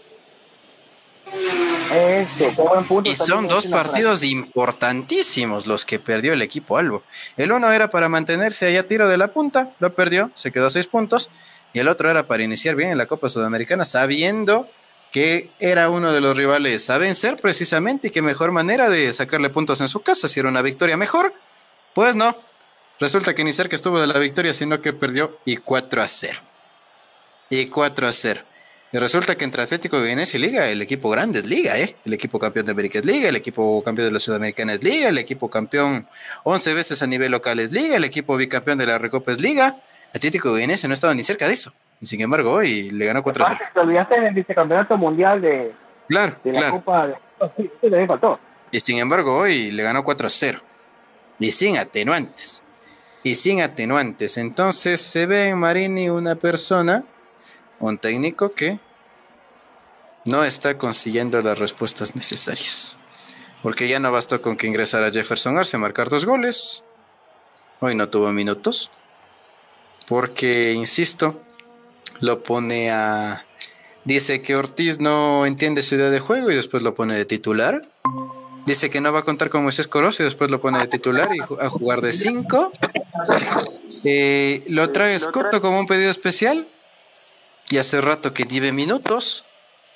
Eso, buen punto. Y son dos partidos importantísimos los que perdió el equipo Albo. El uno era para mantenerse ahí a tiro de la punta, lo perdió, se quedó a seis puntos, y el otro era para iniciar bien en la Copa Sudamericana, sabiendo que era uno de los rivales a vencer precisamente, y qué mejor manera de sacarle puntos en su casa, si era una victoria mejor, pues no. Resulta que ni cerca estuvo de la victoria, sino que perdió y cuatro a cero. Y cuatro a cero. Y resulta que entre Atlético Goianiense y Liga, el equipo grande es Liga, ¿eh? El equipo campeón de América es Liga, el equipo campeón de la Sudamericana es Liga, el equipo campeón once veces a nivel local es Liga, el equipo bicampeón de la Recopa es Liga. Atlético Goianiense no estaba ni cerca de eso. Y sin embargo, hoy le ganó cuatro a cero. Te olvidaste del vicecampeonato mundial de, Claro, de la claro. Copa de... Sí, eso también faltó. Y sin embargo, hoy le ganó cuatro a cero. Y sin atenuantes. Y sin atenuantes. Entonces se ve en Marini una persona, un técnico que no está consiguiendo las respuestas necesarias. Porque ya no bastó con que ingresara Jefferson Arce a marcar dos goles. Hoy no tuvo minutos. Porque, insisto, lo pone a... Dice que Ortiz no entiende su idea de juego y después lo pone de titular. Dice que no va a contar con Moisés Corozo y después lo pone de titular y a jugar de cinco. Eh, lo trae Escoto como un pedido especial. Y hace rato que lleve minutos.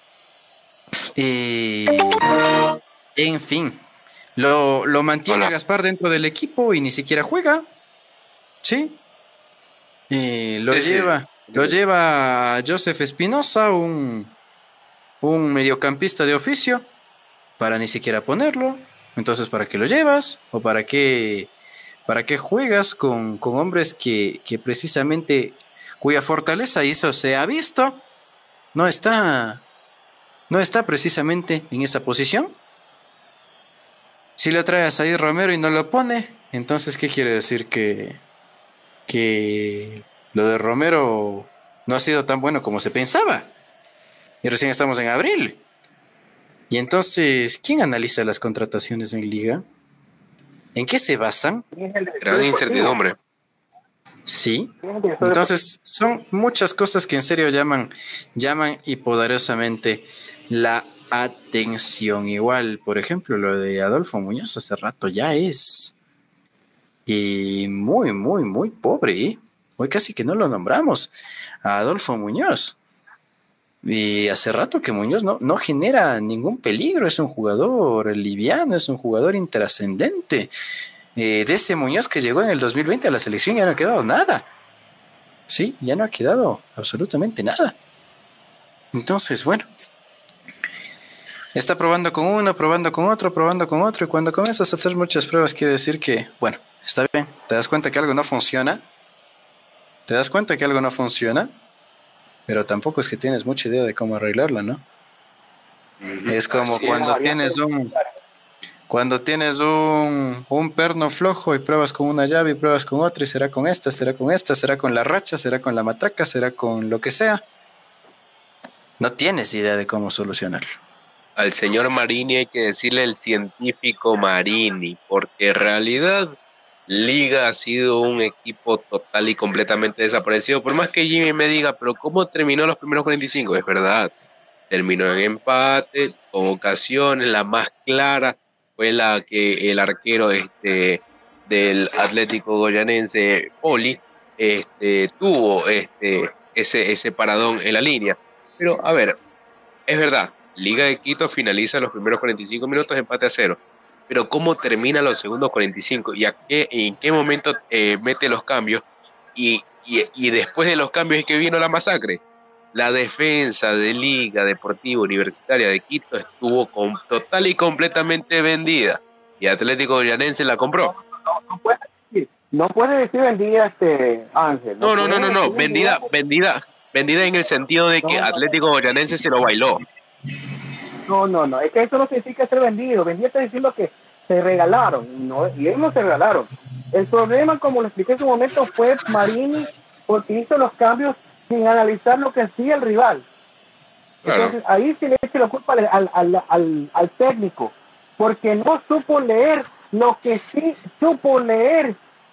Y... En fin. Lo, lo mantiene Hola. Gaspar dentro del equipo y ni siquiera juega. ¿Sí? Y lo sí, lleva... Sí. Lo lleva Joseph Espinosa, un, un mediocampista de oficio, para ni siquiera ponerlo. Entonces, ¿para qué lo llevas? ¿O para qué, para qué juegas con, con hombres que, que precisamente, cuya fortaleza, y eso se ha visto, no está, no está precisamente en esa posición? Si lo trae a Said Romero y no lo pone, entonces, ¿qué quiere decir? Que... que lo de Romero no ha sido tan bueno como se pensaba. Y recién estamos en abril. Y entonces, ¿quién analiza las contrataciones en Liga? ¿En qué se basan? Gran incertidumbre. Sí. Entonces, son muchas cosas que en serio llaman, llaman y poderosamente la atención. Igual, por ejemplo, lo de Adolfo Muñoz hace rato ya es. Y muy, muy, muy pobre, ¿eh? Hoy casi que no lo nombramos a Adolfo Muñoz. Y hace rato que Muñoz no, no genera ningún peligro. Es un jugador liviano, es un jugador intrascendente. Eh, de ese Muñoz que llegó en el dos mil veinte a la selección ya no ha quedado nada. Sí, ya no ha quedado absolutamente nada. Entonces, bueno. Está probando con uno, probando con otro, probando con otro. Y cuando comienzas a hacer muchas pruebas quiere decir que, bueno, está bien. Te das cuenta que algo no funciona. Te das cuenta que algo no funciona, pero tampoco es que tienes mucha idea de cómo arreglarla, ¿no? Uh-huh. Es como Así cuando es. tienes un cuando tienes un, un perno flojo y pruebas con una llave y pruebas con otra y será con esta, será con esta, será con la racha, será con la matraca, será con lo que sea. No tienes idea de cómo solucionarlo. Al señor Marini hay que decirle el científico Marini, porque en realidad Liga ha sido un equipo total y completamente desaparecido. Por más que Jimmy me diga, pero ¿cómo terminó los primeros cuarenta y cinco? Es verdad, terminó en empate, con ocasiones, la más clara fue la que el arquero este, del Atlético Goianiense, Poli, este, tuvo este, ese, ese paradón en la línea. Pero, a ver, es verdad, Liga de Quito finaliza los primeros cuarenta y cinco minutos empate a cero. Pero ¿cómo termina los segundos cuarenta y cinco? ¿Y a qué, en qué momento eh, mete los cambios? Y, y, y después de los cambios es que vino la masacre. La defensa de Liga Deportiva Universitaria de Quito estuvo con, total y completamente vendida. Y Atlético Goianiense la compró. No, no, no puede decir, no puede decir vendida, este Ángel. No, no, no, no, no, no. Vendida, vendida, vendida en el sentido de que no, Atlético Goianiense se lo bailó. No, no, no, es que eso no significa ser vendido. Vendido está diciendo que se regalaron, no, y ellos no se regalaron. El problema, como lo expliqué en su momento, fue Marini, porque hizo los cambios sin analizar lo que hacía el rival. Claro. Entonces, ahí sí le eché la culpa al, al, al, al, al técnico, porque no supo leer lo que sí supo leer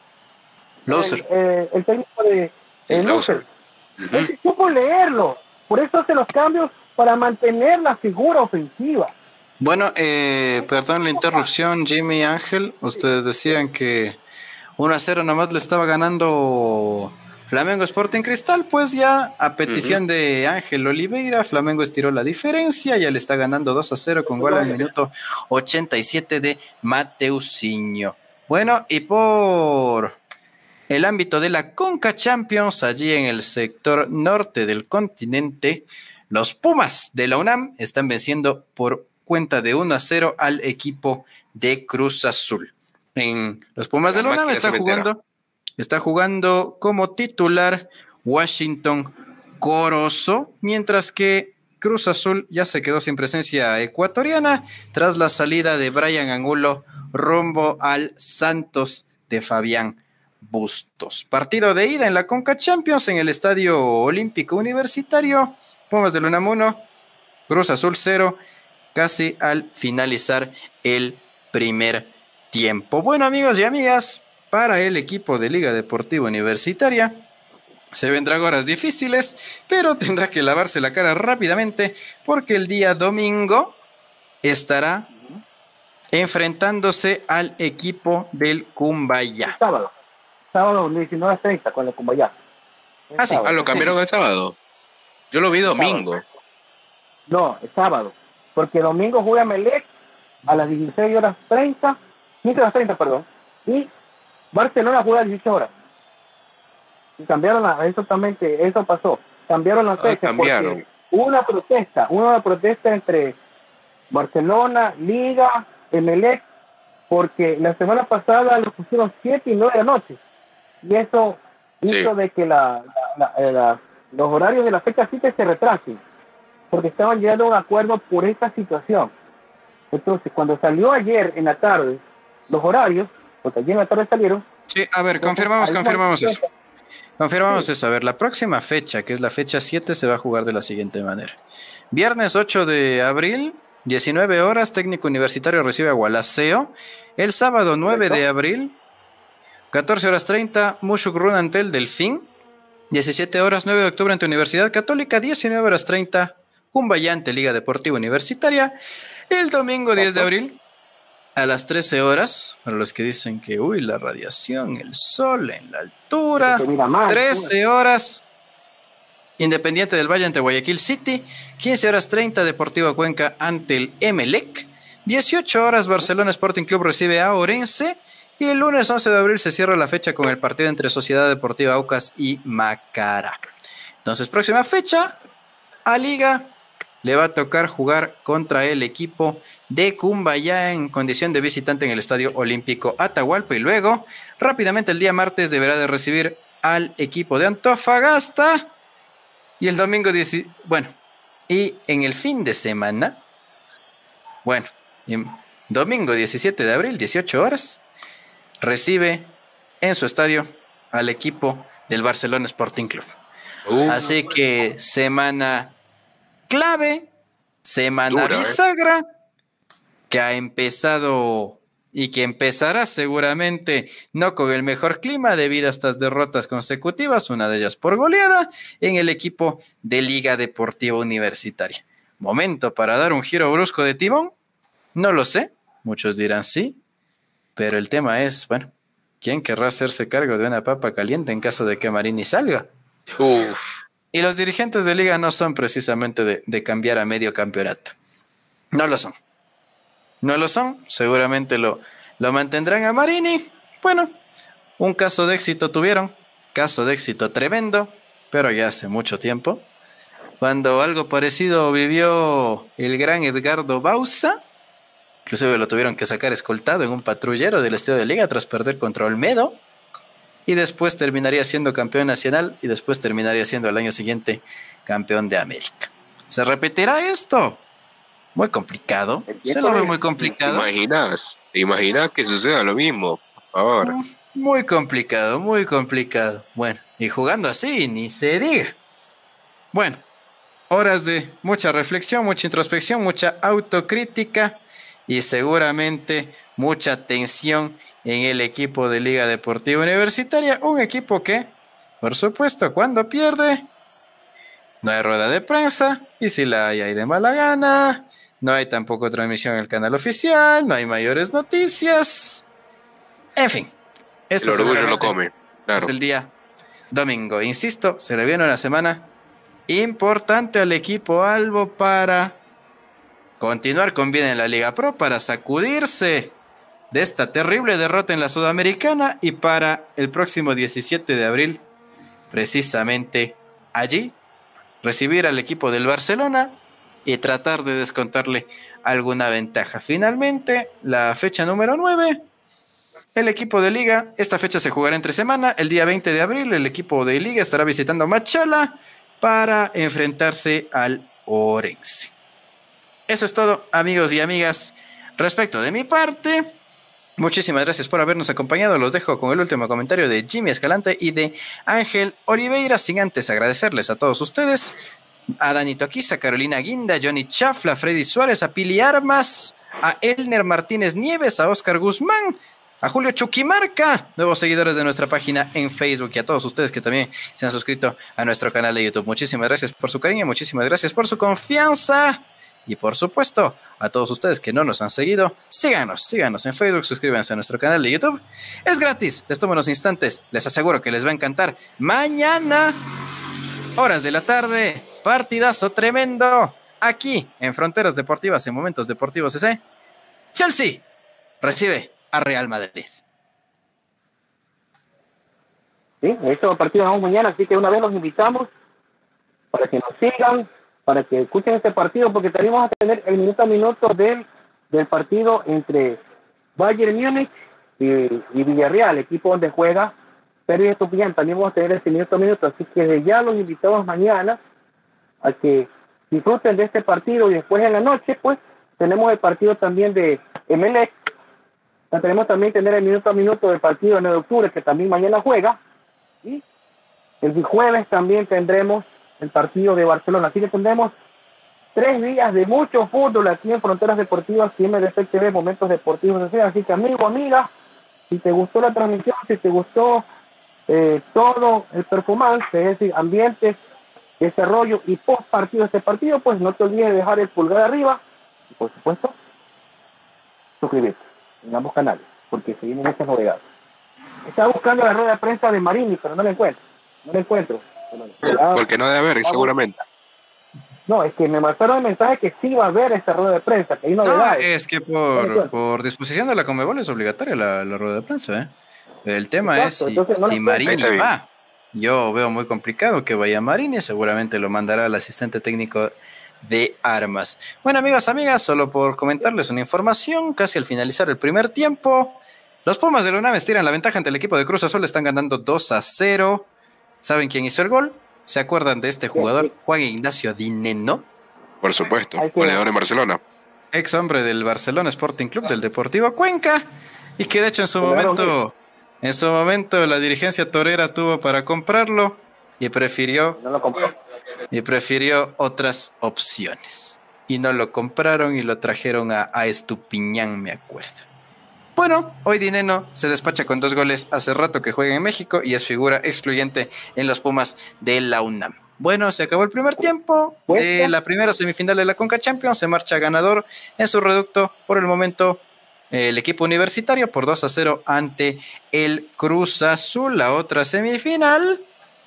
el, eh, el técnico de sí, el Loser. Uh-huh. Él sí supo leerlo, por eso hace los cambios para mantener la figura ofensiva. Bueno, eh, perdón la interrupción, Jimmy Ángel. Ustedes decían que uno a cero nomás le estaba ganando Flamengo Sporting Cristal. Pues ya, a petición uh-huh. de Ángel Oliveira, Flamengo estiró la diferencia. Ya le está ganando dos a cero con gol al minuto ochenta y siete de Mateusinho. Bueno, y por el ámbito de la Conca Champions, allí en el sector norte del continente, Los Pumas de la UNAM están venciendo por cuenta de uno a cero al equipo de Cruz Azul. En los Pumas La de la UNAM máquina está cementera. jugando, está jugando como titular Washington Corozo, mientras que Cruz Azul ya se quedó sin presencia ecuatoriana tras la salida de Brian Angulo rumbo al Santos de Fabián Bustos. Partido de ida en la Conca Champions en el Estadio Olímpico Universitario. Pumas de la UNAM uno, Cruz Azul cero, casi al finalizar el primer tiempo. Bueno, amigos y amigas, para el equipo de Liga Deportiva Universitaria se vendrán horas difíciles, pero tendrá que lavarse la cara rápidamente porque el día domingo estará enfrentándose al equipo del Cumbayá. Sábado. Sábado diecinueve treinta con el Cumbayá. Ah, sí. Ah, lo cambiaron Sí, sí. el sábado. Yo lo vi domingo. No, es sábado. Porque domingo juega Melec a las dieciséis horas treinta, quince horas treinta, perdón. Y Barcelona juega a dieciocho horas. Y cambiaron la, exactamente, eso pasó. Cambiaron las Ah, fechas cambiaron. porque hubo una protesta, hubo una protesta entre Barcelona, Liga, Emelec, porque la semana pasada lo pusieron siete y nueve de la noche. Y eso hizo Sí. de que la, la, la, la, los horarios de la fecha siete se retrasen, porque estaban llegando a un acuerdo por esta situación. Entonces, cuando salió ayer en la tarde los horarios, porque ayer en la tarde salieron. Sí, a ver, confirmamos, algunas- confirmamos eso. Confirmamos Sí. eso. A ver, la próxima fecha, que es la fecha siete, se va a jugar de la siguiente manera. Viernes ocho de abril, diecinueve horas, Técnico Universitario recibe a Gualaceo. El sábado nueve de abril, catorce horas treinta, Mushuk Run ante el Delfín. diecisiete horas, nueve de octubre ante Universidad Católica. diecinueve horas treinta, Cumbayá ante Liga Deportiva Universitaria. El domingo diez de abril, a las trece horas, para los que dicen que, uy, la radiación, el sol en la altura, Se mira mal, trece horas, Independiente del Valle ante Guayaquil City, quince horas treinta, Deportivo Cuenca ante el Emelec, dieciocho horas, Barcelona Sporting Club recibe a Orense, y el lunes once de abril se cierra la fecha con el partido entre Sociedad Deportiva Aucas y Macará. Entonces, próxima fecha, a Liga le va a tocar jugar contra el equipo de Cumbayá en condición de visitante en el Estadio Olímpico Atahualpa, y luego, rápidamente el día martes, deberá de recibir al equipo de Antofagasta, y el domingo diez, bueno, y en el fin de semana, bueno, domingo diecisiete de abril, dieciocho horas, recibe en su estadio al equipo del Barcelona Sporting Club. Uh, Así que semana clave, semana Dura, ¿eh? bisagra, que ha empezado y que empezará seguramente no con el mejor clima debido a estas derrotas consecutivas, una de ellas por goleada, en el equipo de Liga Deportiva Universitaria. ¿Momento para dar un giro brusco de timón? No lo sé, muchos dirán sí, pero el tema es, bueno, ¿quién querrá hacerse cargo de una papa caliente en caso de que Marini salga? Uf. Y los dirigentes de Liga no son precisamente de, de cambiar a medio campeonato. No lo son. No lo son. Seguramente lo, lo mantendrán a Marini. Bueno, un caso de éxito tuvieron. Caso de éxito tremendo. Pero ya hace mucho tiempo. Cuando algo parecido vivió el gran Edgardo Bauza. Inclusive lo tuvieron que sacar escoltado en un patrullero del estadio de Liga tras perder contra Olmedo. Y después terminaría siendo campeón nacional y después terminaría siendo al año siguiente campeón de América. ¿Se repetirá esto? Muy complicado. Se lo ve muy ¿Te complicado. imaginas? ¿Te imaginas que suceda lo mismo? Por favor. Muy complicado, muy complicado. Bueno, y jugando así, ni se diga. Bueno, horas de mucha reflexión, mucha introspección, mucha autocrítica y seguramente mucha tensión en el equipo de Liga Deportiva Universitaria, un equipo que, por supuesto, cuando pierde, no hay rueda de prensa, y si la hay, hay de mala gana, no hay tampoco transmisión en el canal oficial, no hay mayores noticias, en fin. Esto El orgullo lo seguramente come, claro. el día domingo, insisto, se le viene una semana importante al equipo albo para continuar con bien en la Liga Pro, para sacudirse de esta terrible derrota en la Sudamericana y para el próximo diecisiete de abril, precisamente allí, recibir al equipo del Barcelona y tratar de descontarle alguna ventaja. Finalmente, la fecha número nueve, el equipo de Liga, esta fecha se jugará entre semana, el día veinte de abril, el equipo de Liga estará visitando Machala para enfrentarse al Orense. Eso es todo, amigos y amigas, respecto de mi parte. Muchísimas gracias por habernos acompañado. Los dejo con el último comentario de Jimmy Escalante y de Ángel Oliveira, sin antes agradecerles a todos ustedes, a Danito Aquisa, Carolina Guinda, Johnny Chafla, Freddy Suárez, a Pili Armas, a Elner Martínez Nieves, a Oscar Guzmán, a Julio Chuquimarca, nuevos seguidores de nuestra página en Facebook, y a todos ustedes que también se han suscrito a nuestro canal de YouTube. Muchísimas gracias por su cariño, muchísimas gracias por su confianza. Y por supuesto, a todos ustedes que no nos han seguido, síganos, síganos en Facebook, suscríbanse a nuestro canal de YouTube. Es gratis, les tomo unos instantes, les aseguro que les va a encantar. Mañana, horas de la tarde, partidazo tremendo, aquí en Fronteras Deportivas, en Momentos Deportivos C C. Chelsea recibe a Real Madrid. Sí, estos partidos vamos mañana, así que una vez los invitamos para que nos sigan, para que escuchen este partido, porque tenemos a tener el minuto a minuto del, del partido entre Bayern Múnich y, y Villarreal, equipo donde juega Sergio Estupiñán. También vamos a tener ese minuto a minuto, así que desde ya los invitamos mañana a que disfruten de este partido, y después en la noche pues tenemos el partido también de Emelec. Tenemos también tener el minuto a minuto del partido de nueve de octubre, que también mañana juega, y el jueves también tendremos el partido de Barcelona. Así que tendremos tres días de mucho fútbol aquí en Fronteras Deportivas y M D P T V, Momentos Deportivos. Así que, amigo, amiga, si te gustó la transmisión, si te gustó eh, todo el performance, es decir, ambientes, desarrollo y post partido de este partido, pues no te olvides de dejar el pulgar arriba y, por supuesto, suscribirte en ambos canales, porque seguimos muchas novedades. Estaba buscando la rueda de prensa de Marini, pero no la encuentro. No la encuentro. Porque no debe haber, seguramente. No, es que me mandaron el mensaje que sí va a haber esta rueda de prensa, que hay novedades. No, es que por, por disposición de la Conmebol es obligatoria la, la rueda de prensa, ¿eh? El tema Exacto, es si, entonces, no si Marini va. Yo veo muy complicado que vaya Marini, seguramente lo mandará el asistente técnico de Armas. Bueno, amigos, amigas, solo por comentarles una información, casi al finalizar el primer tiempo, los Pumas de la UNAM estiran la ventaja ante el equipo de Cruz Azul, están ganando dos a cero. ¿Saben quién hizo el gol? ¿Se acuerdan de este jugador? Juan Ignacio Dineno. Por supuesto, goleador en Barcelona. Ex hombre del Barcelona Sporting Club, del Deportivo Cuenca, y que de hecho en su momento, en su momento la dirigencia torera tuvo para comprarlo y prefirió, no lo compró. y prefirió otras opciones. Y no lo compraron y lo trajeron a, a Estupiñán, me acuerdo. Bueno, hoy Dineno se despacha con dos goles, hace rato que juega en México y es figura excluyente en los Pumas de la UNAM. Bueno, se acabó el primer tiempo de la primera semifinal de la Conca Champions, se marcha ganador en su reducto por el momento el equipo universitario por dos a cero ante el Cruz Azul. La otra semifinal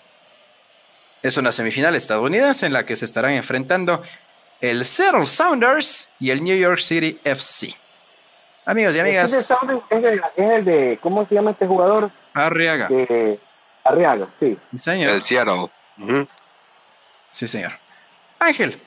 es una semifinal estadounidense en la que se estarán enfrentando el Seattle Sounders y el New York City F C. Amigos y amigas. Es el, de, es el de, ¿cómo se llama este jugador? Arriaga. De, Arriaga, sí. Sí, señor. El Seattle. Uh-huh. Sí, señor. Ángel.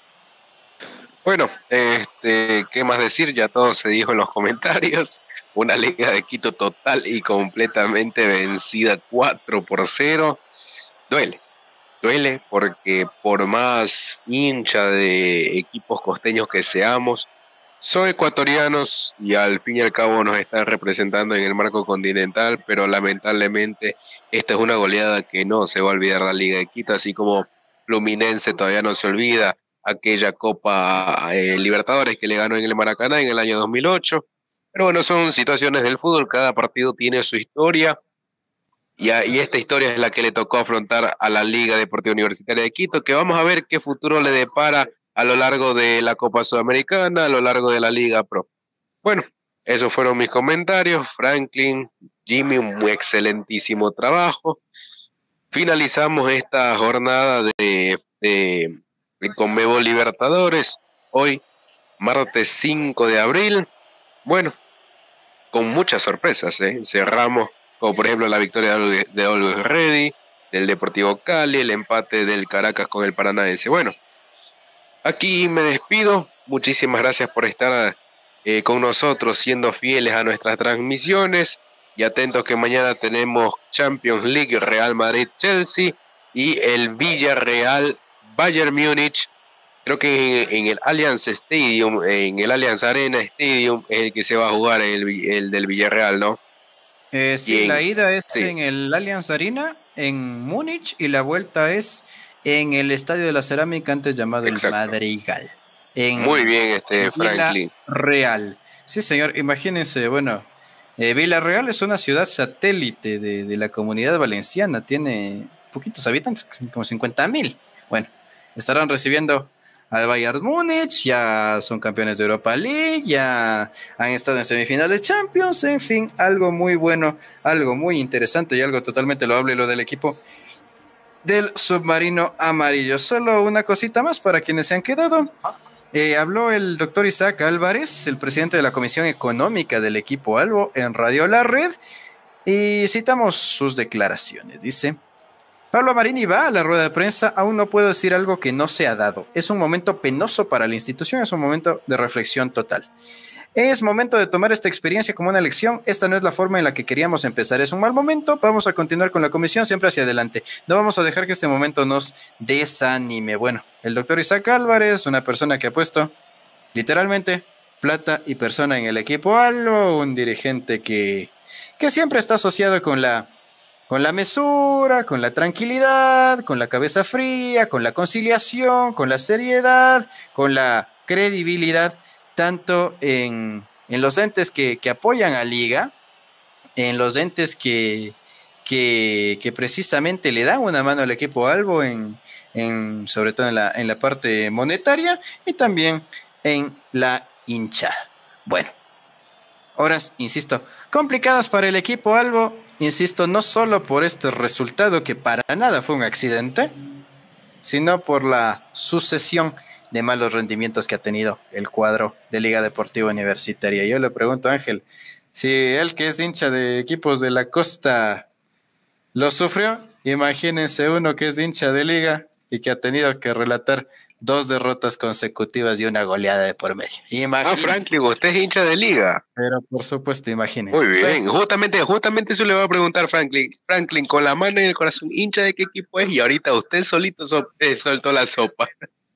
Bueno, este, ¿qué más decir? Ya todo se dijo en los comentarios. Una Liga de Quito total y completamente vencida cuatro por cero. Duele. Duele porque por más hincha de equipos costeños que seamos, son ecuatorianos y al fin y al cabo nos están representando en el marco continental, pero lamentablemente esta es una goleada que no se va a olvidar la Liga de Quito, así como Fluminense todavía no se olvida aquella Copa eh, Libertadores que le ganó en el Maracaná en el año dos mil ocho. Pero bueno, son situaciones del fútbol, cada partido tiene su historia y, a, y esta historia es la que le tocó afrontar a la Liga Deportiva Universitaria de Quito, que vamos a ver qué futuro le depara a lo largo de la Copa Sudamericana, a lo largo de la Liga Pro. Bueno, esos fueron mis comentarios. Franklin, Jimmy, un muy excelentísimo trabajo. Finalizamos esta jornada de, de, de Conmebol Libertadores, hoy, martes cinco de abril. Bueno, con muchas sorpresas, ¿eh? Cerramos, como por ejemplo la victoria de Always Ready, del Deportivo Cali, el empate del Caracas con el Paranaense. Bueno, aquí me despido. Muchísimas gracias por estar eh, con nosotros, siendo fieles a nuestras transmisiones. Y atentos que mañana tenemos Champions League, Real Madrid-Chelsea y el Villarreal Bayern Múnich. Creo que en, en el Allianz Stadium, en el Allianz Arena Stadium, es el que se va a jugar el, el del Villarreal, ¿no? Eh, sí, en, la ida es sí. en el Allianz Arena, en Múnich, y la vuelta es en el Estadio de la Cerámica, antes llamado Exacto. el Madrigal. En Muy bien, este Franklin. Villarreal. Sí, señor, imagínense, bueno, eh, Villarreal es una ciudad satélite de, de la Comunidad Valenciana, tiene poquitos habitantes, como cincuenta mil. Bueno, estarán recibiendo al Bayern Múnich, ya son campeones de Europa League, ya han estado en semifinal de Champions, en fin, algo muy bueno, algo muy interesante y algo totalmente loable lo del equipo del submarino amarillo. Solo una cosita más para quienes se han quedado. Eh, habló el doctor Isaac Álvarez, el presidente de la Comisión Económica del equipo Albo, en Radio La Red, y citamos sus declaraciones. Dice: Pablo Marini va a la rueda de prensa, aún no puedo decir algo que no se ha dado. Es un momento penoso para la institución, es un momento de reflexión total. Es momento de tomar esta experiencia como una lección. Esta no es la forma en la que queríamos empezar. Es un mal momento. Vamos a continuar con la comisión siempre hacia adelante. No vamos a dejar que este momento nos desanime. Bueno, el doctor Isaac Álvarez, una persona que ha puesto literalmente plata y persona en el equipo Albo, un dirigente que, que siempre está asociado con la, con la mesura, con la tranquilidad, con la cabeza fría, con la conciliación, con la seriedad, con la credibilidad, tanto en, en los entes que, que apoyan a Liga, en los entes que, que, que precisamente le dan una mano al equipo Albo, en, en, sobre todo en la, en la parte monetaria, y también en la hinchada. Bueno, horas, insisto, complicadas para el equipo Albo, insisto, no solo por este resultado que para nada fue un accidente, sino por la sucesión de malos rendimientos que ha tenido el cuadro de Liga Deportiva Universitaria. Yo le pregunto a Ángel, si él, que es hincha de equipos de la costa, lo sufrió, imagínense uno que es hincha de Liga y que ha tenido que relatar dos derrotas consecutivas y una goleada de por medio. Imagínense. Ah, Franklin, usted es hincha de Liga. Pero por supuesto, imagínense. Muy bien, justamente, justamente eso le voy a preguntar, Franklin. Franklin, con la mano en el corazón, hincha de qué equipo es, y ahorita usted solito so eh, soltó la sopa.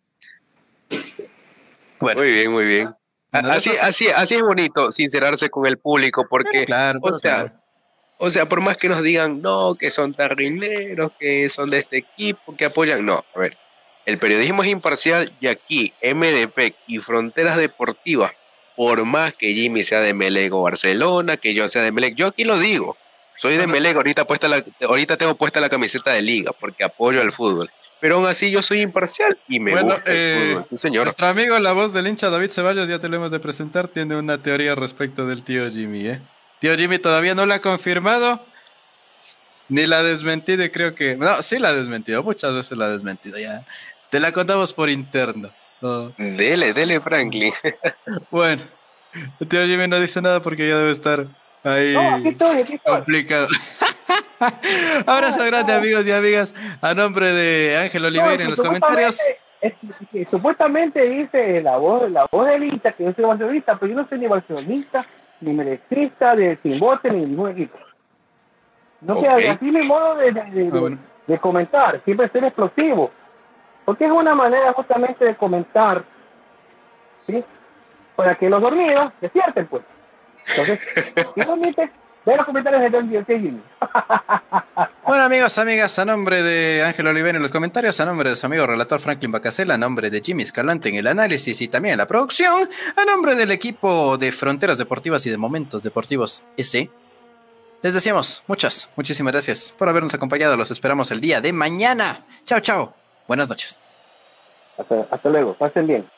Bueno. Muy bien, muy bien. Así, así, así es bonito sincerarse con el público, porque, claro, o sea, claro. o sea, por más que nos digan, no, que son tarrineros, que son de este equipo, que apoyan, no, a ver, el periodismo es imparcial y aquí M D P y Fronteras Deportivas, por más que Jimmy sea de Melec o Barcelona, que yo sea de Melec, yo aquí lo digo, soy de Melec, ahorita, puesta la, ahorita tengo puesta la camiseta de Liga, porque apoyo al fútbol. Pero aún así yo soy imparcial y me bueno, gusta el eh, fútbol, sí, señor. Nuestro amigo, la voz del hincha David Ceballos, ya te lo hemos de presentar, tiene una teoría respecto del tío Jimmy, ¿eh? Tío Jimmy todavía no la ha confirmado, ni la ha desmentido, y creo que... No, sí la ha desmentido, muchas veces la ha desmentido, ya. Te la contamos por interno. Oh. Dele, dele, Franklin. Bueno, el tío Jimmy no dice nada porque ya debe estar ahí no, aquí estoy, aquí estoy. complicado. Abrazo grande, amigos y amigas, a nombre de Ángel Oliveira, no, en los comentarios. Es, es, es, supuestamente dice la voz, la voz del hincha que yo soy barcelonista, pero yo no soy ni barcelonista, ni merecista, de Simbote, ni ningún equipo. No okay. sé, así mi modo de, de, de, ah, bueno. de, de comentar, siempre ser explosivo, porque es una manera justamente de comentar, ¿sí? Para que los dormidos despierten, pues. Entonces, igualmente. Los comentarios de Jimmy. Bueno, amigos, amigas, a nombre de Ángel Oliveira en los comentarios, a nombre de su amigo relator Franklin Bacasela, a nombre de Jimmy Escalante en el análisis y también en la producción, a nombre del equipo de Fronteras Deportivas y de Momentos Deportivos S, les decíamos muchas, muchísimas gracias por habernos acompañado. Los esperamos el día de mañana. Chao, chao. Buenas noches. Hasta, hasta luego. Pasen bien.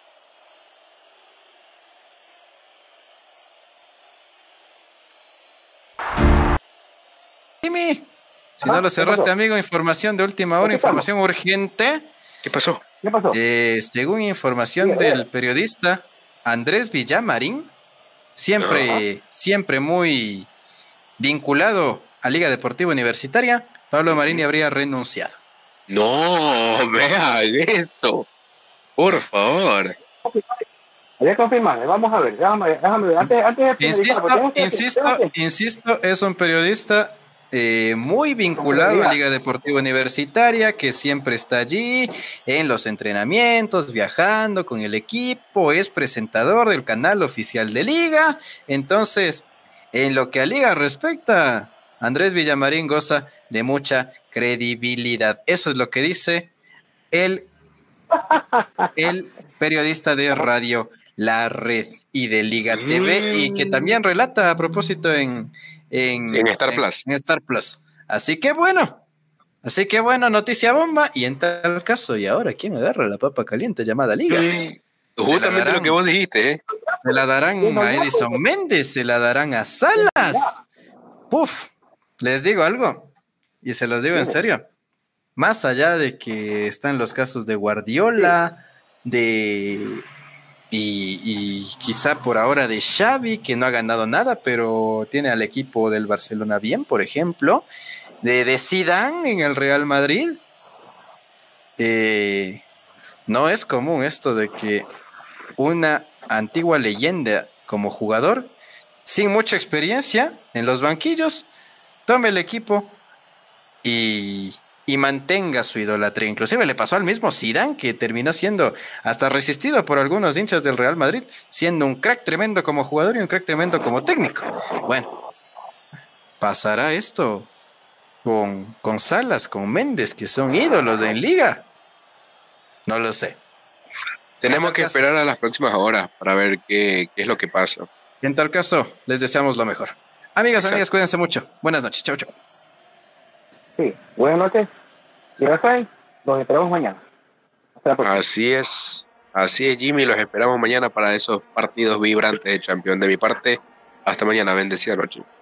Jimmy, si Ajá, no lo cerraste, amigo, información de última hora, información urgente. ¿Qué pasó? ¿Qué pasó? Eh, según información sí, del periodista Andrés Villamarín, siempre, Ajá. siempre muy vinculado a Liga Deportiva Universitaria, Pablo Marini habría renunciado. No, vea eso. Por favor. Había que confirmar, vamos a ver, déjame, déjame ver. Antes, antes de Insisto, finalizar, porque insisto, tengo que- insisto, es un periodista eh, muy vinculado a Liga Deportiva Universitaria, que siempre está allí en los entrenamientos, viajando con el equipo, es presentador del canal oficial de Liga. Entonces, en lo que a Liga respecta, Andrés Villamarín goza de mucha credibilidad. Eso es lo que dice el, el periodista de Radio La Red y de Liga T V, y que también relata a propósito en, en, Sí, en Star en, Plus. en Star Plus. Así que bueno, así que bueno, noticia bomba. Y en tal caso, ¿y ahora quién agarra la papa caliente llamada Liga? Se Justamente darán, lo que vos dijiste, ¿eh? Se la darán a Edison Méndez, se la darán a Salas. Puf, les digo algo, y se los digo en serio. Más allá de que están los casos de Guardiola, de... Y, y quizá por ahora de Xavi, que no ha ganado nada, pero tiene al equipo del Barcelona bien, por ejemplo. De, de Zidane en el Real Madrid. Eh, no es común esto de que una antigua leyenda como jugador, sin mucha experiencia en los banquillos, tome el equipo y... y mantenga su idolatría. Inclusive le pasó al mismo Zidane, que terminó siendo hasta resistido por algunos hinchas del Real Madrid, siendo un crack tremendo como jugador y un crack tremendo como técnico. Bueno, ¿pasará esto con, con Salas, con Méndez, que son ídolos en Liga? No lo sé. Tenemos que esperar a las próximas horas para ver qué, qué es lo que pasa. En tal caso, les deseamos lo mejor. Amigas, Exacto. amigas, cuídense mucho. Buenas noches. Chau, chau. Sí, buenas noches. Y ya saben, los esperamos mañana. Hasta la próxima. Así es, así es, Jimmy. Los esperamos mañana para esos partidos vibrantes de Champions. De mi parte, hasta mañana. Bendecida noche.